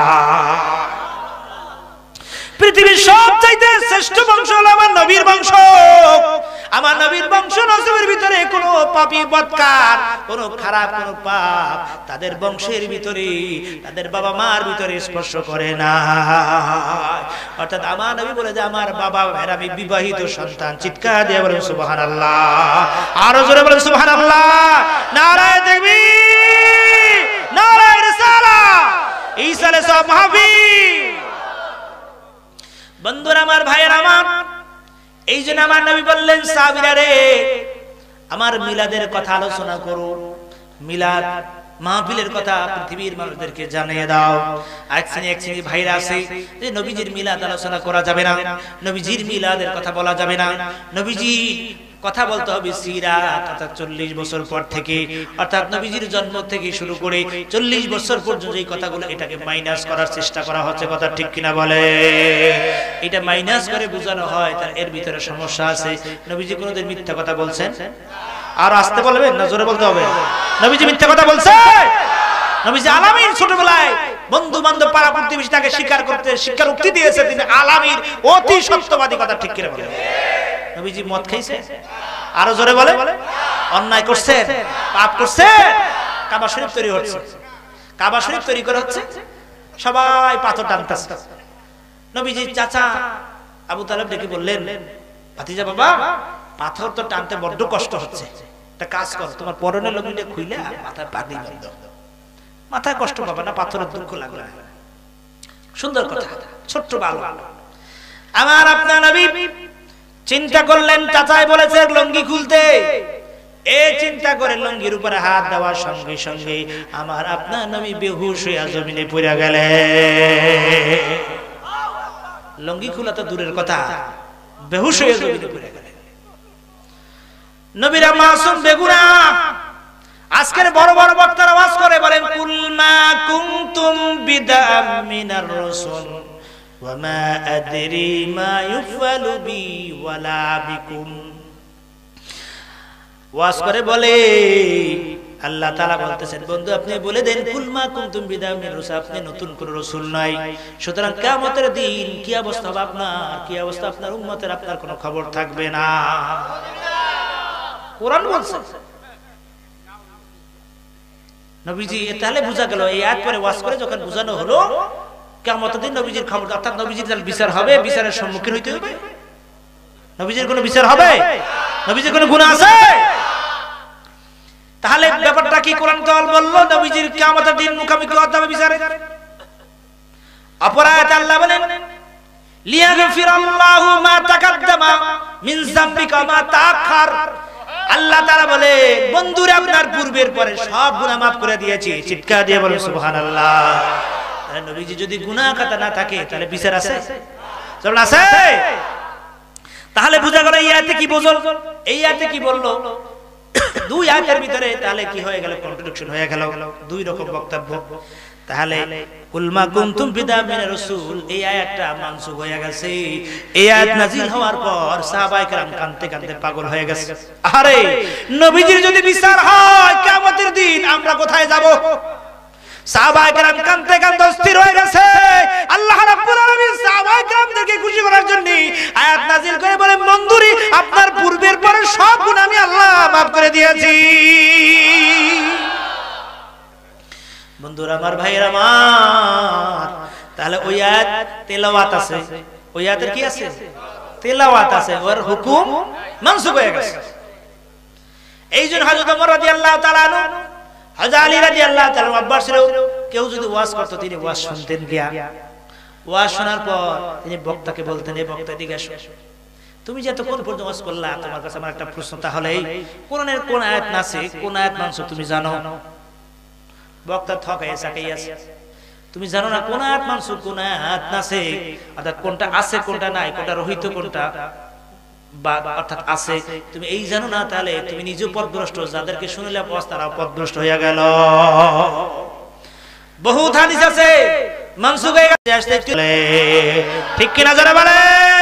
পৃথিবীর সবচাইতে শ্রেষ্ঠ বংশ হলো আমার নবীর বংশ। আমার নবীর বংশ নসবের ভিতরে কোনো পাপী বদকার, কোনো খারাপ কোনো পাপ তাদের বংশের ভিতরে, তাদের বাবা মার ভিতরে স্পর্শ করে না। অর্থাৎ আমার নবী বলে যে আমার বাবা ভাইয়ের আমি বিবাহিত সন্তান। চিৎকার দিয়ে বলেন সুবহানাল্লাহ, আরো জোরে বলেন সুবহানাল্লাহ। নারায়ে তাকবীর, নারায়ে রিসালাত, ঈসা আলাইহিস সালাম মাহফিল। বন্ধুরা আমার, ভাইয়েরা আমার, এই জন্য আমার নবী বললেন, সাহাবীরা রে আমার মিলাদের কথা আলোচনা করো, মিলাদ মাহফিলের কথা পৃথিবীর মানুষদেরকে জানিয়ে দাও। এক শ্রেণী এক শ্রেণী ভাইরা আছে যে নবীজির মিলাদ আলোচনা করা যাবে না, নবীজির মিলাদের কথা বলা যাবে না, নবীজি কথা বলতে হবে সিরাত, অর্থাৎ চল্লিশ বছর পর থেকে, অর্থাৎ নবীজির জন্ম থেকে শুরু করে চল্লিশ বছর পর্যন্ত এই কথাগুলো এটাকে মাইনাস করার চেষ্টা করা হচ্ছে। কথা ঠিক কিনা বলে? এটা মাইনাস করে বোঝানো হয় তার এর ভিতরে সমস্যা আছে। নবীজি কোনোদিন মিথ্যা কথা বলছেন? আর আসতে বলবেন না জোরে বলতে হবে? নবীজি মিথ্যা কথা বলছে? নবীজি আলামিন ছোটবেলায় বন্ধু বান্ধব পাড়া প্রতিবেশী তাকে স্বীকার করতে শিক্ষার উক্তি দিয়েছে, তিনি আলামিন অতি সত্যবাদী। কথা ঠিক কিনা বলে? নবীজি মদ খাইছে? আরো জোরে বলে? অন্যায় করছে, পাপ করছে। কাবা শরীফ তৈরি হচ্ছে, কাবা শরীফ তৈরি করা হচ্ছে, সবাই পাথর টানতেছে। নবীজির চাচা আবু তালেব ডেকে বললেন, ভাতিজা বাবা, পাথর তো টানতে বড্ড কষ্ট হচ্ছে, একটা কাজ কর, তোমার পরনের লুঙ্গিটা খুইলা মাথায় পাগড়ি বাঁধো, মাথায় কষ্ট পাবে না, পাথরের দুঃখ লাগবে না। সুন্দর কথা, ছোট্ট বালক। আমার আপনার নবী চিন্তা করলেন, চাচাই বলেছে লুঙ্গি খুলতে, এ চিন্তা করে লুঙ্গির উপরে হাত দেওয়ার সঙ্গে সঙ্গে আমার আপনার নবী বেহুশ হয়ে জমিনে পড়ে গেলেন। লুঙ্গি খোলা তো দূরের কথা, বেহুশ হয়ে জমিনে পড়ে গেলেন। নবীরা মাসুম, বেগুনাহ। আজকের বড় বড় বক্তারা ওয়াজ করে বলেন, কুল মা কুনতুম বিদাম মিনার রাসূল ওয়া মা আদরি মা ইউফালু বি ওয়ালা বিকুম। ওয়াজ করে বলে আল্লাহ তাআলা বলতেছেন, বন্ধু আপনি বলে দেন, কুল মা কুনতুম বিদাম মিনার রাসূল, আপনি নতুন কোন রাসূল নাই, সুতরাং কিয়ামতের দিন কি অবস্থা হবে আপনার, কি অবস্থা আপনার উম্মতের, আপনার কোনো খবর থাকবে না। কোরআন বলছে। নবীজি তাহলে বোঝা গেল, এই আয়াত পরে ওয়াজ করে যখন বোঝানো হলো কিয়ামতের দিন নবীজির খবর, অর্থাৎ নবীজির তাহলে বিচার হবে, বিচারের সম্মুখীন হইতে হবে। নবীজির কোনো বিচার হবে? নবীজির কোনো গুনাহ আছে? তাহলে ব্যাপারটা কি কোরআন কাল বলল, নবীজির কিয়ামতের দিন মুখামুখি হতে হবে বিচারে। অপর আয়াতে আল্লাহ বলেন, লিয়াগফিরাল্লাহু মা তাকাদ্দামা মিন যামবিকা মা তাআখার। আল্লাহ তাআলা বলে, বন্ধুরে আপনার পূর্বের পরে সব গুনাহ maaf করে দিয়েছি। চিৎকার দিয়ে বলেন সুবহানাল্লাহ। তাহলে নবীজি যদি গুনাহ খাতা না থাকে তাহলে বিচার আছে? চলুন আছে। তাহলে বোঝা গেল এই আয়াতে কি বলল, এই আয়াতে কি বলল, দুই আয়াতের ভিতরে তাহলে কি হয়ে গেল, কন্ট্রাডিকশন হয়ে গেল, দুই রকম বক্তব্য। তাহলে কুল মা কুনতুম বিদাম মিনার রাসূল, এই আয়াতটা মানসুখ হয়ে গেছে। এই আয়াত নাযিল হওয়ার পর সাহাবায়ে কেরাম কাঁদতে কাঁদতে পাগল হয়ে গেছে। আরে নবীজির যদি বিচার হয় কিয়ামতের দিন আমরা কোথায় যাব? সাহাবায়ে কেরাম কাঁদতে কাঁদতে অস্থির হয়ে গেছে। আল্লাহ রাব্বুল আলামিন সাহাবায়ে কেরামদেরকে খুশি করার জন্য আয়াত নাযিল করে বলেন, বন্ধুরি আপনার পূর্বের পরে সব গুনাহ আমি আল্লাহ maaf করে দিয়েছি। বন্ধুরা আমার, ভাইয়েরা আমার, তাহলে ওই আয়াত তেলাওয়াত আছে, ওই আয়াতের কি আছে? তেলাওয়াত আছে, ওর হুকুম মানসুখ হয়ে গেছে। এইজন্য হযরত ওমর রাদিয়াল্লাহু তাআলা আনহু, হযরত আলী রাদিয়াল্লাহু তাআলা আব্বাস ছিল, কেউ যদি ওয়াজ করত তিনি ওয়াজ শুনতেন গিয়া, ওয়াজ শোনার পর তিনি বক্তাকে বলতেন, এই বক্তা দিকে আসো, তুমি যে এতক্ষণ পর্যন্ত ওয়াজ করলা, তোমার কাছে আমার একটা প্রশ্ন, তাহলে কোরআনের কোন আয়াত আছে, কোন আয়াত মানসুখ তুমি জানো? বক্তা ঠকাইয়া চাকাইয়াছে, তুমি জানো না কোন আয়াত মানসুখ কোন আয়াত আছে, অর্থাৎ কোনটা আছে কোনটা নাই, কোনটা রহিত কোনটা বা অর্থাৎ আছে, তুমি এই জানো না, তাহলে তুমি নিজেও পথভ্রষ্ট, যাদেরকে শুনলে ওয়াজ তারাও পথভ্রষ্ট হয়ে গেল। বহুত হাদিস আছে মানসুখ হয়ে গেছে, ঠিক কিনা যারা বলে?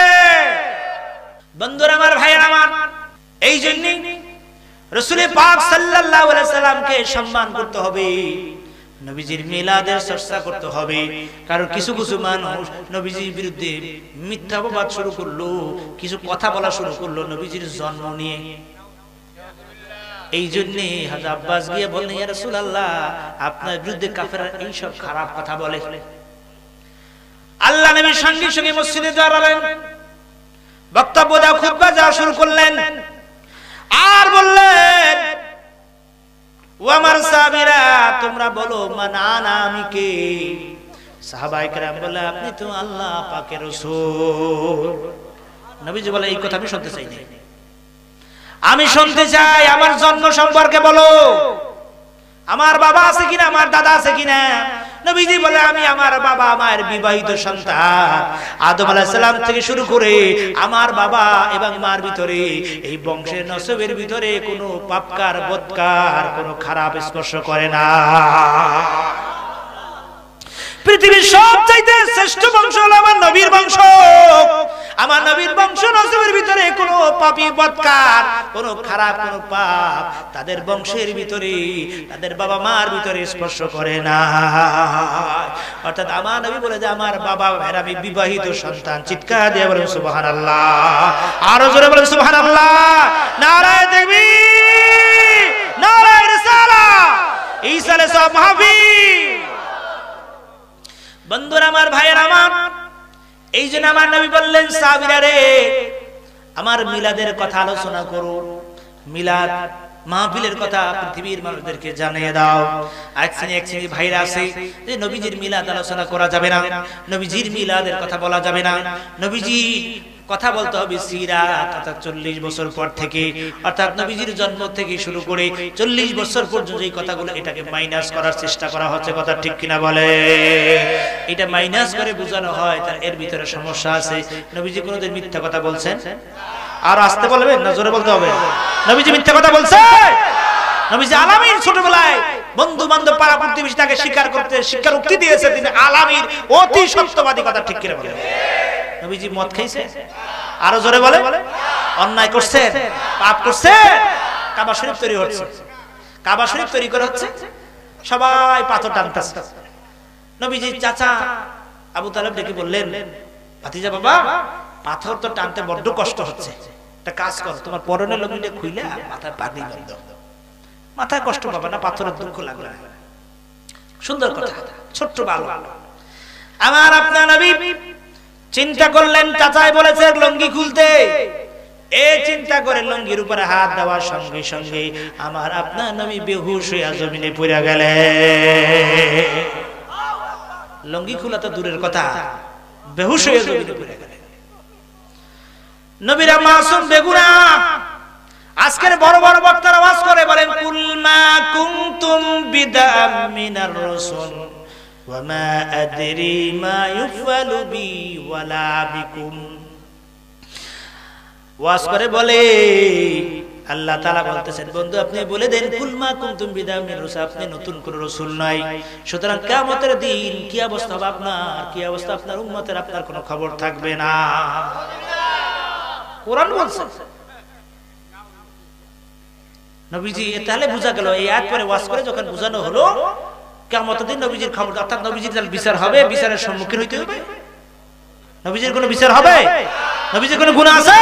বন্ধুরা আমার, ভাইয়েরা আমার, এই জন্য রাসূল পাক সাল্লাল্লাহু আলাইহি সাল্লামকে সম্মান করতে হবে, নবীজির মিলাদের চর্চা করতে হবে। কারণ কিছু কিছু মানুষ নবীজির বিরুদ্ধে মিথ্যা অপবাদ শুরু করলো, কিছু কথা বলা শুরু করলো নবীজির জন্ম নিয়ে। এই জন্য হযরত আব্বাস গিয়ে বললেন, ইয়া রাসূলুল্লাহ আপনার বিরুদ্ধে কাফেররা এই সব খারাপ কথা বলে। আল্লাহ নবী সঙ্গে সঙ্গে মসজিদে দাঁড়ালেন, বক্তব্য দেওয়া, খুতবা দেওয়া শুরু করলেন, আর বললেন, ও আমার সাহাবীরা তোমরা বলো মান আনা, আমি কে? সাহাবায়ে কেরাম বলে, আপনি তো আল্লাহ পাকের রাসূল। নবীজি বলে, এই কথা আমি শুনতে চাই না, আমি শুনতে চাই আমার জন্ম সম্পর্কে বলো, আমার বাবা আছে কিনা, আমার দাদা আছে কিনা, নবীজি বলে আমি আমার বাবা মায়ের বিবাহিত সন্তান আদম আলাইহিস সালাম থেকে শুরু করে আমার বাবা এবং মার ভিতরে এই বংশের নসবের ভিতরে কোনো পাপকার বদকার কোনো খারাপ স্পর্শ করে না। পৃথিবীর সবচাইতে শ্রেষ্ঠ বংশ হলো আমার নবীর বংশ। আমার নবীর বংশ নসবের ভিতরে কোনো পাপী বদকার কোনো খারাপ কোনো পাপ তাদের বংশের ভিতরে তাদের বাবা মার ভিতরে স্পর্শ করে না। অর্থাৎ আমার নবী বলে যে আমার বাবা মায়ের আমি বিবাহিত সন্তান। চিৎকার দিয়ে বলেন সুবহানাল্লাহ, আরো জোরে বলেন সুবহানাল্লাহ। নারায়ে তাকবীর, নারায়ে রিসালাত, ঈসা আলাইহিস সালাম মাহফিল। বন্ধুরা আমার, ভাইয়ের আমার, এই জন্য আমার নবী বললেন সাহাবীরা রে আমার মিলাদের কথা আলোচনা করো, মিলাদ মাহফিলের কথা পৃথিবীর মানুষদেরকে জানিয়ে দাও। এক শ্রেণী এক শ্রেণী ভাইরা আছে যে নবীজির মিলাদ আলোচনা করা যাবে না, নবীজির মিলাদের কথা বলা যাবে না, নবীজি কথা বলতে হবে সিরাত অর্থাৎ চল্লিশ বছর পর থেকে, অর্থাৎ নবীজির জন্ম থেকে শুরু করে চল্লিশ বছর পর্যন্ত এই কথাগুলো এটাকে মাইনাস করার চেষ্টা করা হচ্ছে। কথা ঠিক কিনা বলে? এটা মাইনাস করে বোঝানো হয় তার এর ভিতরে সমস্যা আছে। নবীজি কোনোদিন মিথ্যা কথা বলছেন? আর আসতে বলবেন না, জোরে বলতে হবে। নবীজি মিথ্যা কথা বলছে? নবীজি আলামিন ছোটবেলায় বন্ধু বান্ধব পাড়া প্রতিবেশী তাকে স্বীকার করতে শিক্ষার উক্তি দিয়েছে, তিনি আলামিন অতি সত্যবাদী। কথা ঠিক কিনা বলেন? নবীজি মদ খাইছে? আরো জোরে বলে। অন্যায় করছে, পাপ করছে। কাবা শরীফ তৈরি হচ্ছে, কাবা শরীফ তৈরি করা হচ্ছে, সবাই পাথর টানতেছে। নবীজি চাচা আবু তালেব ডেকে বললেন, ভাতিজা বাবা পাথর তো টানতে বড্ড কষ্ট হচ্ছে, একটা কাজ কর, তোমার পরনের লুঙ্গিটা খুইলা মাথায় পাগড়ি বাঁধ দাও, মাথায় কষ্ট পাবে না, পাথরের দুঃখ লাগবে না। সুন্দর কথা, ছোট্ট বালক। আমার আপনার নবী চিন্তা করলেন, চাচাই বলেছে লুঙ্গি খুলতে, এই চিন্তা করে লুঙ্গির উপরে হাত দেওয়ার সঙ্গে সঙ্গে আমার আপনার নবী বেহুশ হয়ে জমিনে পড়ে গেলেন। লুঙ্গি খোলা তো দূরের কথা, বেহুশ হয়ে জমিনে পড়ে গেলেন। নবীরা মাসুম বেগুনাহ। আজকের বড় বড় বক্তারা ওয়াজ করে বলেন কুল মা কুনতুম বিদাম মিনার রাসূল ওয়া মা আদরি মা ইউফালু বি ওয়ালা বিকুম। ওয়াজ করে বলে আল্লাহ তাআলা বলতেছেন, বন্ধু আপনি বলে দেন কুল মা কুনতুম বিদাম মিনার রাসূল, আপনি নতুন কোন রাসূল নাই, সুতরাং কিয়ামতের দিন কি অবস্থা হবে আপনার, কি অবস্থা আপনার উম্মতের, আপনার কোনো খবর থাকবে না। কোরআন বলছে। নবীজি তাহলে বোঝা গেল এই আয়াত পরে ওয়াজ করে যখন বোঝানো হলো কিয়ামতের দিন নবীজির খবর, অর্থাৎ নবীজির তাহলে বিচার হবে, বিচারের সম্মুখীন হইতে হবে। নবীজির কোনো বিচার হবে? নবীজির কোনো গুনাহ আছে?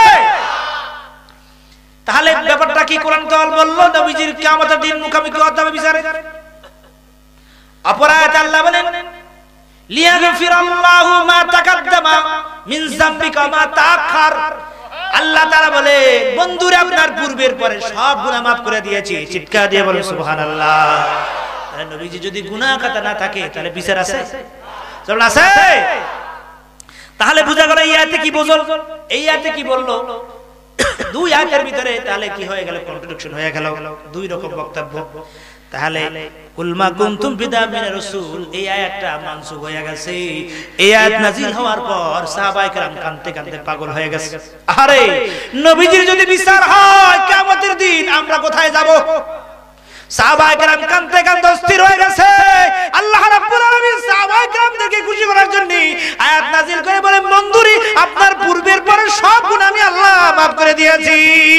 তাহলে ব্যাপারটা কি কোরআন কাল বললো নবীজির কিয়ামতের দিন মুখামুখি হতে হবে বিচারে। অপর আয়াতে আল্লাহ বলেন লিয়াগফিরাল্লাহু মা তাকাদ্দামা মিন যামবিকা মা তাআখার। আল্লাহ তাআলা বলে বন্ধুরে আপনার পূর্বের পরে সব গুনাহ maaf করে দিয়েছি। চিৎকার দিয়ে বলেন সুবহানাল্লাহ। তাহলে নবীজি যদি গুনাহ খাতা না থাকে তাহলে বিচার আছে? চলুন আছে। তাহলে বুঝা গেল এই আয়াতে কি বুঝল, এই আয়াতে কি বললো, দুই আয়াতের ভিতরে তাহলে কি হয়ে গেল, কন্ট্রাডিকশন হয়ে গেল, দুই রকম বক্তব্য। তাহলে কুল মা কুনতুম বিদা মিনার রাসূল এই আয়াতটা মানসুখ হয়ে গেছে। এই আয়াত নাযিল হওয়ার পর সাহাবায়ে কেরাম কাঁদতে কাঁদতে পাগল হয়ে গেছে। আরে নবীজির যদি বিচার হয় কিয়ামতের দিন আমরা কোথায় যাব? সাহাবায়ে কেরাম কাঁদতে কাঁদতে অস্থির হয়ে গেছে। আল্লাহ রাব্বুল আলামিন সাহাবায়ে কেরামদেরকে খুশি করার জন্য আয়াত নাযিল করে বলেন বন্ধুরি আপনার পূর্বের পরে সব গুনাহ আমি আল্লাহ maaf করে দিয়েছি।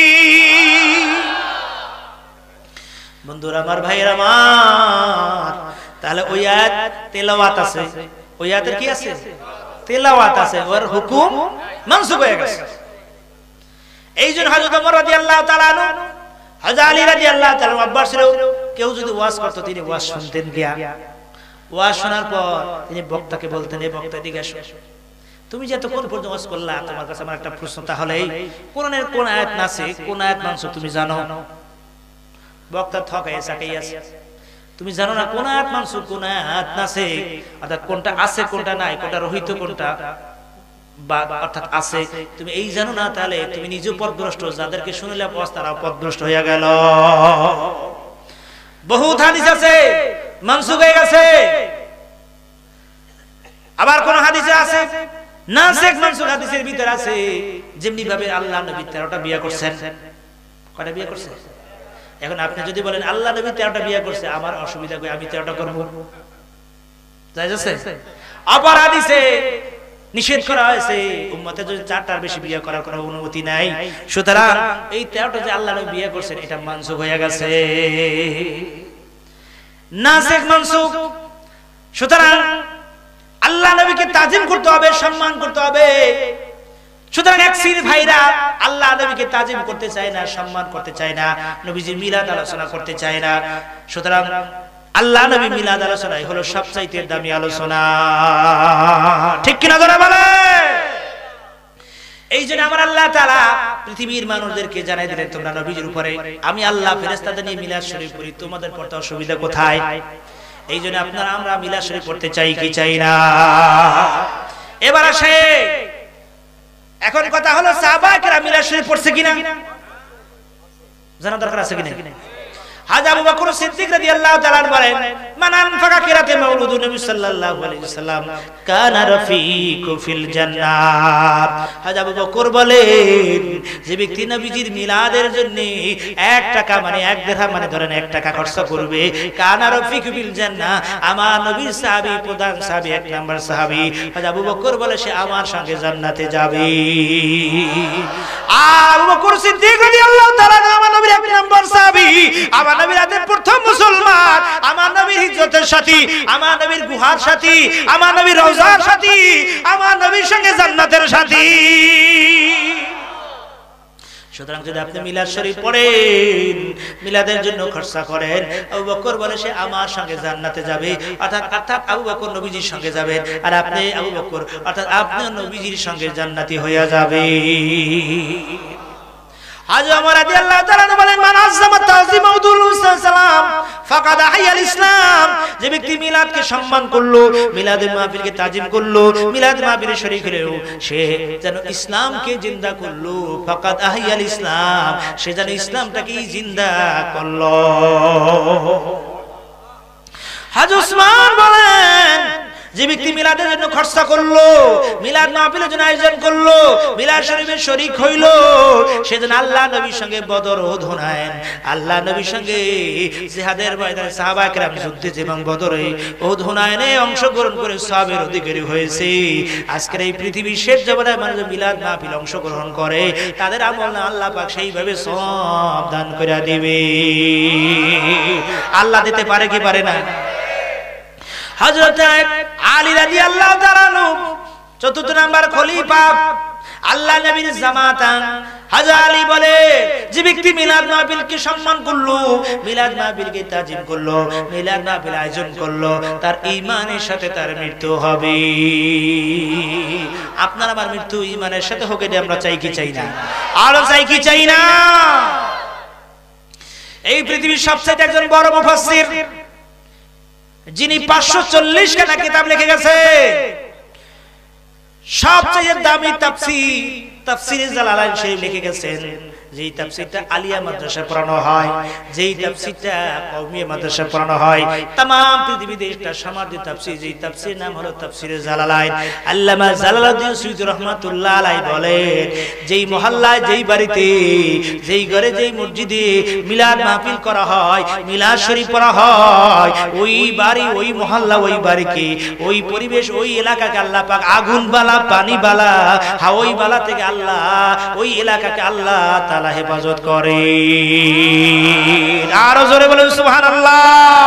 বন্ধুরা আমার, ভাইয়েরা আমার, তাহলে ওই আয়াত তেলাওয়াত আছে, ওই আয়াতের কি আছে? তেলাওয়াত আছে, ওর হুকুম মানসুখ হয়ে গেছে। এইজন্য হযরত ওমর রাদিয়াল্লাহু তাআলা আনহু, হযরত আলী রাদিয়াল্লাহু তাআলা আব্বাস ছিল, কেউ যদি ওয়াজ করত তিনি ওয়াজ শুনতেন গিয়া। ওয়াজ শোনার পর তিনি বক্তাকে বলতেন, এই বক্তা দিকে আসো, তুমি যে এতক্ষণ পর্যন্ত ওয়াজ করলা, তোমার কাছে আমার একটা প্রশ্ন, তাহলে এই কোরআনের কোন আয়াত আছে, কোন আয়াত মানসুখ তুমি জানো? বক্তা ঠকায় সাকাই আছে, তুমি জানো না কোন আয়াত মানসুখ কোন আয়াত আছে, অর্থাৎ কোনটা আছে কোনটা নাই, কোনটা রহিত কোনটা বা অর্থাৎ আছে তুমি এই জানো না, তাহলে তুমি নিজেও পথভ্রষ্ট, যাদেরকে শুনলে ওয়াজ তারাও পথভ্রষ্ট হয়ে গেল। বহুত হাদিস আছে মানসুখ হয়ে গেছে, আবার কোন হাদিসে আছে নাসিখ মানসুখ হাদিসের ভিতর আছে যেমনি ভাবে আল্লাহ নবী তেরোটা বিয়ে করছেন। কয়টা বিয়ে করছেন? এখন আপনি যদি বলেন আল্লাহ নবী তেরোটা বিয়ে করছে, আমার অসুবিধা কই, আমি তেরোটা করব, জায়েজ আছে? আবার হাদিসে নিষেধ করা হয়েছে উম্মতে যদি চারটার বেশি বিয়ে করার কোনো অনুমতি নাই। সুতরাং এই তেরোটা যে আল্লাহ নবী বিয়ে করছেন এটা মানসুখ হয়ে গেছে, নাসিখ মানসুখ। সুতরাং আল্লাহ নবীকে তাজিম করতে হবে, সম্মান করতে হবে। সুতরাং এক শ্রেণীর ভাইরা আল্লাহ নবীকে তাজিম করতে চায় না, সম্মান করতে চায় না, নবীজির মিলাদ আলোচনা করতে চায় না। সুতরাং আল্লাহ নবী মিলাদ আলোচনাই হলো সবচাইতে দামি আলোচনা, ঠিক কিনা যারা বলে? এই জন্য আমার আল্লাহ তাআলা পৃথিবীর মানুষদেরকে জানাই দিলেন তোমরা নবীজির উপরে আমি আল্লাহ ফেরেশতাদের নিয়ে মিলাদ শরীফ পড়ি, তোমাদের পড়তে অসুবিধা কোথায়? এই জন্য আপনারা আমরা মিলাদ শরীফ পড়তে চাই কি চাই না? এবার আসে এখন কথা হলো সাহাবায়েরা মিলাদ শরীফ পড়ছে কিনা জানা দরকার আছে কিনা? হাজী আবু বকর সিদ্দিক রাদিয়াল্লাহু তাআলা বলেন মান আনফাকা কিরাতে মাউলুদুন নবী সাল্লাল্লাহু আলাইহি ওয়াসাল্লাম কানা রাফিকু ফিল জান্নাত। হাজী আবু বকর বলেন যে ব্যক্তি নবীজির মিলাদের জন্য এক টাকা মানে এক দিরহাম মানে ধরেন এক টাকা খরচ করবে, কানা রাফিকু ফিল জান্নাহ, আমার নবীর সাহাবী প্রধান সাহাবী এক নাম্বার সাহাবী হাজী আবু বকর বলে সে আমার সঙ্গে জান্নাতে যাবে। আবু বকর সিদ্দিক রাদিয়াল্লাহু তাআলা আমার নবীর এক নাম্বার সাহাবী, আমার নবীর আদের প্রথম মুসলমান, আমার নবীর হিজরতের সাথী, আমার নবীর গুহার সাথী, আমার নবীর রওজার সাথী, আমার নবীর সঙ্গে জান্নাতের সাথী। সুতরাং যদি আপনি মিলাদ শরীফ পড়েন, মিলাদের জন্য খরচা করেন, আবু বকর বলে সে আমার সঙ্গে জান্নাতে যাবে, অর্থাৎ অর্থাৎ আবু বকর নবীজির সঙ্গে যাবেন, আর আপনি আবু বকর অর্থাৎ আপনি নবীজির সঙ্গে জান্নাতি হয়ে যাবে। হাজী ওমর রাদিয়াল্লাহু তাআলা বলেন মান আযযামা তাযীম মাউদুল সালাম ফাকাদ আহইয়াল ইসলাম, যে ব্যক্তি মিলাদকে সম্মান করলো, মিলাদের মাহফিলকে তাজিম করলো, মিলাদ মাহফিলে শরীক হলো, সে যেন ইসলামকে জিন্দা করলো, ফাকাদ আহইয়াল ইসলাম, সে যেন ইসলামটাকে জিন্দা করলো। হাজী ওসমান বলেন যে ব্যক্তি মিলাদের জন্য খরচা করলো, মিলাদ মাহফিলের জন্য আয়োজন করলো, মিলাদ শরীফের শরীক হইলো, সেদিন আল্লাহ নবীর সঙ্গে বদর ও হুনাইন, আল্লাহ নবীর সঙ্গে জিহাদের ময়দানে সাহাবায়ে কেরাম যুদ্ধে এবং বদরে ও হুনাইনে অংশগ্রহণ করে সওয়াবের অধিকারী হয়েছে। আজকের এই পৃথিবীর শেষ জামানায় মানুষ মিলাদ মাহফিল অংশগ্রহণ করে, তাদের আমল আল্লাহ পাক সেইভাবে সওয়াব দান করে দিবে। আল্লাহ দিতে পারে কি পারে না? হযরত আলী রাদিয়াল্লাহু তাআলা চতুর্থ নাম্বার খলিফা, আল্লাহ নবীর জামাতা। হযরত আলী বলে যে ব্যক্তি মিলাদ মাহফিলকে সম্মান করলো, মিলাদ মাহফিলকে তাজিম করলো, মিলাদ মাহফিল আয়োজন করলো, তার ঈমানের সাথে তার মৃত্যু হবে। আপনার আমার মৃত্যু ঈমানের সাথে হোক, এটা আমরা চাই কি চাই না? আর চাই কি চাই না? এই পৃথিবীর সবচেয়ে একজন বড় মুফাসসির, যিনি পাঁচশো চল্লিশ খানা কিতাব লিখে গেছে, সবচেয়ে দামি তাফসীর তাফসীরে জালালাইন শরীফ লিখে গেছেন, যেই তাফসীরটা আলিয়া মাদ্রাসায় পড়ানো হয়, যেই তাফসীরটা কওমিয়া মাদ্রাসায় পড়ানো হয়, तमाम পৃথিবীতে একটা সমাদৃত তাফসীর, যেই তাফসীর নাম হলো তাফসীরে জালালাইন। আল্লামা জালালউদ্দিন সুয়ুতী রাহমাতুল্লাহ আলাইহি বলেন যেই মহল্লায়, যেই বাড়িতে, যেই ঘরে, যেই মসজিদে মিলাদ মাহফিল করা হয়, মিলাদ শরীফ পড়া হয়, ওই বাড়ি, ওই মহল্লা, ওই বাড়িকে, ওই পরিবেশ, ওই এলাকাকে আল্লাহ পাক আগুন বালা, পানি বালা, হাওয়াই বালা থেকে আল্লাহ ওই এলাকাকে আল্লাহ তাআলা হেফাজত করে। আরো জোরে বলেন সুবহানাল্লাহ।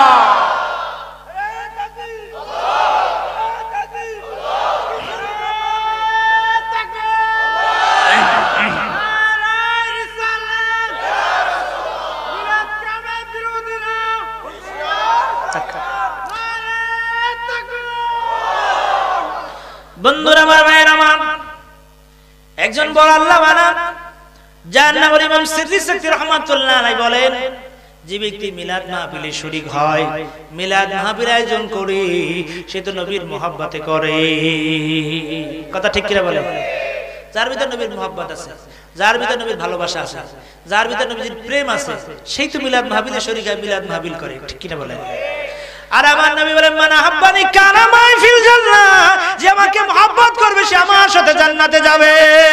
বন্ধুরা আমার, ভাইয়েরা আমার, একজন বড় আল্লাহ ওয়ালা যার নাম ইমাম সিদ্দিক সাকতি রাহমাতুল্লাহ আলাইহি বলেন যে ব্যক্তি মিলাদ মাহফিলে শরীক হয়, মিলাদ মাহফিল আয়োজন করে, সে তো নবীর মহব্বতে করে। কথা ঠিক কিনা বলে? যার ভিতর নবীর মহব্বত আছে, যার ভিতর নবীর ভালোবাসা আছে, যার ভিতর নবীর প্রেম আছে, সেই তো মিলাদ মাহফিলে শরীক হয়, মিলাদ মাহফিল করে। ঠিক কিনা বলে? আর আমার নবী বলেন মান আহাব্বানি কানা মাই ফিল জান্নাহ, যে আমাকে মহব্বত করবে সে আমার সাথে জান্নাতে যাবে।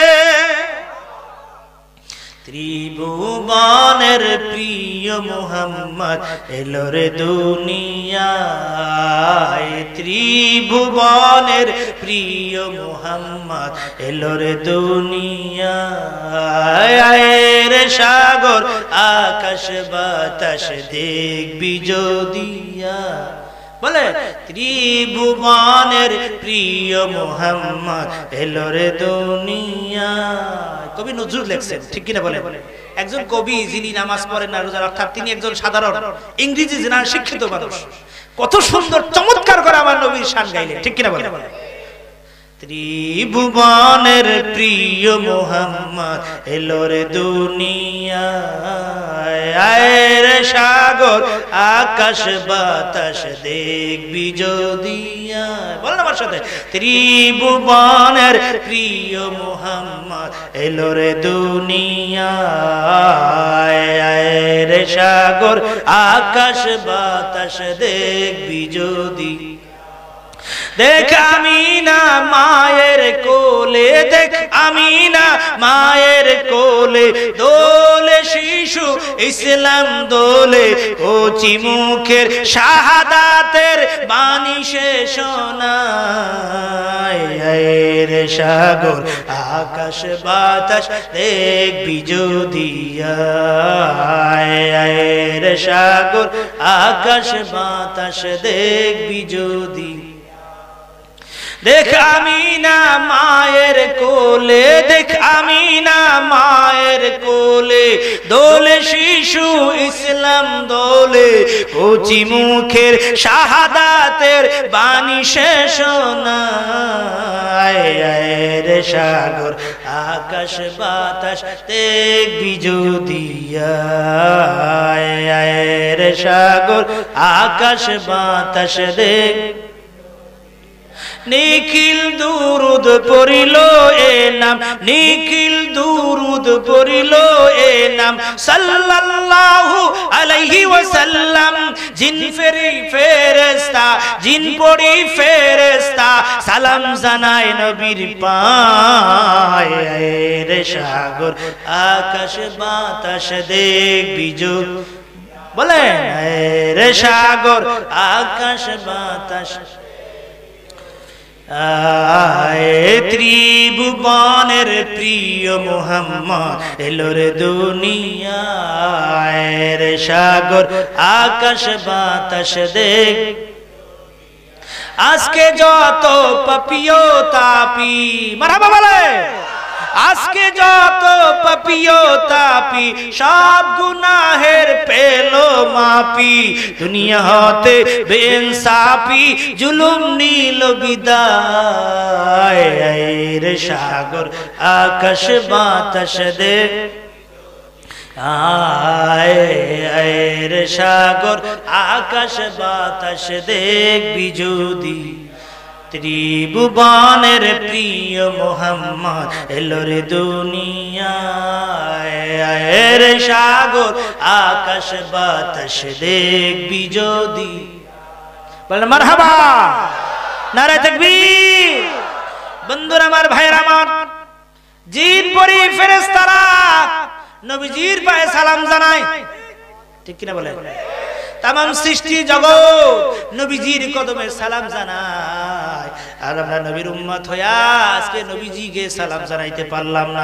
ত্রিভুবনের প্রিয় মুহাম্মদ এলো রে দুনিয়ায়, ত্রিভুবনের প্রিয় মুহাম্মদ এলো রে দুনিয়ায়। রে সাগর আকাশ বাতাস দেখবি যদিয়া, বলে ত্রিভুবনের প্রিয় মুহাম্মদ এলো রে দুনিয়ায়। কবি নজরুল লেখছেন, ঠিক কিনা বলে? একজন কবি যিনি নামাজ পড়েন না, রোজা, অর্থাৎ তিনি একজন সাধারণ ইংরেজি জানা শিক্ষিত মানুষ, কত সুন্দর চমৎকার করে আমার নবীর শান গাইলেন, ঠিক কিনা বলে? ত্রিভুবনের প্রিয় মুহাম্মদ এলো রে দুনিয়ায়। রে সাগর আকাশ বাতাস দেখবি যদিয়া, বল আমার সাথে, ত্রিভুবনের প্রিয় মুহাম্মদ এলো রে দুনিয়ায়। রে সাগর আকাশ বাতাস দেখবি যদি, দেখ আমিনা মায়ের কোলে, দেখ আমিনা মায়ের কোলে, দোলে শিশু ইসলাম দোলে, কচি মুখের শাহাদাতের বাণী সে শোনায়। রে সাগর আকাশ বাতাস দেখবি যদিয়া, রে সাগর আকাশ বাতাস দেখবি যদি। দেখ আমিনা মায়ের কোলে, দেখ আমিনা মায়ের কোলে, দোলে শিশু ইসলাম দোলে, কচি মুখের শাহাদাতের বাণী সে শোনায়। রে সাগর আকাশ বাতাস দেখবি যদিয়া, রে সাগর আকাশ বাতাস দেখ। নিখিল দুরুদ পড়িল এ নাম, নিখিল দুরুদ পড়িল এ নাম, সাল্লাল্লাহু আলাইহি ওয়াসাল্লাম। জিন ফেরি ফেরেশতা, জিন পড়ি ফেরেশতা, সালাম জানায় নবীর পায়। রে সাগর আকাশ বাতাস দেখবি যদিয়া, বলেন রে সাগর আকাশ বাতাস। ত্রিভুবনের প্রিয় মুহাম্মদ এলো রে দুনিয়ায়। রে সাগর আকাশ বাতাস দেখ, আজকে যত পাপিও তাপি, মারহাবা বলে, আজকে যত পাপিও তাপি, সব গুনাহের পেলো মাপি, দুনিয়া হতে বেইনসাফি জুলুম নিল বিদায়। রে সাগর আকাশ বাতাস দে, আয় রে সাগর আকাশ বাতাস দেখবি যদি। ত্রিভুবনের প্রিয় মুহাম্মদ এলো রে দুনিয়ায়। রে সাগর আকাশ বাতাস দেখবি যদি, বলেন মারহাবা, নারে তাকবীর। বন্ধুরা আমার, ভাইরা আমার, জিন পরি ফেরেশতারা নবীজির পায়ে সালাম জানায়, ঠিক কিনা বলে? তামাম সৃষ্টি জগৎ নবীজির কদমে সালাম জানায়, আর আমরা নবীর উম্মত হইয়া আজকে নবীজিকে সালাম জানাইতে পারলাম না।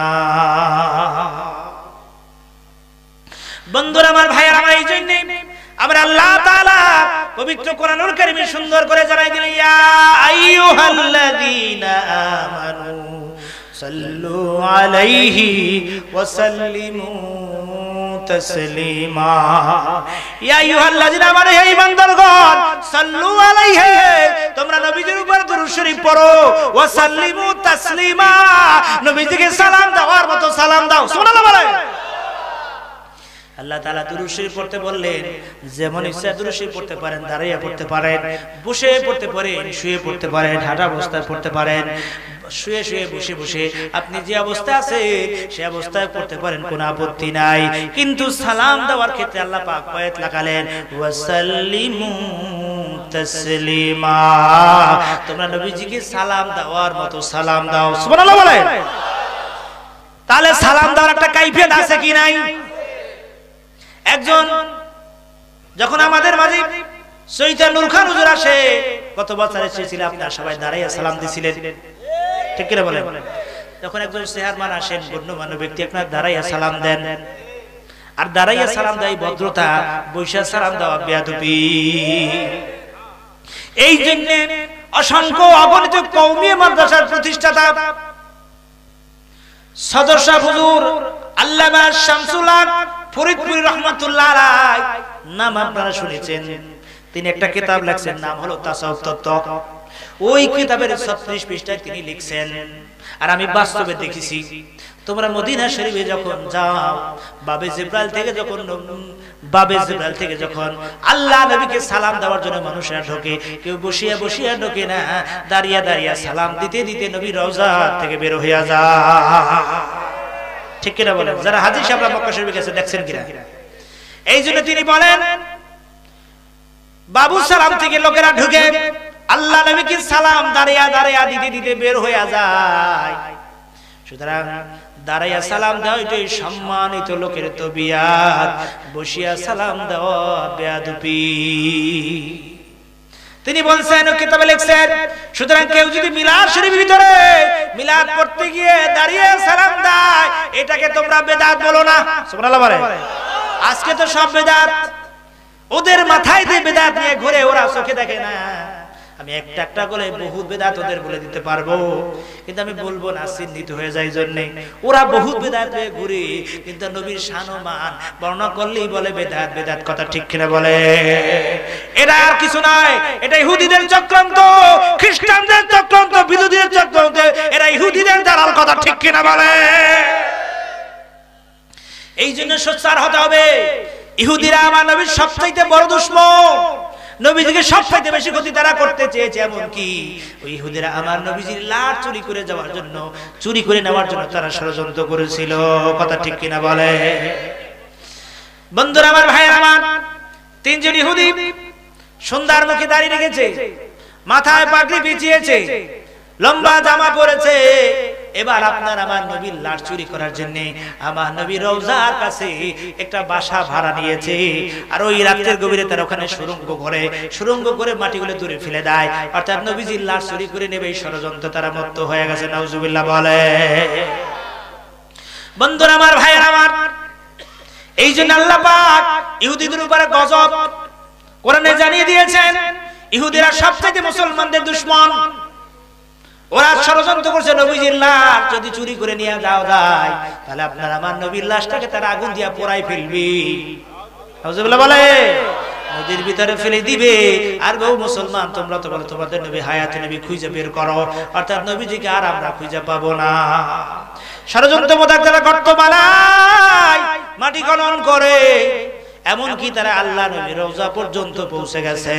বন্ধুরা আমার, ভাইয়ের আমার, এই জন্য আমরা আল্লাহ তাআলা পবিত্র কোরআনুল কারীমে সুন্দর করে জানাই দিলেন, ইয়া আইয়ুহাল্লাযীনা আমানু সাল্লু আলাইহি ওয়া সাল্লিমু তাসলিমা। ইয়া আইয়ুহাল্লাযীনা আমানু, হে ঈমানদারগণ, সাল্লু আলাইহি, তোমরা নবীজির উপর দরুদ শরীফ পড়ো, ওয়া সাল্লিমু তাসলিমা, নবীজিকে সালাম দেওয়ার মতো সালাম দাও। সুবহানাল্লাহ বলে। আল্লাহ তাআলা দুরূদ শরীফ পড়তে বললেন, যেমন ইচ্ছা দুরূদ শরীফ পড়তে পারেন, দাঁড়িয়ে পড়তে পারেন, বসে পড়তে পারেন, শুয়ে পড়তে পারেন, হাঁটা অবস্থায় পড়তে পারেন, শুয়ে শুয়ে বসে বসে আপনি যে অবস্থায় আছে সে অবস্থায় পড়তে পারেন, কোনো আপত্তি নাই। কিন্তু সালাম দেওয়ার ক্ষেত্রে আল্লাহ পাক কয়েত লাগালেন, ওয়া সাল্লিমু তাসলিমা। তোমরা নবীজিকে সালাম দেওয়ার মতো সালাম দাও। সুবহানাল্লাহ বলেন। তাহলে সালাম দেওয়ার একটা কাইফিয়ত আছে কি নাই? একজন যখন আমাদের মাঝে সৈয়দ নূর খান হুজুর আসে, কত বছর এসেছিল, আপনারা সবাই দাঁড়াইয়া সালাম দিছিলেন, ঠিক কি না বলেন? যখন একজন চেয়ারম্যান আসেন, গণ্যমান্য ব্যক্তি, আপনারা দাঁড়াইয়া সালাম দেন। আর দাঁড়াইয়া সালাম দেয় ভদ্রতা, বৈশা সালাম দেওয়া বেয়াদবি। এই জন্য অসংখ্য অগণিত কওমি মাদ্রাসার প্রতিষ্ঠাতা সদর শাহ হুজুর আল্লামা শামসুল হক ফরিদপুরি রহমাতুল্লাহ আলাইহি নাম আপনারা শুনেছেন। তিনি একটা কিতাব লিখছেন, নাম হলো তাসাউফ তত্ত্ব। ওই কিতাবের ছত্রিশ পৃষ্ঠায় তিনি লিখছেন, আর আমি বাস্তবে দেখেছি, তোমরা মদিনা শরীফে যখন যাও, বাবে জিব্রাইল থেকে যখন বাবে জিব্রাইল থেকে যখন আল্লাহ নবীকে সালাম দেওয়ার জন্য মানুষরা ঢোকে, কেউ বসিয়া বসিয়া ঢোকে না, দাঁড়িয়ে দাঁড়িয়ে সালাম দিতে দিতে নবী রওজা থেকে বের হইয়া যায়, ঠিক কিনা বলেন? যারা হাজী সাহেবরা মক্কা শরীফে গেছে দেখছেন কিনা? এই জন্য তিনি বলেন, বাবু সালাম থেকে লোকেরা ঢুকে, আল্লাহ নবীকে সালাম দাঁড়িয়ে দাঁড়িয়ে দিতে দিতে বের হইয়া যায়। সুতরাং দাঁড়াইয়া সালাম দেওয়া এটাই সম্মানিত লোকের তবিয়াত, বসিয়া সালাম দেওয়া বেয়াদবি। তিনি বলছেন, কিতাবে লিখছেন, সুতরাং কেউ যদি মিলাদ শরীফের ভিতরে মিলাদ পড়তে গিয়ে দাঁড়িয়ে সালাম দেয়, এটাকে তোমরা বেদাত বলো না। সুবহানাল্লাহ বলে। আজকে তো সব বেদাত, ওদের মাথায় দিয়ে বেদাত নিয়ে ঘুরে, ওরা চোখে দেখে না। আমি একটা একটা করে বহুত বেদাত ওদের বলে দিতে পারবো, কিন্তু আমি বলবো না, চিহ্নিত হয়ে যায় জন্য। ওরা বহুত বেদাত হয়ে ঘুরে, কিন্তু নবীর শান ও মান বর্ণনা করলেই বলে বেদাত বেদাত, কথা ঠিক কিনা বলে? এটা আর কিছু নয়, এটা ইহুদিদের চক্রান্ত, খ্রিস্টানদের চক্রান্ত, বিরোধীদের চক্রান্ত, এরা ইহুদিদের দালাল, কথা ঠিক কিনা বলে? এই জন্য সোচ্চার হতে হবে। ইহুদিরা আমার নবীর সবচাইতে বড় দুশমন, নবীজিকে সবচাইতে বেশি ক্ষতি তারা করতে চেয়েছে। এমন কি ওই ইহুদিরা আমার নবীজির লাশ চুরি করে যাওয়ার জন্য, চুরি করে নেওয়ার জন্য তারা ষড়যন্ত্র করেছিল, কথা ঠিক কিনা বলে? বন্ধুরা আমার, ভাইয়ের আমার, তিনজন ইহুদি সুন্দর মুখে দাঁড়িয়ে রেখেছে, মাথায় পাগড়ি বিছিয়েছে, লম্বা জামা পরেছে। এবার আপনার আমার নবীর লাশ চুরি করার জন্য আমার নবীর রওজার কাছে একটা বাসা ভাড়া নিয়েছে, আর ওই রাতের গভীরে তারা ওখানে সুরঙ্গ করে সুরঙ্গ করে মাটিগুলো দূরে ফেলে দেয়, অর্থাৎ নবীজির লাশ চুরি করে নেবে। এই ষড়যন্ত্র তারা মত্ত হয়ে গেছে, নাউজুবিল্লাহ বলে। বন্ধুরা আমার, ভাইয়ের আমার, এই জন্য আল্লাহ পাক ইহুদিদের উপরে গজব কোরআনে জানিয়ে দিয়েছেন। ইহুদিরা সবচেয়ে মুসলমানদের দুশমন। ওরা ষড়যন্ত্র করছে, নবীজির লাশ যদি চুরি করে নিয়ে যাওয়া যায়, তাহলে আপনার আমার নবীর লাশটাকে তারা আগুন দিয়ে পোড়াই ফেলবে, নাউজুবিল্লাহ বলে, নদীর ভিতরে ফেলে দিবে। আর বহু মুসলমান, তোমরা তো বলো তোমাদের নবী হায়াতে, নবী খুঁজে বের করো, অর্থাৎ নবীজিকে আর আমরা খুঁজে পাবো না। ষড়যন্ত্র মোতাবেক তারা গর্ত বানায়, মাটি খনন করে, এমনকি তারা আল্লাহ নবীর রওজা পর্যন্ত পৌঁছে গেছে।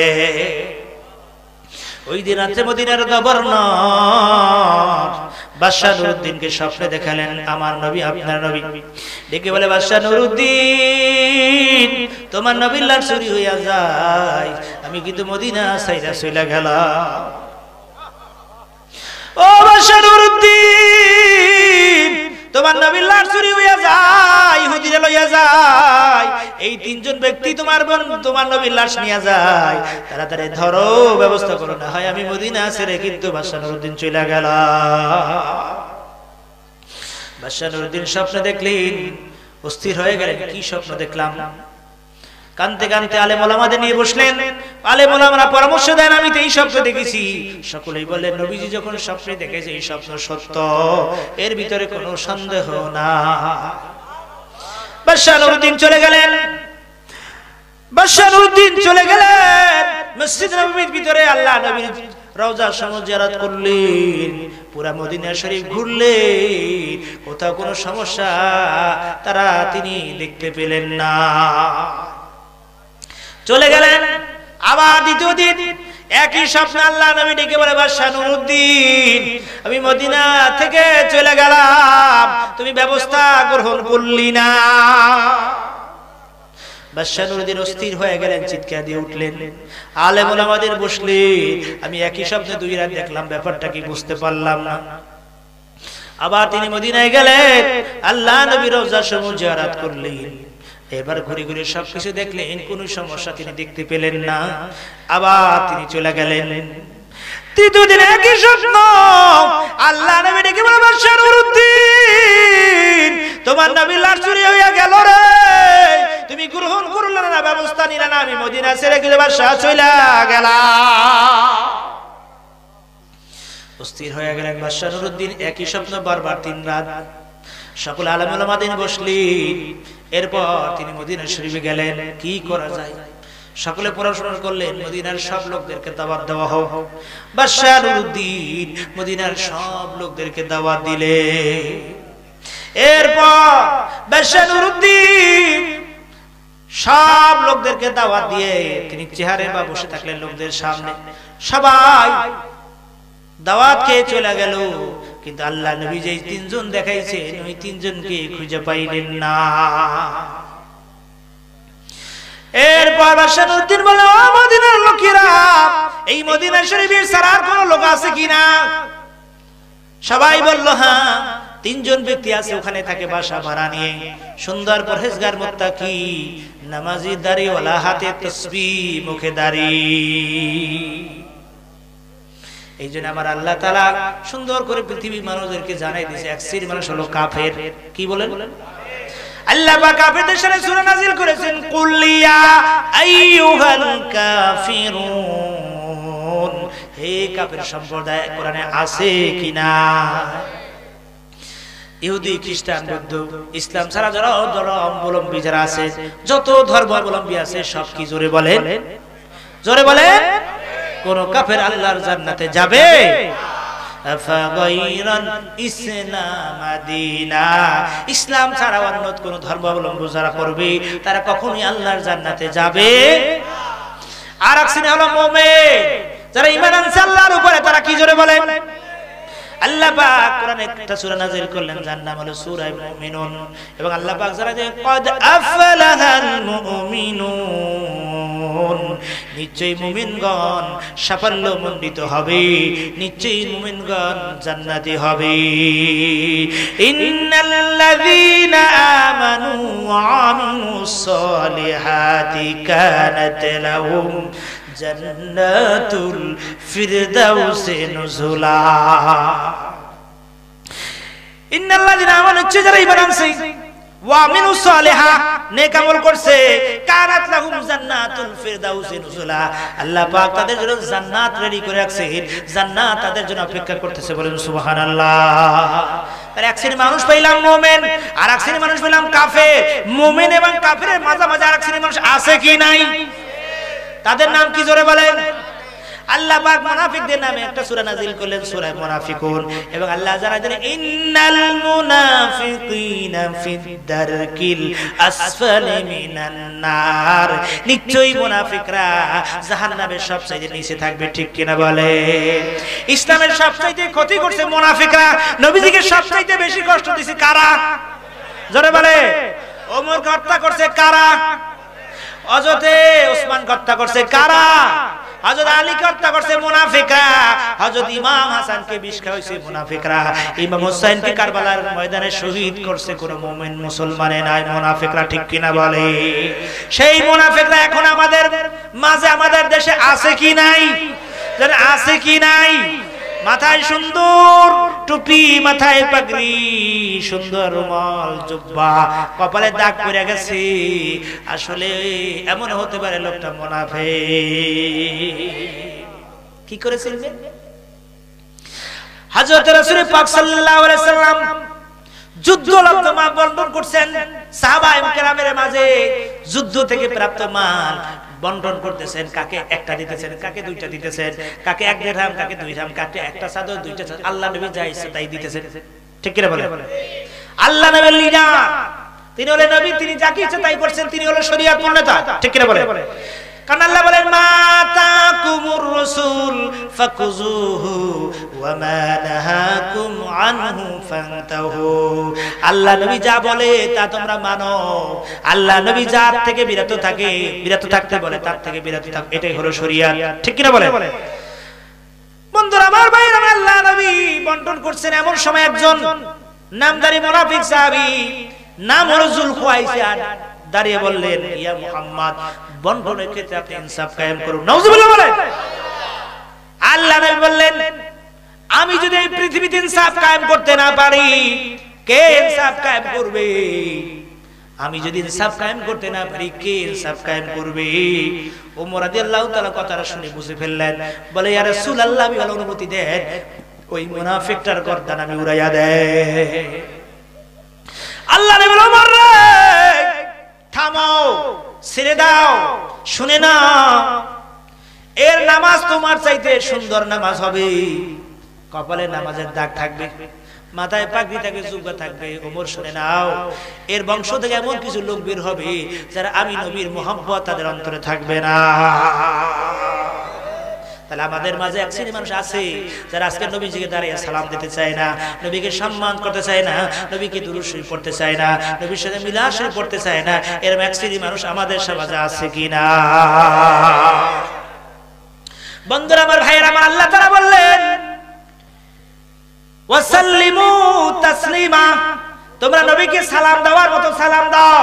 ওই দিন রাতে মদিনার গভর্নর বাদশা নুরউদ্দিনকে স্বপ্নে দেখালেন আমার নবী, আপনার নবী। ডেকে বলে, বাদশা নুরউদ্দিন, তোমার নবীর লাশ চুরি হইয়া যায়, আমি কিন্তু মদিনা ছাইরা চইলা গেলাম। ও বাদশা নুরউদ্দিন, তোমার নবীর লাশ চুরি হইয়া যায়, ইহুদিরা লইয়া যায়, এই তিনজন ব্যক্তি তোমার তোমার নবীর লাশ নিয়ে যায়, তাড়াতাড়ি ধরো, ব্যবস্থা করো, না হয় আমি মদিনা ছেড়ে কিন্তু বাদশা নুরউদ্দিন চলে গেল। বাদশা নুরউদ্দিন স্বপ্ন দেখলেন, অস্থির হয়ে গেলেন, কি স্বপ্ন দেখলাম? কানতে কানতে আলেম ওলামাদের নিয়ে বসলেন। আলেম ওলামারা পরামর্শ দেন, আমি তো এই স্বপ্ন দেখেছি। সকলেই বললেন, নবীজি যখন স্বপ্নে দেখেছে এই স্বপ্ন সত্য, এর ভিতরে কোনো সন্দেহ না। বাদশা নুরউদ্দিন চলে গেলেন। বাদশা নুরউদ্দিন চলে গেলেন মসজিদ নববীর ভিতরে, আল্লাহ নবীর রওজা শরীফ জিয়ারত করলেন, পুরা মদিনা শরীফ ঘুরলেন, কোথাও কোনো সমস্যা তারা তিনি দেখতে পেলেন না। চলে গেলেন আবার দ্বিতীয় দিন, একই স্বপ্ন আল্লাহ নবী ডেকে বলে, বাদশা নুরউদ্দিন, আমি মদিনা থেকে চলে গেলাম, তুমি ব্যবস্থা গ্রহণ করলি না। বাদশাহ নুরউদ্দিন অস্থির হয়ে গেলেন, চিৎকার দিয়ে উঠলেন। আলেম ওলামাদের বসলে, আমি একই স্বপ্নে দুই রাত দেখলাম, ব্যাপারটা কি বুঝতে পারলাম না। আবার তিনি মদিনায় গেলেন, আল্লাহ নবীর রওজা সমূহ জিয়ারত করলেন। এবার ঘুরে ঘুরে সবকিছু দেখলেন, কোন সমস্যা তিনি দেখতে পেলেন না। আবার তিনি চলে গেলেন। তৃতীয় দিন একই স্বপ্ন, আল্লাহ নবী ডেকে বলে, বাদশাহ নুরউদ্দিন, তোমার নবী লাশ চুরি হইয়া গেল রে, তুমি গ্রহণ করলে না, ব্যবস্থা নিলে না, আমি মদিনা ছেড়ে গেলে বাদশাহ চলে গেলাম। অস্থির হয়ে গেলেন বাদশাহ নুরউদ্দিন, একই স্বপ্ন বারবার তিন রাত। সকল আলেম ওলামাদের বসলেন। এরপর তিনি মদিনা শরীফে গেলেন, কি করা যায়? সকলে পড়াশোনা করলেন, মদিনার সব লোকদেরকে দাওয়াত দেওয়া হোক। বাদশাহ নুরউদ্দিন মদিনার সব লোকদেরকে দাওয়াত দিলে। এরপর বাদশাহ নুরউদ্দিন সব লোকদেরকে দাওয়াত দিয়ে তিনি চেহারে বা বসে থাকলেন লোকদের সামনে। সবাই দাওয়াত খেয়ে চলে গেল, কিন্তু আল্লাহ নবী যে তিনজন দেখাইছেন, ওই তিনজনকে খুঁজে পাইলেন না। এরপর বাদশাহ নুরউদ্দিন বলে, ও মদিনার লোকেরা, এই মদিনা শরীফে সারার কোন লোক আছে কিনা? সবাই বলল, হ্যাঁ, তিনজন ব্যক্তি আছে, ওখানে থাকে বাসা ভাড়া নিয়ে, সুন্দর পরহেজগার মুত্তাকি, নামাজি, দাড়িওয়ালা, হাতে তাসবিহ, মুখে দাড়ি। এই জন্য আমার আল্লাহ তাআলা সুন্দর করে পৃথিবীর মানুষদেরকে জানাই দিয়েছে, এক শ্রেণীর মানুষ হলো কাফের। কি বলেন? আল্লাহ পাক কাফেরদের সাথে সূরা নাযিল করেছেন, কুল ইয়া আইয়ুহাল কাফিরুন, হে কাফের সম্প্রদায়, কোরআনে আছে কিনা? ইহুদি, খ্রিস্টান, বৌদ্ধ, ইসলাম ছাড়া যারা ধর্মাবলম্বী যারা আছে, যত ধর্মাবলম্বী আছে, সব কি জোরে বলেন? জোরে বলেন। কোন কাফের আল্লাহর জান্নাতে যাবে? ইসলাম ছাড়া অন্য কোন ধর্মাবলম্বী যারা করবে, তারা কখনোই আল্লাহর জান্নাতে যাবে। আর এক শ্রেণী হলো মুমিন, যারা ঈমান আনছে আল্লাহর উপরে, তারা কি জোরে বলেন? আল্লাহ পাক কোরআনে একটা সূরা নাযিল করলেন, যার নাম হলো সূরা মুমিনুন। এবং আল্লাহ পাক জানায় যে কদ আফলাহাল মুমিনুন, নিশ্চয়ই মুমিনগণ সাফল্যমণ্ডিত হবে, নিশ্চয়ই মুমিনগণ জান্নাতি হবে। ইন্নাল্লাযীনা আমানু ওয়া আমিলুস সালিহাতি কানাত লাহুম জান্নাতুল ফিরদাউসি নুজুলা। ইন্নাল্লাযীনা আমানু, যারা ঈমান আনছে, ওয়া আমিলুস সালিহা, নেক আমল করছে, কানাত লাহুম জান্নাতুল ফিরদাউসি নুজুলা, আল্লাহ পাক তাদের জন্য জান্নাত রেডি করে রাখছে, জান্নাত তাদের জন্য অপেক্ষা করতেছে। বলেন সুবহানাল্লাহ। আর এক শ্রেণীর মানুষ পাইলাম মুমিন, আর এক শ্রেণীর মানুষ পাইলাম কাফের। মুমিন এবং কাফেরের মাঝামাঝি আর এক শ্রেণীর মানুষ আছে কি নাই? তাদের নাম কি জোরে বলেন? আল্লাহ পাক মুনাফিকদের নামে একটা সূরা নাযিল করলেন, সূরা মুনাফিকুন। এবং আল্লাহ জানায় দেন, ইন্নাল মুনাফিকিনা ফিদ দারকিল আসফালি মিনান নার, নিশ্চয়ই মুনাফিকরা জাহান্নামের সবচেয়ে নিচে থাকবে। ঠিক কিনা বলে? ইসলামের সবচেয়ে ক্ষতি করছে মুনাফিকরা। নবীজিকে সবচেয়ে বেশি কষ্ট দিয়েছে কারা? জোরে বলে। ওমরকে হত্যা করছে কারা? হযরতে ওসমান হত্যা করছে কারা? হযরত আলীকে হত্যা করছে মুনাফিকরা। হযরত ইমাম হাসানকে বিষ খাওয়াইছে মুনাফিকরা। ইমাম হোসেনকে কারবালার ময়দানে শহীদ করছে কোন মুমিন মুসলমানে নাই, মুনাফিকরা। ঠিক কিনা বলে? সেই মুনাফিকরা এখন আমাদের মাঝে, আমাদের দেশে আছে কি নাই? জানেন আছে কি নাই? মাথায় সুন্দর টুপি, মাথায় পাগড়ি, সুন্দর রুমাল, জুব্বা, কপালে দাগ পড়ে গেছে। আসলে এমন হতে পারে লোকটা মুনাফিক। কি করেছিলেন? হযরত রাসূল পাক সাল্লাল্লাহু আলাইহি সাল্লাম যুদ্ধ লব্ধ মাল বন্টন করছেন সাহাবায়ে কেরামের মাঝে। যুদ্ধ থেকে প্রাপ্ত মাল বন্টন করতেছেন, কাকে একটা দিতেছেন, কাকে দুইটা দিতেছেন, কাকে এক দিরহাম, কাকে দুই দিরহাম, কাকে একটা চাদর, দুইটা চাদর। আল্লাহ নবী যা ইচ্ছা তাই দিতেছেন। ঠিক কি বলে? আল্লাহ নবীর লিডার, তিনি হলেন নবী, তিনি যাকে ইচ্ছা তাই করছেন, তিনি হলেন শরীয়ত প্রণেতা। ঠিক কি বলে? কারণ আল্লাহ বলেন, মা তাকুমুর রাসূল ফাকুযুহু ওয়া মা নাহাকুম আনহু ফান্তাহু। আল্লাহ নবী যা বলে তা তোমরা মানো, আল্লাহ নবী যার থেকে বিরত থাকে বিরত থাকতে বলে তার থেকে বিরত থাক, এটাই হলো শরীয়ত। ঠিক কি না বলে? বন্ধুরা আমার ভাইরা, আল্লাহ নবী বন্টন করছেন, এমন সময় একজন নামদারি মুনাফিক সাহাবী নাম হলো যুলখুয়াইসা দাঁড়িয়ে বললেন, ইয়া মুহাম্মদ, বন্টনের ক্ষেত্রে আপনি ইনসাফ কায়েম করুন। নাউযুবিল্লাহ বলেন। আল্লাহ নবী বললেন, আমি যদি এই পৃথিবীতে ইনসাফ কায়েম করতে না পারি, কে ইনসাফ কায়েম করবে? আমি যদি ইনসাফ কায়েম করতে না পারি, কে ইনসাফ কায়েম করবে? ওমর রাদিয়াল্লাহু তাআলা কথাটা শুনে বুঝে ফেললেন, বলে ইয়া রাসূলুল্লাহ, আমি ভালো অনুমতি দেন, ওই মুনাফিকটার গর্দান আমি উড়াইয়া দেই। আল্লাহ নবী বলেন, ওমর রে, থামো, ছেড়ে দাও, শুনে না, এর নামাজ তোমার চাইতে সুন্দর নামাজ হবে, কপালে নামাজের দাগ থাকবে, মাথায় পাগড়ি থাকবে, জুব্বা থাকবে। ওমর শুনে নাও, এর বংশ থেকে এমন কিছু লোক বের হবে যারা আমি নবীর মুহাব্বত তাদের অন্তরে থাকবে না। তাহলে আমাদের মাঝে এক শ্রেণীর মানুষ আছে যারা আজকে নবীজিকে দাঁড়িয়ে সালাম দিতে চায় না, নবীকে সম্মান করতে চায় না, নবীকে দুরূদ শরীফ পড়তে চায় না, নবীর সাথে মিলাদ শরীফ পড়তে চায় না। এরকম এক শ্রেণীর মানুষ আমাদের সমাজে আছে কিনা? বন্ধুরা আমার, ভাইয়েরা আমার, আল্লাহ তাআলা বললেন, ওয়াসাল্লিমু তাসলিমা, তোমরা নবীকে সালাম দেওয়ার মতো সালাম দাও।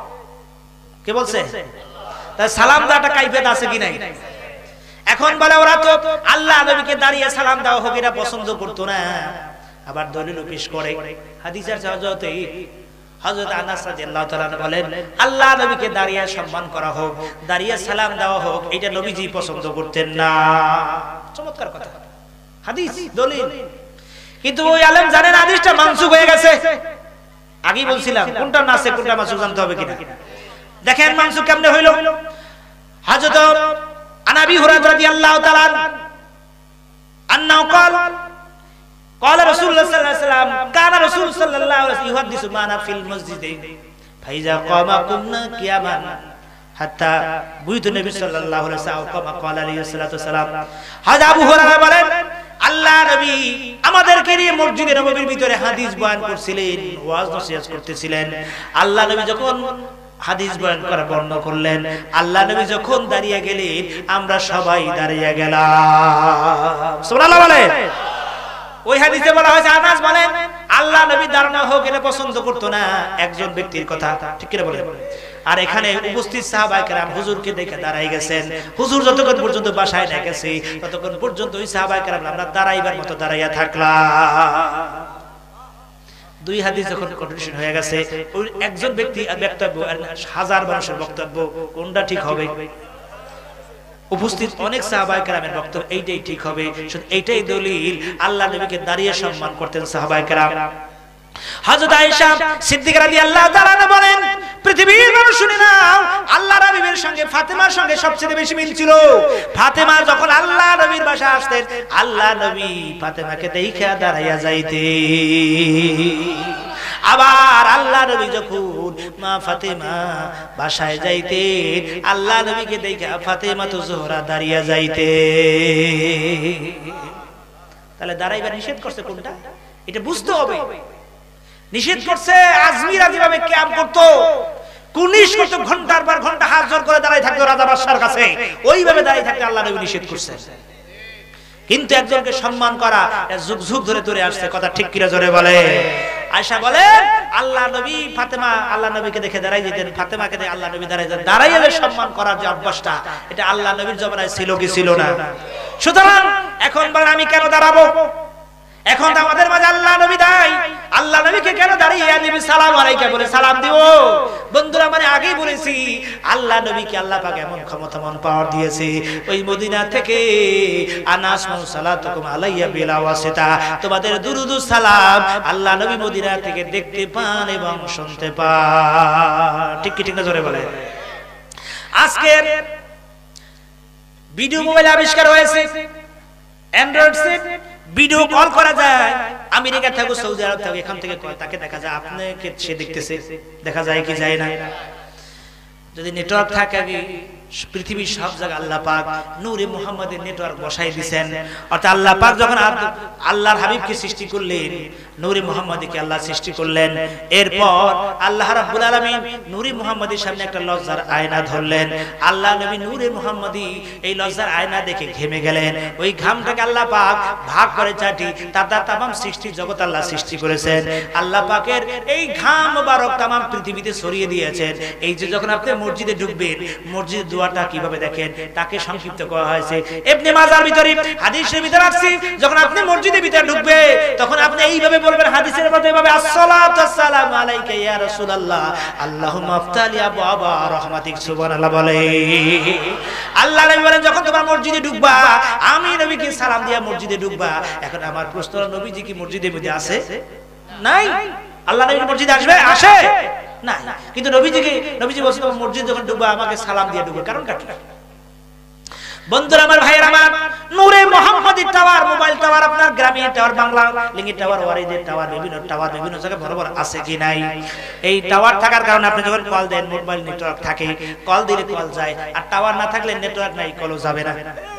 কে বলছে? তাই সালাম দেওয়াটা কাইফিয়ত আছে কি নাই? এখন বলে ওরা তো আল্লাহ নবীকে দাঁড়িয়ে সালাম দেওয়া হোক এটা পছন্দ করতো না, আবার দলিল পেশ করে। হাদিসের হযরতে হযরত আনাস রাদিয়াল্লাহু তাআলা বলেন, আল্লাহ নবীকে দাঁড়িয়ে সম্মান করা হোক, দাঁড়িয়ে সালাম দেওয়া হোক, এটা নবীজি পছন্দ করতেন না। চমৎকার কথা, হাদিস দলিল। কিন্তু ওই আলেম জানেন হাদিসটা মানসুখ হয়ে গেছে। আগেই বলছিলাম কোনটা নাসে কোনটা মানসুখ জানতে হবে কিনা। দেখেন মানসুখ কেমনে হইল। হযরত আনাবি হুরায়রা রাদিয়াল্লাহু তাআলা আন্নাহু ক্বাল ক্বাল রাসূলুল্লাহ সাল্লাল্লাহু আলাইহি ওয়াসাল্লাম কানা রাসূল সাল্লাল্লাহু আলাইহি ওয়াসাল্লাম ইউহাদ্দিসু মানা ফিল মসজিদে ফাইজা ক্বামা কুমনা কিয়ামান হাত্তা বুইতু নবী সাল্লাল্লাহু আলাইহি ওয়াসাল্লাম ক্বামা ক্বাল আলাইহি সাল্লাতু ওয়াসালাম। হযরত আবু হুরায়রা বলেন, আল্লাহ নবী আমাদেরকে নিয়ে মসজিদে নববীর ভিতরে হাদিস বয়ান করছিলেন, ওয়াজ নসিহত করতেছিলেন। আল্লাহ নবী যখন হাদিস বয়ান করা বন্ধ করলেন, আল্লাহ নবী যখন দাঁড়িয়ে গেলেন, আমরা সবাই দাঁড়িয়ে গেলাম। সুবহানাল্লাহ বলেন। ওই হাদিসে বলা হয়েছে, আনাস বলেন, আল্লাহ নবী দাঁড়ানো হোক এটা পছন্দ করতো না, একজন ব্যক্তির কথা। ঠিক কি বলেন? আর এখানে উপস্থিত সাহাবায়ে কেরাম হুজুরকে দেখে দাঁড়াই গেছেন। হুজুর যতক্ষণ পর্যন্ত বাসায় না গেছে ততক্ষণ পর্যন্ত ওই সাহাবায়ে কেরাম আমরা দাঁড়াইবার মতো দাঁড়াইয়া থাকলাম। দুই হাদিস যখন কন্ডিশন হয়ে গেছে, ওই একজন ব্যক্তি বক্তব্য আর হাজার মানুষের বক্তব্য কোনটা ঠিক হবে? উপস্থিত অনেক সাহাবায়ে কেরামের বক্তব্য এইটাই ঠিক হবে। শুধু এইটাই দলিল আল্লাহ নবীকে দাঁড়িয়ে সম্মান করতেন সাহাবায়ে কেরাম। হযরত আয়েশা সিদ্দিকা রাদিয়াল্লাহু তাআলা বলেন, পৃথিবীর মানুষ শুনে নাও, আল্লাহর হাবিবের সঙ্গে ফাতেমার সঙ্গে সবচেয়ে বেশি মিল ছিল। ফাতেমা যখন আল্লাহ নবীর বাসায় আসতেন, আল্লাহ নবী ফাতেমাকে দেখে দাঁড়াইয়া যাইতেন। আবার আল্লাহ নবী যখন মা ফাতেমা বাসায় যাইতেন, আল্লাহ নবীকে দেখে ফাতেমা তো জোহরা দাঁড়িয়ে যাইতেন। তাহলে দাঁড়াইবার নিষেধ করছে কোনটা? এটা বুঝতে হবে। নিষেধ করছে আজমিরা যেভাবে কিয়াম করতো, কুনিশ করতো, ঘন্টার পর ঘন্টা হাত জোর করে দাঁড়ায় থাকতো রাজা বাদশার কাছে, ওইভাবে দাঁড়িয়ে থাকতে আল্লাহ নবী নিষেধ করছে। কিন্তু একজনকে সম্মান করা যুগ যুগ ধরে ধরে আসছে। কথা ঠিক কিনা জোরে বলে। আয়েশা বলে, আল্লাহ নবী ফাতেমা আল্লাহ নবীকে দেখে দাঁড়াই যেতেন, ফাতেমাকে দেখে আল্লাহ নবী দাঁড়াই যেতেন। দাঁড়াইলে সম্মান করার যে অভ্যাসটা, এটা আল্লাহ নবীর জমানায় ছিল কি ছিল না? সুতরাং এখন বলেন আমি কেন দাঁড়াবো? এখন তো আমাদের মাঝে আল্লাহ নবী দাই, আল্লাহ নবীকে কেন দাঁড়িয়ে নবী সালাম আলাইকা বলে সালাম দিব? বন্ধুরা, মানে আগেই বলেছি, আল্লাহ নবীকে আল্লাহ পাক এমন ক্ষমতা, মন পাওয়ার দিয়েছে, ওই মদিনা থেকে আনাস সালাতুকুম আলাইয়া বিলা ওয়াসিতা, তোমাদের দুরুদ ও সালাম আল্লাহ নবী মদিনা থেকে দেখতে পান এবং শুনতে পান। ঠিক কি ঠিক না জোরে বলে। আজকে ভিডিও মোবাইল আবিষ্কার হয়েছে, অ্যান্ড্রয়েড সেট, ভিডিও কল করা যায়। আমেরিকা থেকে, সৌদি আরব থেকে, এখান থেকে তাকে দেখা যায়, আপনাকে সে দেখতেছে, দেখা যায় কি যায় না? যদি নেটওয়ার্ক থাকে পৃথিবীর সব জায়গায় আল্লাহ পাক নূরে মুহাম্মাদের নেটওয়ার্ক বসাই দিয়েছেন। অর্থাৎ আল্লাহ পাক যখন আল্লাহর হাবিবকে সৃষ্টি করলেন, নূরে মুহাম্মাদকে আল্লাহ সৃষ্টি করলেন। এরপর আল্লাহ রাব্বুল আলামিন নূরে মুহাম্মাদের সামনে একটা লজ্জার আয়না ধরলেন। আল্লাহ নবী নূরে মুহাম্মাদি এই লজ্জার আয়না দেখে ঘেমে গেলেন। ওই ঘামটাকে আল্লাহ পাক ভাগ করে চাটি তার তামাম সৃষ্টি জগৎ আল্লাহ সৃষ্টি করেছেন। আল্লাহ পাকের এই ঘাম মুবারক তামাম পৃথিবীতে ছড়িয়ে দিয়েছেন। এই যে যখন আপনি মসজিদে ঢুকবেন, মসজিদের দুয়ারটা কিভাবে দেখেন তাকে সংক্ষিপ্ত করা হয়েছে। ইবনে মাজার ভিতরে হাদিসের ভিতরে আছে, যখন আপনি মসজিদের ভিতরে ঢুকবে তখন আপনি এইভাবে বলবেন, হাদিসের মধ্যে এভাবে আসসালাতু ওয়াসসালামু আলাইকা ইয়া রাসূলুল্লাহ আল্লাহুম্মা আফতালি আবওয়াবা রাহমাতিক সুবহানাল্লাহ বলে। আল্লাহ নবী বলেন যখন তোমরা মসজিদে ঢুকবা আমি নবীকে সালাম দিয়া মসজিদে ঢুকবা। এখন আমার প্রশ্ন, নবীজি কি মসজিদের মধ্যে আছে? নাই। আল্লাহ নবী মসজিদে আসবে? আসে না। কিন্তু নবীজিকে নবীজি বলছেন মসজিদ যখন ঢুকবা আমাকে সালাম দিয়ে ঢুকবে। কারণ কাটি বন্ধুরা আমার, ভাইয়ের আমার, Noore Muhammadi tower, mobile tower, আপনার Grameen tower, Banglalink tower, ওয়ারিদের টাওয়ার, বিভিন্ন টাওয়ার বিভিন্ন জায়গায় বরাবর আছে কি নাই? এই টাওয়ার থাকার কারণে আপনি যখন কল দেন মোবাইল নেটওয়ার্ক থাকে, কল দিলে কল যায়। আর টাওয়ার না থাকলে নেটওয়ার্ক নাই, কলও যাবে না।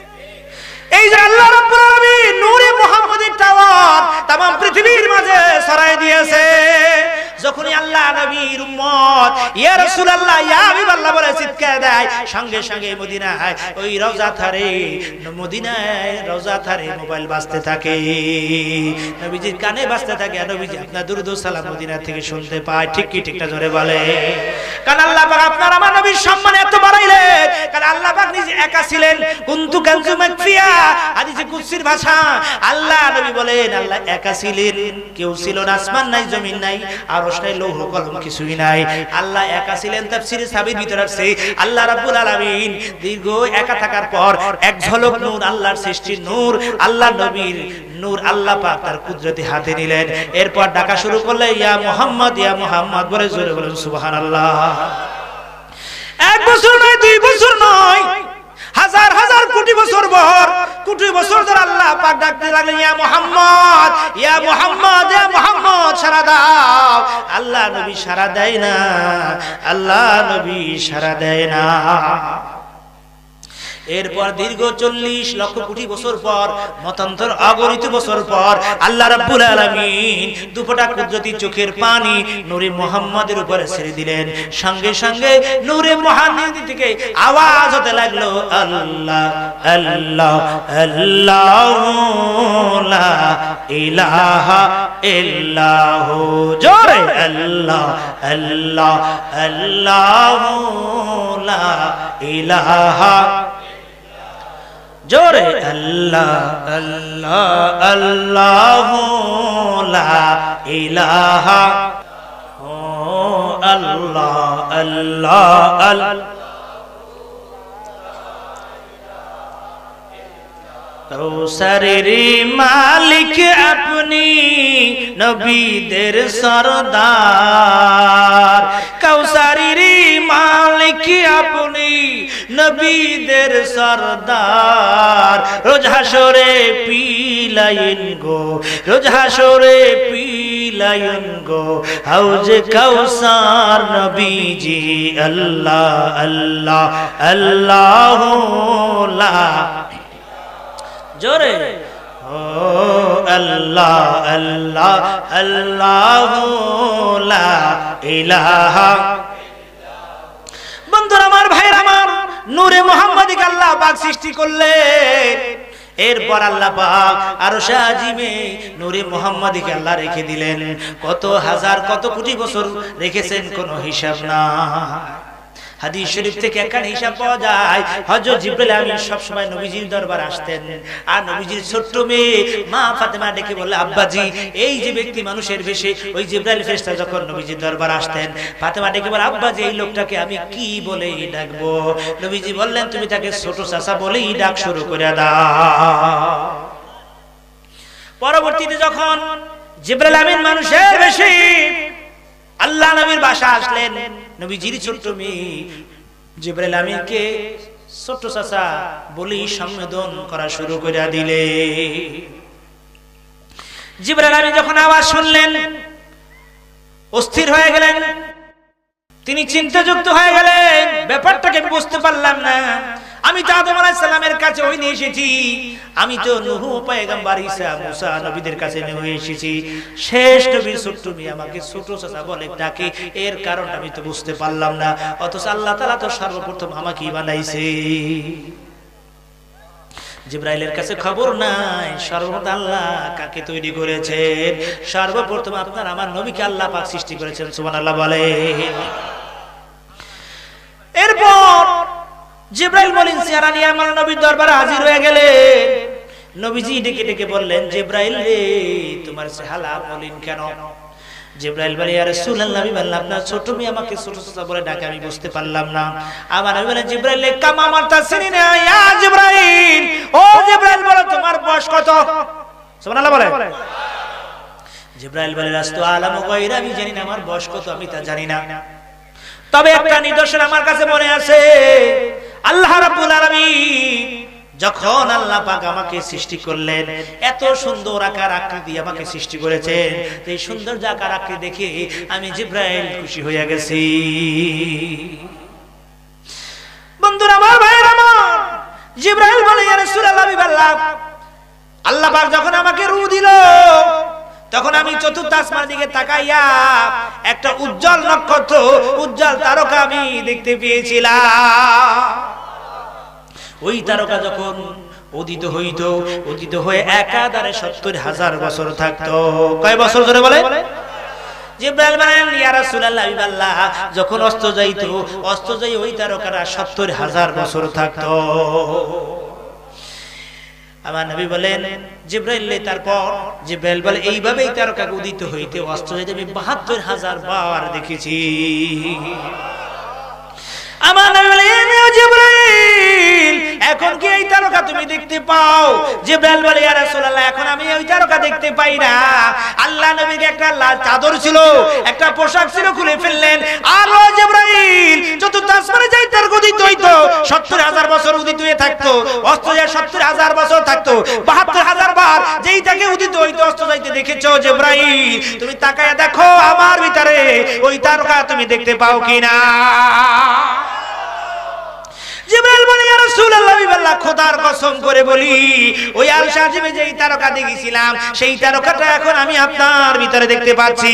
এই যে আল্লাহ রাব্বুল আলামিন নূরে মুহাম্মাদি টাওয়ার तमाम পৃথিবীর মাঝে ছড়াই দিয়েছে। যখনই আল্লাহ নবীর উম্মত ইয়া রাসূলুল্লাহ ইয়া হাবিবাল্লাহ বলে চিৎকার দেয়, সঙ্গে সঙ্গে মদিনায় ওই রওজা থারে মদিনায় রওজা থারে মোবাইল বাজতে থাকে, নবীজির কানে বাজতে থাকে। নবীজি আপনার দুরূদ ও সালাম মদিনা থেকে শুনতে পায়। ঠিক কি ঠিকটা জোরে বলে? কারণ আল্লাহ পাক আপনার আমার নবীর সম্মান এত বাড়াইলেন, কারণ আল্লাহ পাক নিজে একা ছিলেন। কুনতু কানজু মাকফিয়া, হাদিসে কুদসির ভাষা। আল্লাহ নবী বলেন আল্লাহ একা ছিলেন, কেউ ছিল না, আসমান নাই, জমিন নাই, আরশ নাই, লৌহ কলম কিছুই নাই। আল্লাহ একা ছিলেন। তাফসীরে সাবির ভিতরে আছে আল্লাহ রাব্বুল আলামিন দীর্ঘ একা থাকার পর এক ঝলক নূর, আল্লাহর সৃষ্টির নূর, আল্লাহ নবীর নূর আল্লাহ পাক তার কুদরতি হাতে নিলেন। এরপর ডাকা শুরু করলে ইয়া মুহাম্মদ ইয়া মুহাম্মদ বলে জোরে বলেন সুবহানাল্লাহ। এক বছর নয়, দুই বছর নয়, হাজার হাজার কোটি বছর পর, কোটি বছর ধরে আল্লাহ পাক ডাকতে লাগলেন ইয়া মুহাম্মদ ইয়া মুহাম্মদ ইয়া মুহাম্মদ, সারা দাও। আল্লাহ নবী সারা দেয় না, আল্লাহ নবী সারা দেয় না। এরপর দীর্ঘ চল্লিশ লক্ষ কোটি বছর পর, মতান্তর অগণিত বছর পর আল্লাহ রাব্বুল আলামিন দুফোঁটা কুদরতি চোখের পানি নূরে মুহাম্মাদের উপরে ছেড়ে দিলেন। সঙ্গে সঙ্গে নূরে মুহাম্মাদ থেকে আওয়াজ হতে লাগলো আল্লাহ আল্লাহ আল্লাহু লা ইলাহা ইল্লাহু, জোরে আল্লাহ আল্লাহ আল্লাহু লা ইলাহা, জোরে আল্লাহ আল্লাহ আল্লাহু লা ইলাহা, ও আল্লাহ আল্লাহ আল্লাহ। কৌসারের মালিক আপনি, নবীদের সরদার। কৌসারের মালিক আপনি, নবীদের সরদার। রোজ হাসরে পিলাইন গো, রোজ হাসরে পিলাইন গো হাউজে কৌসার নবীজি। আল্লাহ আল্লাহ আল্লাহু লা, জোরে ও আল্লাহ আল্লাহ আল্লাহু লা ইলাহা। বন্ধুরা আমার, ভাইরা আমার, নূরে মুহাম্মাদিকে আল্লাহ পাক সৃষ্টি করলেন। এরপর আল্লাহ পাক আরশে আজিমে নূরে মুহাম্মাদিকে আল্লাহ রেখে দিলেন। কত হাজার কত কোটি বছর রেখেছেন কোনো হিসাব না। হাদিস শরীফ থেকে একখান হিসাব পাওয়া যায়, হযরত জিবরাইল আমিন সব সময় নবীজির দরবারে আসতেন। আর নবীজির ছোট্ট মেয়ে মা ফাতেমা ডেকে বলে, আব্বাজি এই যে ব্যক্তি মানুষের বেশে, ওই জিবরাইল ফেরেশতা যখন নবীজির দরবারে আসতেন, ফাতেমা ডেকে বলে, আব্বাজি এই লোকটাকে আমি কি বলে ডাকবো? নবীজি বললেন তুমি তাকে ছোট চাচা বলেই ডাক শুরু করে দাও। পরবর্তীতে যখন জিবরাইল আমিন মানুষের বেশে আল্লাহ নবীর বাসা আসলেন, নবীজির ছোট্ট মেয়ে জিবরাইল আমিনকে ছোট চাচা বলি সম্বোধন করা শুরু করে দিলে। জিবরাইল আমিন যখন আওয়াজ শুনলেন অস্থির হয়ে গেলেন। তিনি চিন্তাযুক্ত হয়ে গেলেন, ব্যাপারটাকে বুঝতে পারলাম না। আমি তো আদম আলাইহিস সালামের কাছে ওই নিয়ে এসেছি, আমি তো নূহ পয়গম্বর, ঈসা মুসা নবীদের কাছে নিয়ে এসেছি, শেষ নবী ছোট্ট মেয়ে আমাকে ছোট চাচা বলে ডাকে, এর কারণটা আমি তো বুঝতে পারলাম না। অথচ আল্লাহ তাআলা তো সর্বপ্রথম আমাকেই বানাইছে। জিবরাইলের কাছে খবর নাই সর্বপ্রথম আল্লাহ কাকে তৈরি করেছেন। সর্বপ্রথম আপনার আমার নবীকে আল্লাহ পাক সৃষ্টি করেছেন, সুবহানাল্লাহ বলেন। এরপর জিবরাইল বলেন চেহারা নিয়ে আমার নবীর দরবারে হাজির হয়ে গেলেন। নবীজি ডেকে ডেকে বললেন, জিবরাইল রে তোমার চেহারা মলিন কেন? জিবরাইল বলে, ইয়া রাসূলুল্লাহ, আমি বললাম আপনার ছোট মেয়ে আমাকে ছোট চাচা বলে ডাকে, আমি বুঝতে পারলাম না। আমার নবী বলেন, জিবরাইল কাম আমার তাসিনি না ইয়া জিবরাইল, ও জিবরাইল বলো তোমার বয়স কত? সুবহানাল্লাহ বলে। জিবরাইল বলে, রাস্তু আলামু গায়রা, আমি জানি না আমার বয়স কত, আমি তা জানি না, তবে একটা নিদর্শন আমার কাছে মনে আছে। আল্লাহ রাব্বুল আলামিন যখন আল্লাহ পাক আমাকে সৃষ্টি করলেন, এত সুন্দর আকার আকৃতি আমাকে সৃষ্টি করেছেন, এই সুন্দর আকার আকৃতি দেখে আমি জিবরাইল খুশি হয়ে গেছি। বন্ধুরা আমার, ভাইরা আমার, জিবরাইল বলে, ইয়া রাসূলুল্লাহ, আমি বললাম আল্লাহ পাক যখন আমাকে রূহ দিল, তখন আমি চতুর্থ আসমানের দিকে তাকাইয়া একটা উজ্জ্বল নক্ষত্র, উজ্জ্বল তারকা আমি দেখতে পেয়েছিলাম। ওই তারকা যখন উদিত হইত, উদিত হয়ে একাধারে সত্তর হাজার বছর থাকতো। কয় বছর ধরে বলে? জিবরাইল বলেন, ইয়া রাসূলুল্লাহ, আল্লাহ যখন অস্ত যাইত, অস্ত যাই ওই তারকারা সত্তর হাজার বছর থাকতো। আমার নবী বলেন, জিবরাইল তারপর জিবরাইল বলে, এইভাবেই তারকা উদিত হইতে অস্ত যাইতে আমি বাহাত্তর হাজার বার দেখেছি। আমার নবী বলেন, জিবরাইল এখন কি এই তারকা তুমি দেখতে পাও? জিবরাইল বলে, ইয়া রাসূলুল্লাহ, এখন আমি ওই তারকা দেখতে পাই না। আল্লাহ নবীকে একটা লাল চাদর ছিল, একটা পোশাক ছিল, খুলে ফেললেন। আর ও জিবরাইল চতুর্থ আসমানে যাই তার উদিত হইতো, সত্তর হাজার বছর উদিত হয়ে থাকতো, অস্ত যায় সত্তর হাজার বছর থাকতো, বাহাত্তর হাজার বার যেই তাকে উদিত হইতো অস্ত যাইতে দেখেছো। জিবরাইল তুমি তাকায়া দেখো আমার ভিতরে ওই তারকা তুমি দেখতে পাও কিনা? জিবরাইল বলে, ইয়া রাসূলুল্লাহ, বিল্লাহ খোদার কসম করে বলি, ওই আরশ আজিমে যেই তারকা দেখেছিলাম, সেই তারকাটা এখন আমি আপনার ভিতরে দেখতে পাচ্ছি।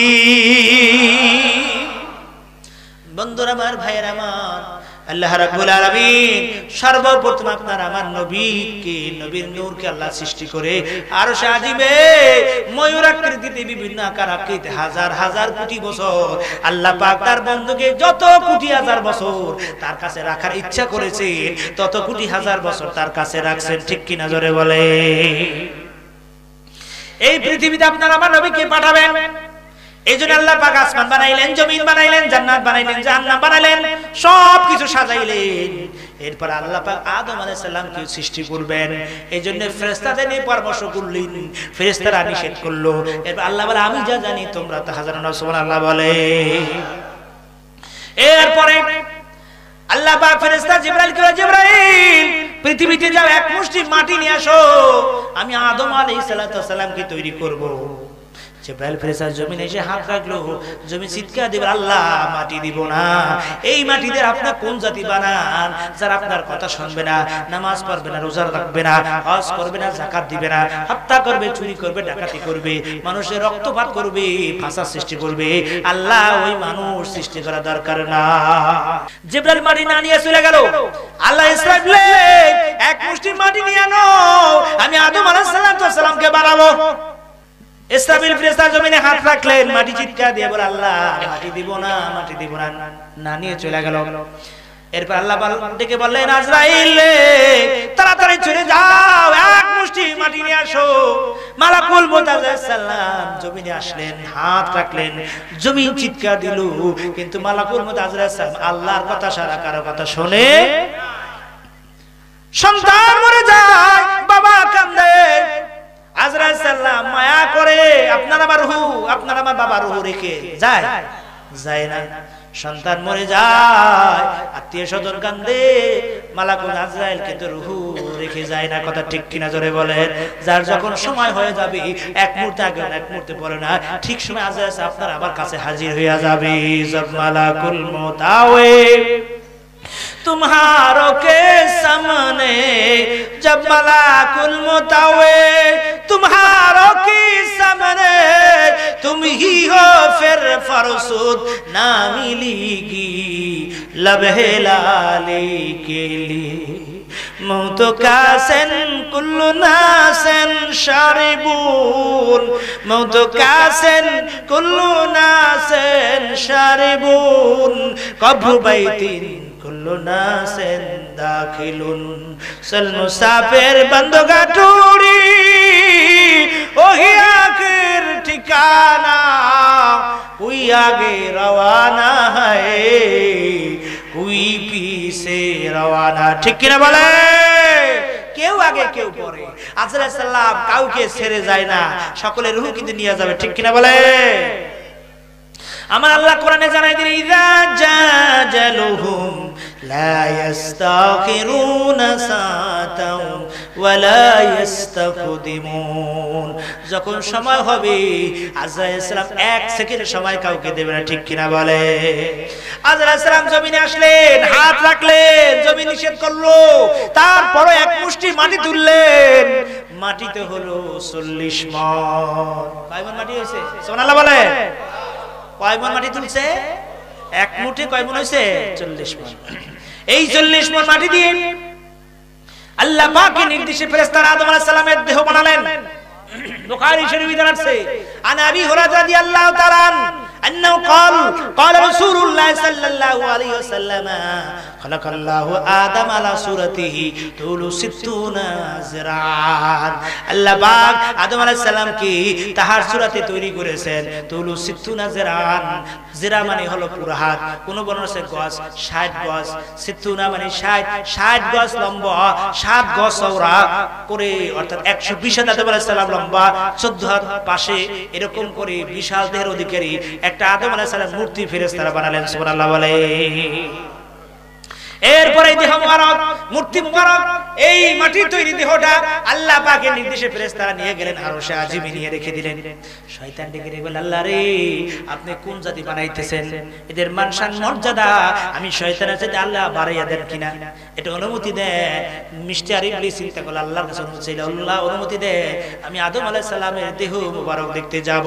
বন্ধুরা আমার, ভাইয়েরা আমার, আল্লাহ রাব্বুল আলামিন সর্বপ্রথম আপনার আমার নবীকে, নবীর নূরকে আল্লাহ সৃষ্টি করে আরশে আজিমে ময়ূর আকৃতিতে বিভিন্ন আকার আকৃতি হাজার হাজার কোটি বছর আল্লাহ পাক তার বন্ধুকে যত কোটি হাজার বছর তার কাছে রাখার ইচ্ছা করেছেন, তত কোটি হাজার বছর তার কাছে রাখছেন। ঠিক কি না জোরে বলে? এই পৃথিবীতে আপনার আমার নবীকে পাঠাবেন, এইজন্য আল্লাহ পাক আসমান বানাইলেন, জমিন বানাইলেন, জান্নাত বানাইলেন, জাহান্নাম বানাইলেন, সবকিছু সাজাইলেন। এরপর আল্লাহ পাক আদম আলাইহিস সালামকে সৃষ্টি করবেন, এইজন্য ফেরেশতাদের নিয়ে পরামর্শ করলেন, ফেরেশতারা নিষেধ করলো। এরপর আল্লাহ বলে, আমি যা জানি তোমরা তা জানো না। সুবহানাল্লাহ বলে। এরপরে আল্লাহ পাক ফেরেশতা জিবরাইলকে বলে, জিবরাইল পৃথিবীতে যাও, এক মুষ্টি মাটি নিয়ে আসো, আমি আদম আলাইহিস সালামকে তৈরি করব। জিবরাইল ফেরেশতা জমিনে এসে হাত রাখলো, জমি চিৎকার দিবে, আল্লাহ মাটি দিব না। এই মাটি দিয়ে আপনি কোন জাতি বানান যারা আপনার কথা শুনবে না, নামাজ পড়বে না, রোজা রাখবে না, হজ করবে না, যাকাত দিবে না, হত্যা করবে, চুরি করবে, ডাকাতি করবে, মানুষের রক্তপাত করবে, ফাসাদ সৃষ্টি করবে। আল্লাহ ওই মানুষ সৃষ্টি করা দরকার না। জিবরাইল মাটি না নিয়ে চলে গেল। আল্লাহ ইসরাফিল এক মুষ্টি মাটি নিয়ে আনো, আমি আদম আলাইহিস সালামকে বানাবো। ইসরাফিল ফেরেশতা জমিনে হাত রাখলেন, মাটি চিৎকার দিয়ে বলে, আল্লাহ মাটি দিব না, মাটি দিব না, না নিয়ে চলে গেল। এরপর আল্লাহ ডেকে বললেন, আজরাইল তাড়াতাড়ি চলে যাও, এক মুষ্টি মাটি নিয়ে আসো। মালাকুল মউত আলাইহিস সালাম জমিনে আসলেন, হাত রাখলেন, জমিন চিৎকার দিল, কিন্তু মালাকুল মউত আলাইহিস সালাম আল্লাহর কথা সারা কারো কথা শুনে। সন্তান মরে যায়, বাবা কান্দে, আজরাইল সালাম মায়া করে আপনার আমার রূহ, আপনার আমার বাবার রূহ রেখে যায় যায় না। সন্তান মরে যায়, আত্মীয় স্বজন কান্দে, মালাকুল আজরাইল কিন্তু রূহ রেখে যায় না। কথা ঠিক কিনা জোরে বলেন? যার যখন সময় হয়ে যাবে, এক মুহূর্তে আগে এক মুহূর্তে পরে না, ঠিক সময় আজরাইল আপনার আমার কাছে হাজির হয়ে যাবে। জব মালাকুল মউত আওয়ে तुम्हारों के सामने, जब मलाकुल मौत आवे तुम्हारों के सामने, तुम ही हो फिर फरसुद ना मिलेगी लबहे लाले के लिए। मौत का सन कुल्लु नासन शारिबून, मौत का सन कुल्लु नासन शारिबून, कब्र बैतिन कुल्लु नासिन दाखिलुन, सल मुसाफिर बंदोगा टूरी, वही आखिर ठिकाना, कोई आगे रवाना है, कोई पीछे रवाना। ठीक किना बोले? কেউ আগে কেউ পরে। আজরাইল সাল্লাম কাউকে ছেড়ে যায় না, সকলের রূহ কিন্তু নিয়ে যাবে। ঠিক কিনা বলে? আমার আল্লাহ কোরআনে জানাই দিলেন, ইযা জাজালুহুম লা ইস্তাখিরুনা সাআতাও ওয়া লা ইস্তাকদিমুন। যখন সময় হবে আজরাইল সালাম এক সেকেন্ড সময় কাউকে দেবে না। ঠিক কিনা বলে? আজরাইল সালাম জমিনে আসলেন, হাত রাখলেন, জমি নিষেধ করলো, তারপরও এক মুষ্টি মাটি তুললেন, মাটিতে হলো চল্লিশ মণ। কয় মণ মাটি হয়েছে? সুবহানাল্লাহ বলে। কয় মণ মাটি তুলছে? এক মুঠে কয় মণ হয়েছে? চল্লিশ মণ। এই চল্লিশ মণ মাটি দিয়ে আল্লাহ পাকের নির্দেশে ফেরেশতারা আদম আলাইহিস সালামের দেহ বানালেন। বুখারী শরীফে জানাচ্ছে, আন আবি হুরায়রা রাদিয়াল্লাহু তাআলা أنه قال قال رسول الله صلى الله عليه وسلم خلق الله آدم على صورته طول ستون ذراعا। আল্লাহ পাক আদম আলাইহিস সালামকে তাহার সূরতে তৈরি করেছেন তুলু সিত্তুনা যিরান। যিরা মানে হলো পুরো হাত, কোন বর্ণনায় গজ, ষাট গজ, সিত্তুনা মানে ষাট, ষাট গজ লম্বা, সাত গজ চওড়া করে, অর্থাৎ একশো বিশ হাত আদম আলাইহিস সালাম লম্বা, চোদ্দ হাত পাশে, এরকম করে বিশাল দেহের অধিকারী একটা আদম আলাইহিস সালাম মূর্তি ফেরেশতারা বানালেন। সুবহানাল্লাহ বলে। এরপরে দেহ মুবারক, মূর্তি মুবারক, এই মাটির তৈরি দেহটা আল্লাহ পাকের নির্দেশে ফেরেশতারা নিয়ে গেলেন আরশে আজিমে নিয়ে রেখে দিলেন। শয়তান ডেকে বলে, আল্লাহ রে, আপনি কোন জাতি বানাইতেছেন? এদের মানসান মর্যাদা আমি শয়তানের সাথে আল্লাহ বাড়াইয়া দেন কিনা, এটা অনুমতি দেন। মিস্টার ইবলিস চিন্তা করল, আল্লাহর কাছে অনুমতি চাইল, আল্লাহ অনুমতি দেন, আমি আদম আলাইহিস সালামের দেহ মুবারক দেখতে যাব।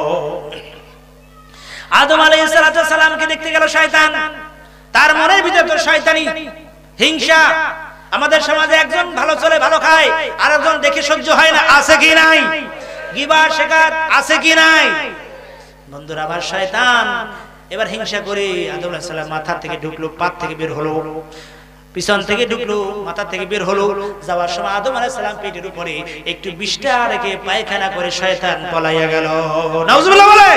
আদম আলাইহিস সালামকে দেখতে গেল শয়তান। তার মনের ভিতরে তো শয়তানি হিংসা। আমাদের সমাজে একজন ভালো চলে ভালো খায়, আর একজন দেখে সহ্য হয় না, আছে কি নাই? গিবত শিকার আছে কি নাই? বন্ধুরা আমার, শয়তান এবার হিংসা করে আদম আলাইহিস সালাম মাথা থেকে ঢুকলো, পাত থেকে বের হলো, পিছন থেকে ঢুকলো, মাথা থেকে বের হলো। যাওয়ার সময় আদম আলাইহিস সালাম পেটের উপরে একটু বিষ্ঠা রেখে পায়খানা করে শয়তান পলাইয়া গেল। নাউজুবিল্লাহ বলে।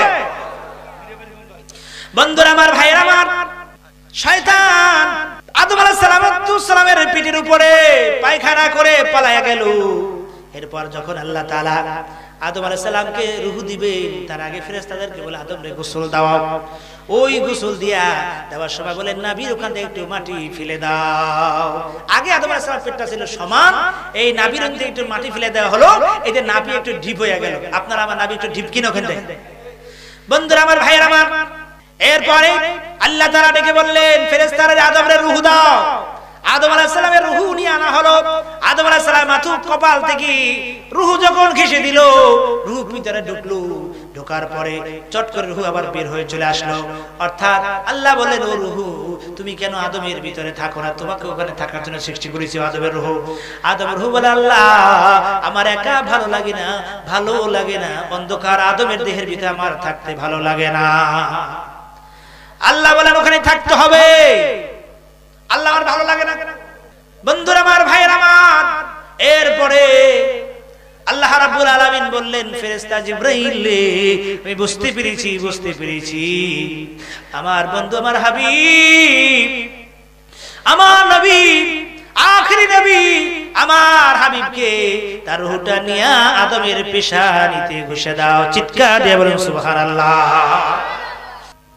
বন্ধুরা আমার, ভাইরা আমার, শয়তান আদম আলাইহিস সালামের পিঠের উপরে পায়খানা করে পালায়া গেল। এরপর যখন আল্লাহ তাআলা আদম আলাইহিস সালামকে রূহ দিবেন, তার আগে ফেরেশতাদেরকে বলে, আদম রে গোসল দাও। ওই গোসল দিয়া দেওয়ার সময় বলেন, নাভির ওখান থেকে একটু মাটি ফেলে দাও। আগে আদম আলাইহিস সালামের পেটটা ছিল সমান, এই নাভির ওখান থেকে একটু মাটি ফেলে দেওয়া হলো, এই যে নাভি একটু ঢিপ হয়ে গেল। আপনারা আমার নাভি একটু ঢিপ কিনা ওখান থেকে? বন্ধুরা আমার, ভাইরা আমার, এরপরে আল্লাহ তাআলা ডেকে বললেন, ফেরেশতারা আদমের রূহ দাও। আদম আলাইহিস সালামের রূহ নিয়ে আনা হলো। আদম আলাইহিস সালাম মাথা কপাল থেকে রূহ যখন ঘেঁষে দিল, রূহ ভিতরে ঢুকলো, ঢোকার পরে চট করে রূহ আবার বের হয়ে চলে আসলো। অর্থাৎ আল্লাহ বলেন, ও রূহ, তুমি কেন আদমের ভিতরে থাকো না? তোমাকে ওখানে থাকার জন্য সৃষ্টি করেছি আদমের রূহ। আদমের রূহ বলে, আল্লাহ, আমার একা ভালো লাগে না, ভালো লাগে না, অন্ধকার আদমের দেহের ভিতরে আমার থাকতে ভালো লাগে না। আল্লাহ বলেন, ওখানে থাকতে হবে, আল্লাহ আমার ভালো লাগে না। বন্ধুরা আমার, ভাইরা আমার, এরপরে আল্লাহ রাব্বুল আলামিন বললেন, ফেরেশতা জিবরাইল, আমি বুঝতে পেরেছি বুঝতে পেরেছি আমার বন্ধু, আমার হাবিব, আমার নবী, আখেরি নবী, আমার হাবিবকে তার রূহটা নিয়ে আদমের পেশানিতে ঘষে দাও। চিৎকার দিয়ে বলুন সুবহানাল্লাহ।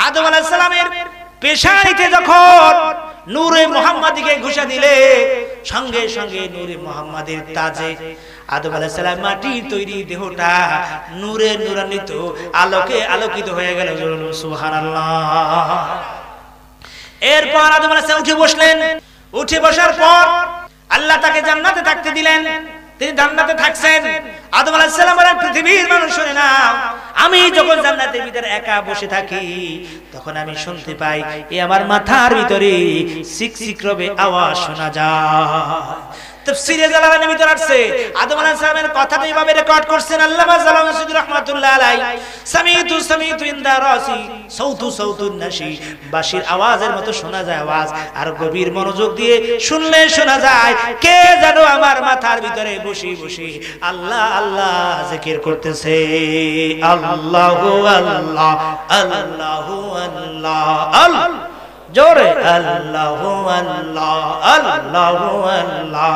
আদম আলাইহিস সালামের পেশানিতে যখন নূরে মুহাম্মাদিকে ঘুষা দিলে সঙ্গে সঙ্গে নূরে মুহাম্মাদের তাজে আদম আলাইহিস সালাম মাটির তৈরি দেহটা নূরে নূরান্বিত আলোকে আলোকিত হয়ে গেল। সুবহানাল্লাহ। এরপর আদম আলাইহিস সালাম উঠে বসলেন। উঠে বসার পর আল্লাহ তাকে জান্নাতে থাকতে দিলেন। তিনি জান্নাতে থাকছেন। আদম আলাইহিস সালাম বলেন, পৃথিবীর মানুষ শুনে না, আমি যখন জান্নাতের ভিতরে একা বসে থাকি তখন আমি শুনতে পাই এই আমার মাথার ভিতরে সিকসিক রবে আওয়াজ শোনা যায়। তাফসীরে জালালাইনের ভিতরে আছে আদম আলাইহিস সালামের কথাটা এইভাবে রেকর্ড করছেন আল্লামা জালালুদ্দিন রাহমাতুল্লাহ আলাইহি, সামিতু সামিতু ইনদা রাসি সাউতু সাউতুন নাশি, বাঁশির আওয়াজের মতো শোনা যায় আওয়াজ, আর গভীর মনোযোগ দিয়ে শুনলে শোনা যায় কে যেন আমার মাথার ভিতরে বসে বসে আল্লাহ আল্লাহ জিকির করতেছে। আল্লাহু আল্লাহ আল্লাহু আল্লাহ আল্লাহ, জোরে আল্লাহু আল্লাহ আল্লাহু আল্লাহ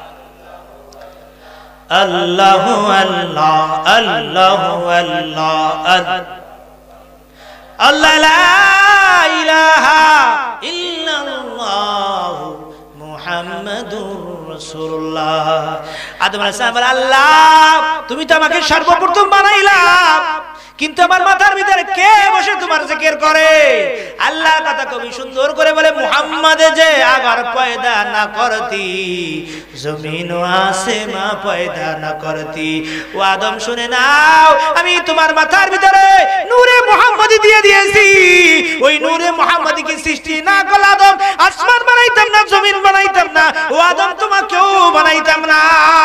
আল্লাহু আল্লাহ আল্লাহু আল্লাহ আল্লাহ লা ইলাহা ইল্লাল্লাহ মুহাম্মাদুর রাসূলুল্লাহ। আদম আলাইহিস সালাম বলেন, আল্লাহ তুমি তো আমাকে সর্বপ্রথম বানাইলা, কিন্তু আমার মাথার ভিতরে কে বসে তোমার জিকির করে? আল্লাহ কথা কবি সুন্দর করে বলে, মুহাম্মদ যে আগার পয়দা না করতি জমিন ও আসেমা পয়দা না করতি। ও আদম শুনে নাও, আমি তোমার মাথার ভিতরে নূরে মুহাম্মদি দিয়ে দিয়েছি। ওই নূরে মুহাম্মদিকে সৃষ্টি না করলে আদম আসমান বানাইতাম না, জমিন বানাইতাম না, ও আদম তোমাকেও বানাইতাম না।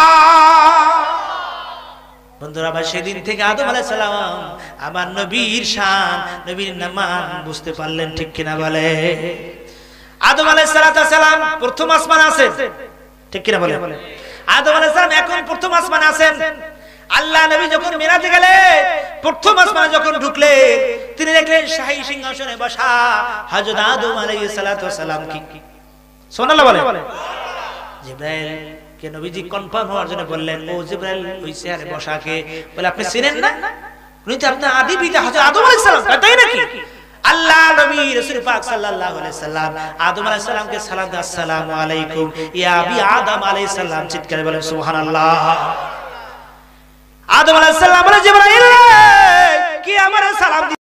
বন্ধুরা ভাই, সেদিন থেকে আদম আলাইহিস সালাম আমার নবীর শান, নবীর নামান বুঝতে পারলেন, ঠিক কিনা বলে? আদম আলাইহিস সালাম প্রথম আসমান আছেন, ঠিক কিনা বলে? আদম আলাইহিস সালাম এখন প্রথম আসমান আছেন। আল্লাহ নবী যখন মিরাজে গেলেন, প্রথম আসমানে যখন ঢুকলেন, তিনি দেখলেন শাহী সিংহাসনে বসা হযরত আদম আলাইহিস সালাম। কি সুবহানাল্লাহ বলে? জিবরাইল কে নবীজি কনফার্ম হওয়ার জন্য বললেন, ও জিবরাইল ওই চেয়ারে বসাকে বলে আপনি চিনেন না? উনি তো আপনার আদি পিতা হযরত আদম আলাইহিস সালাম, তাই নাকি? আল্লাহ নবী রাসূল পাক সাল্লাল্লাহু আলাইহি সাল্লাম আদম আলাইহিস সালামকে সালাম দেন, আসসালামু আলাইকুম ইয়া আবি আদম আলাইহিস সালাম। চিৎকারে বলেন সুবহানাল্লাহ। আদম আলাইহিস সালাম বলে, জিবরাইল কি আমারে সালাম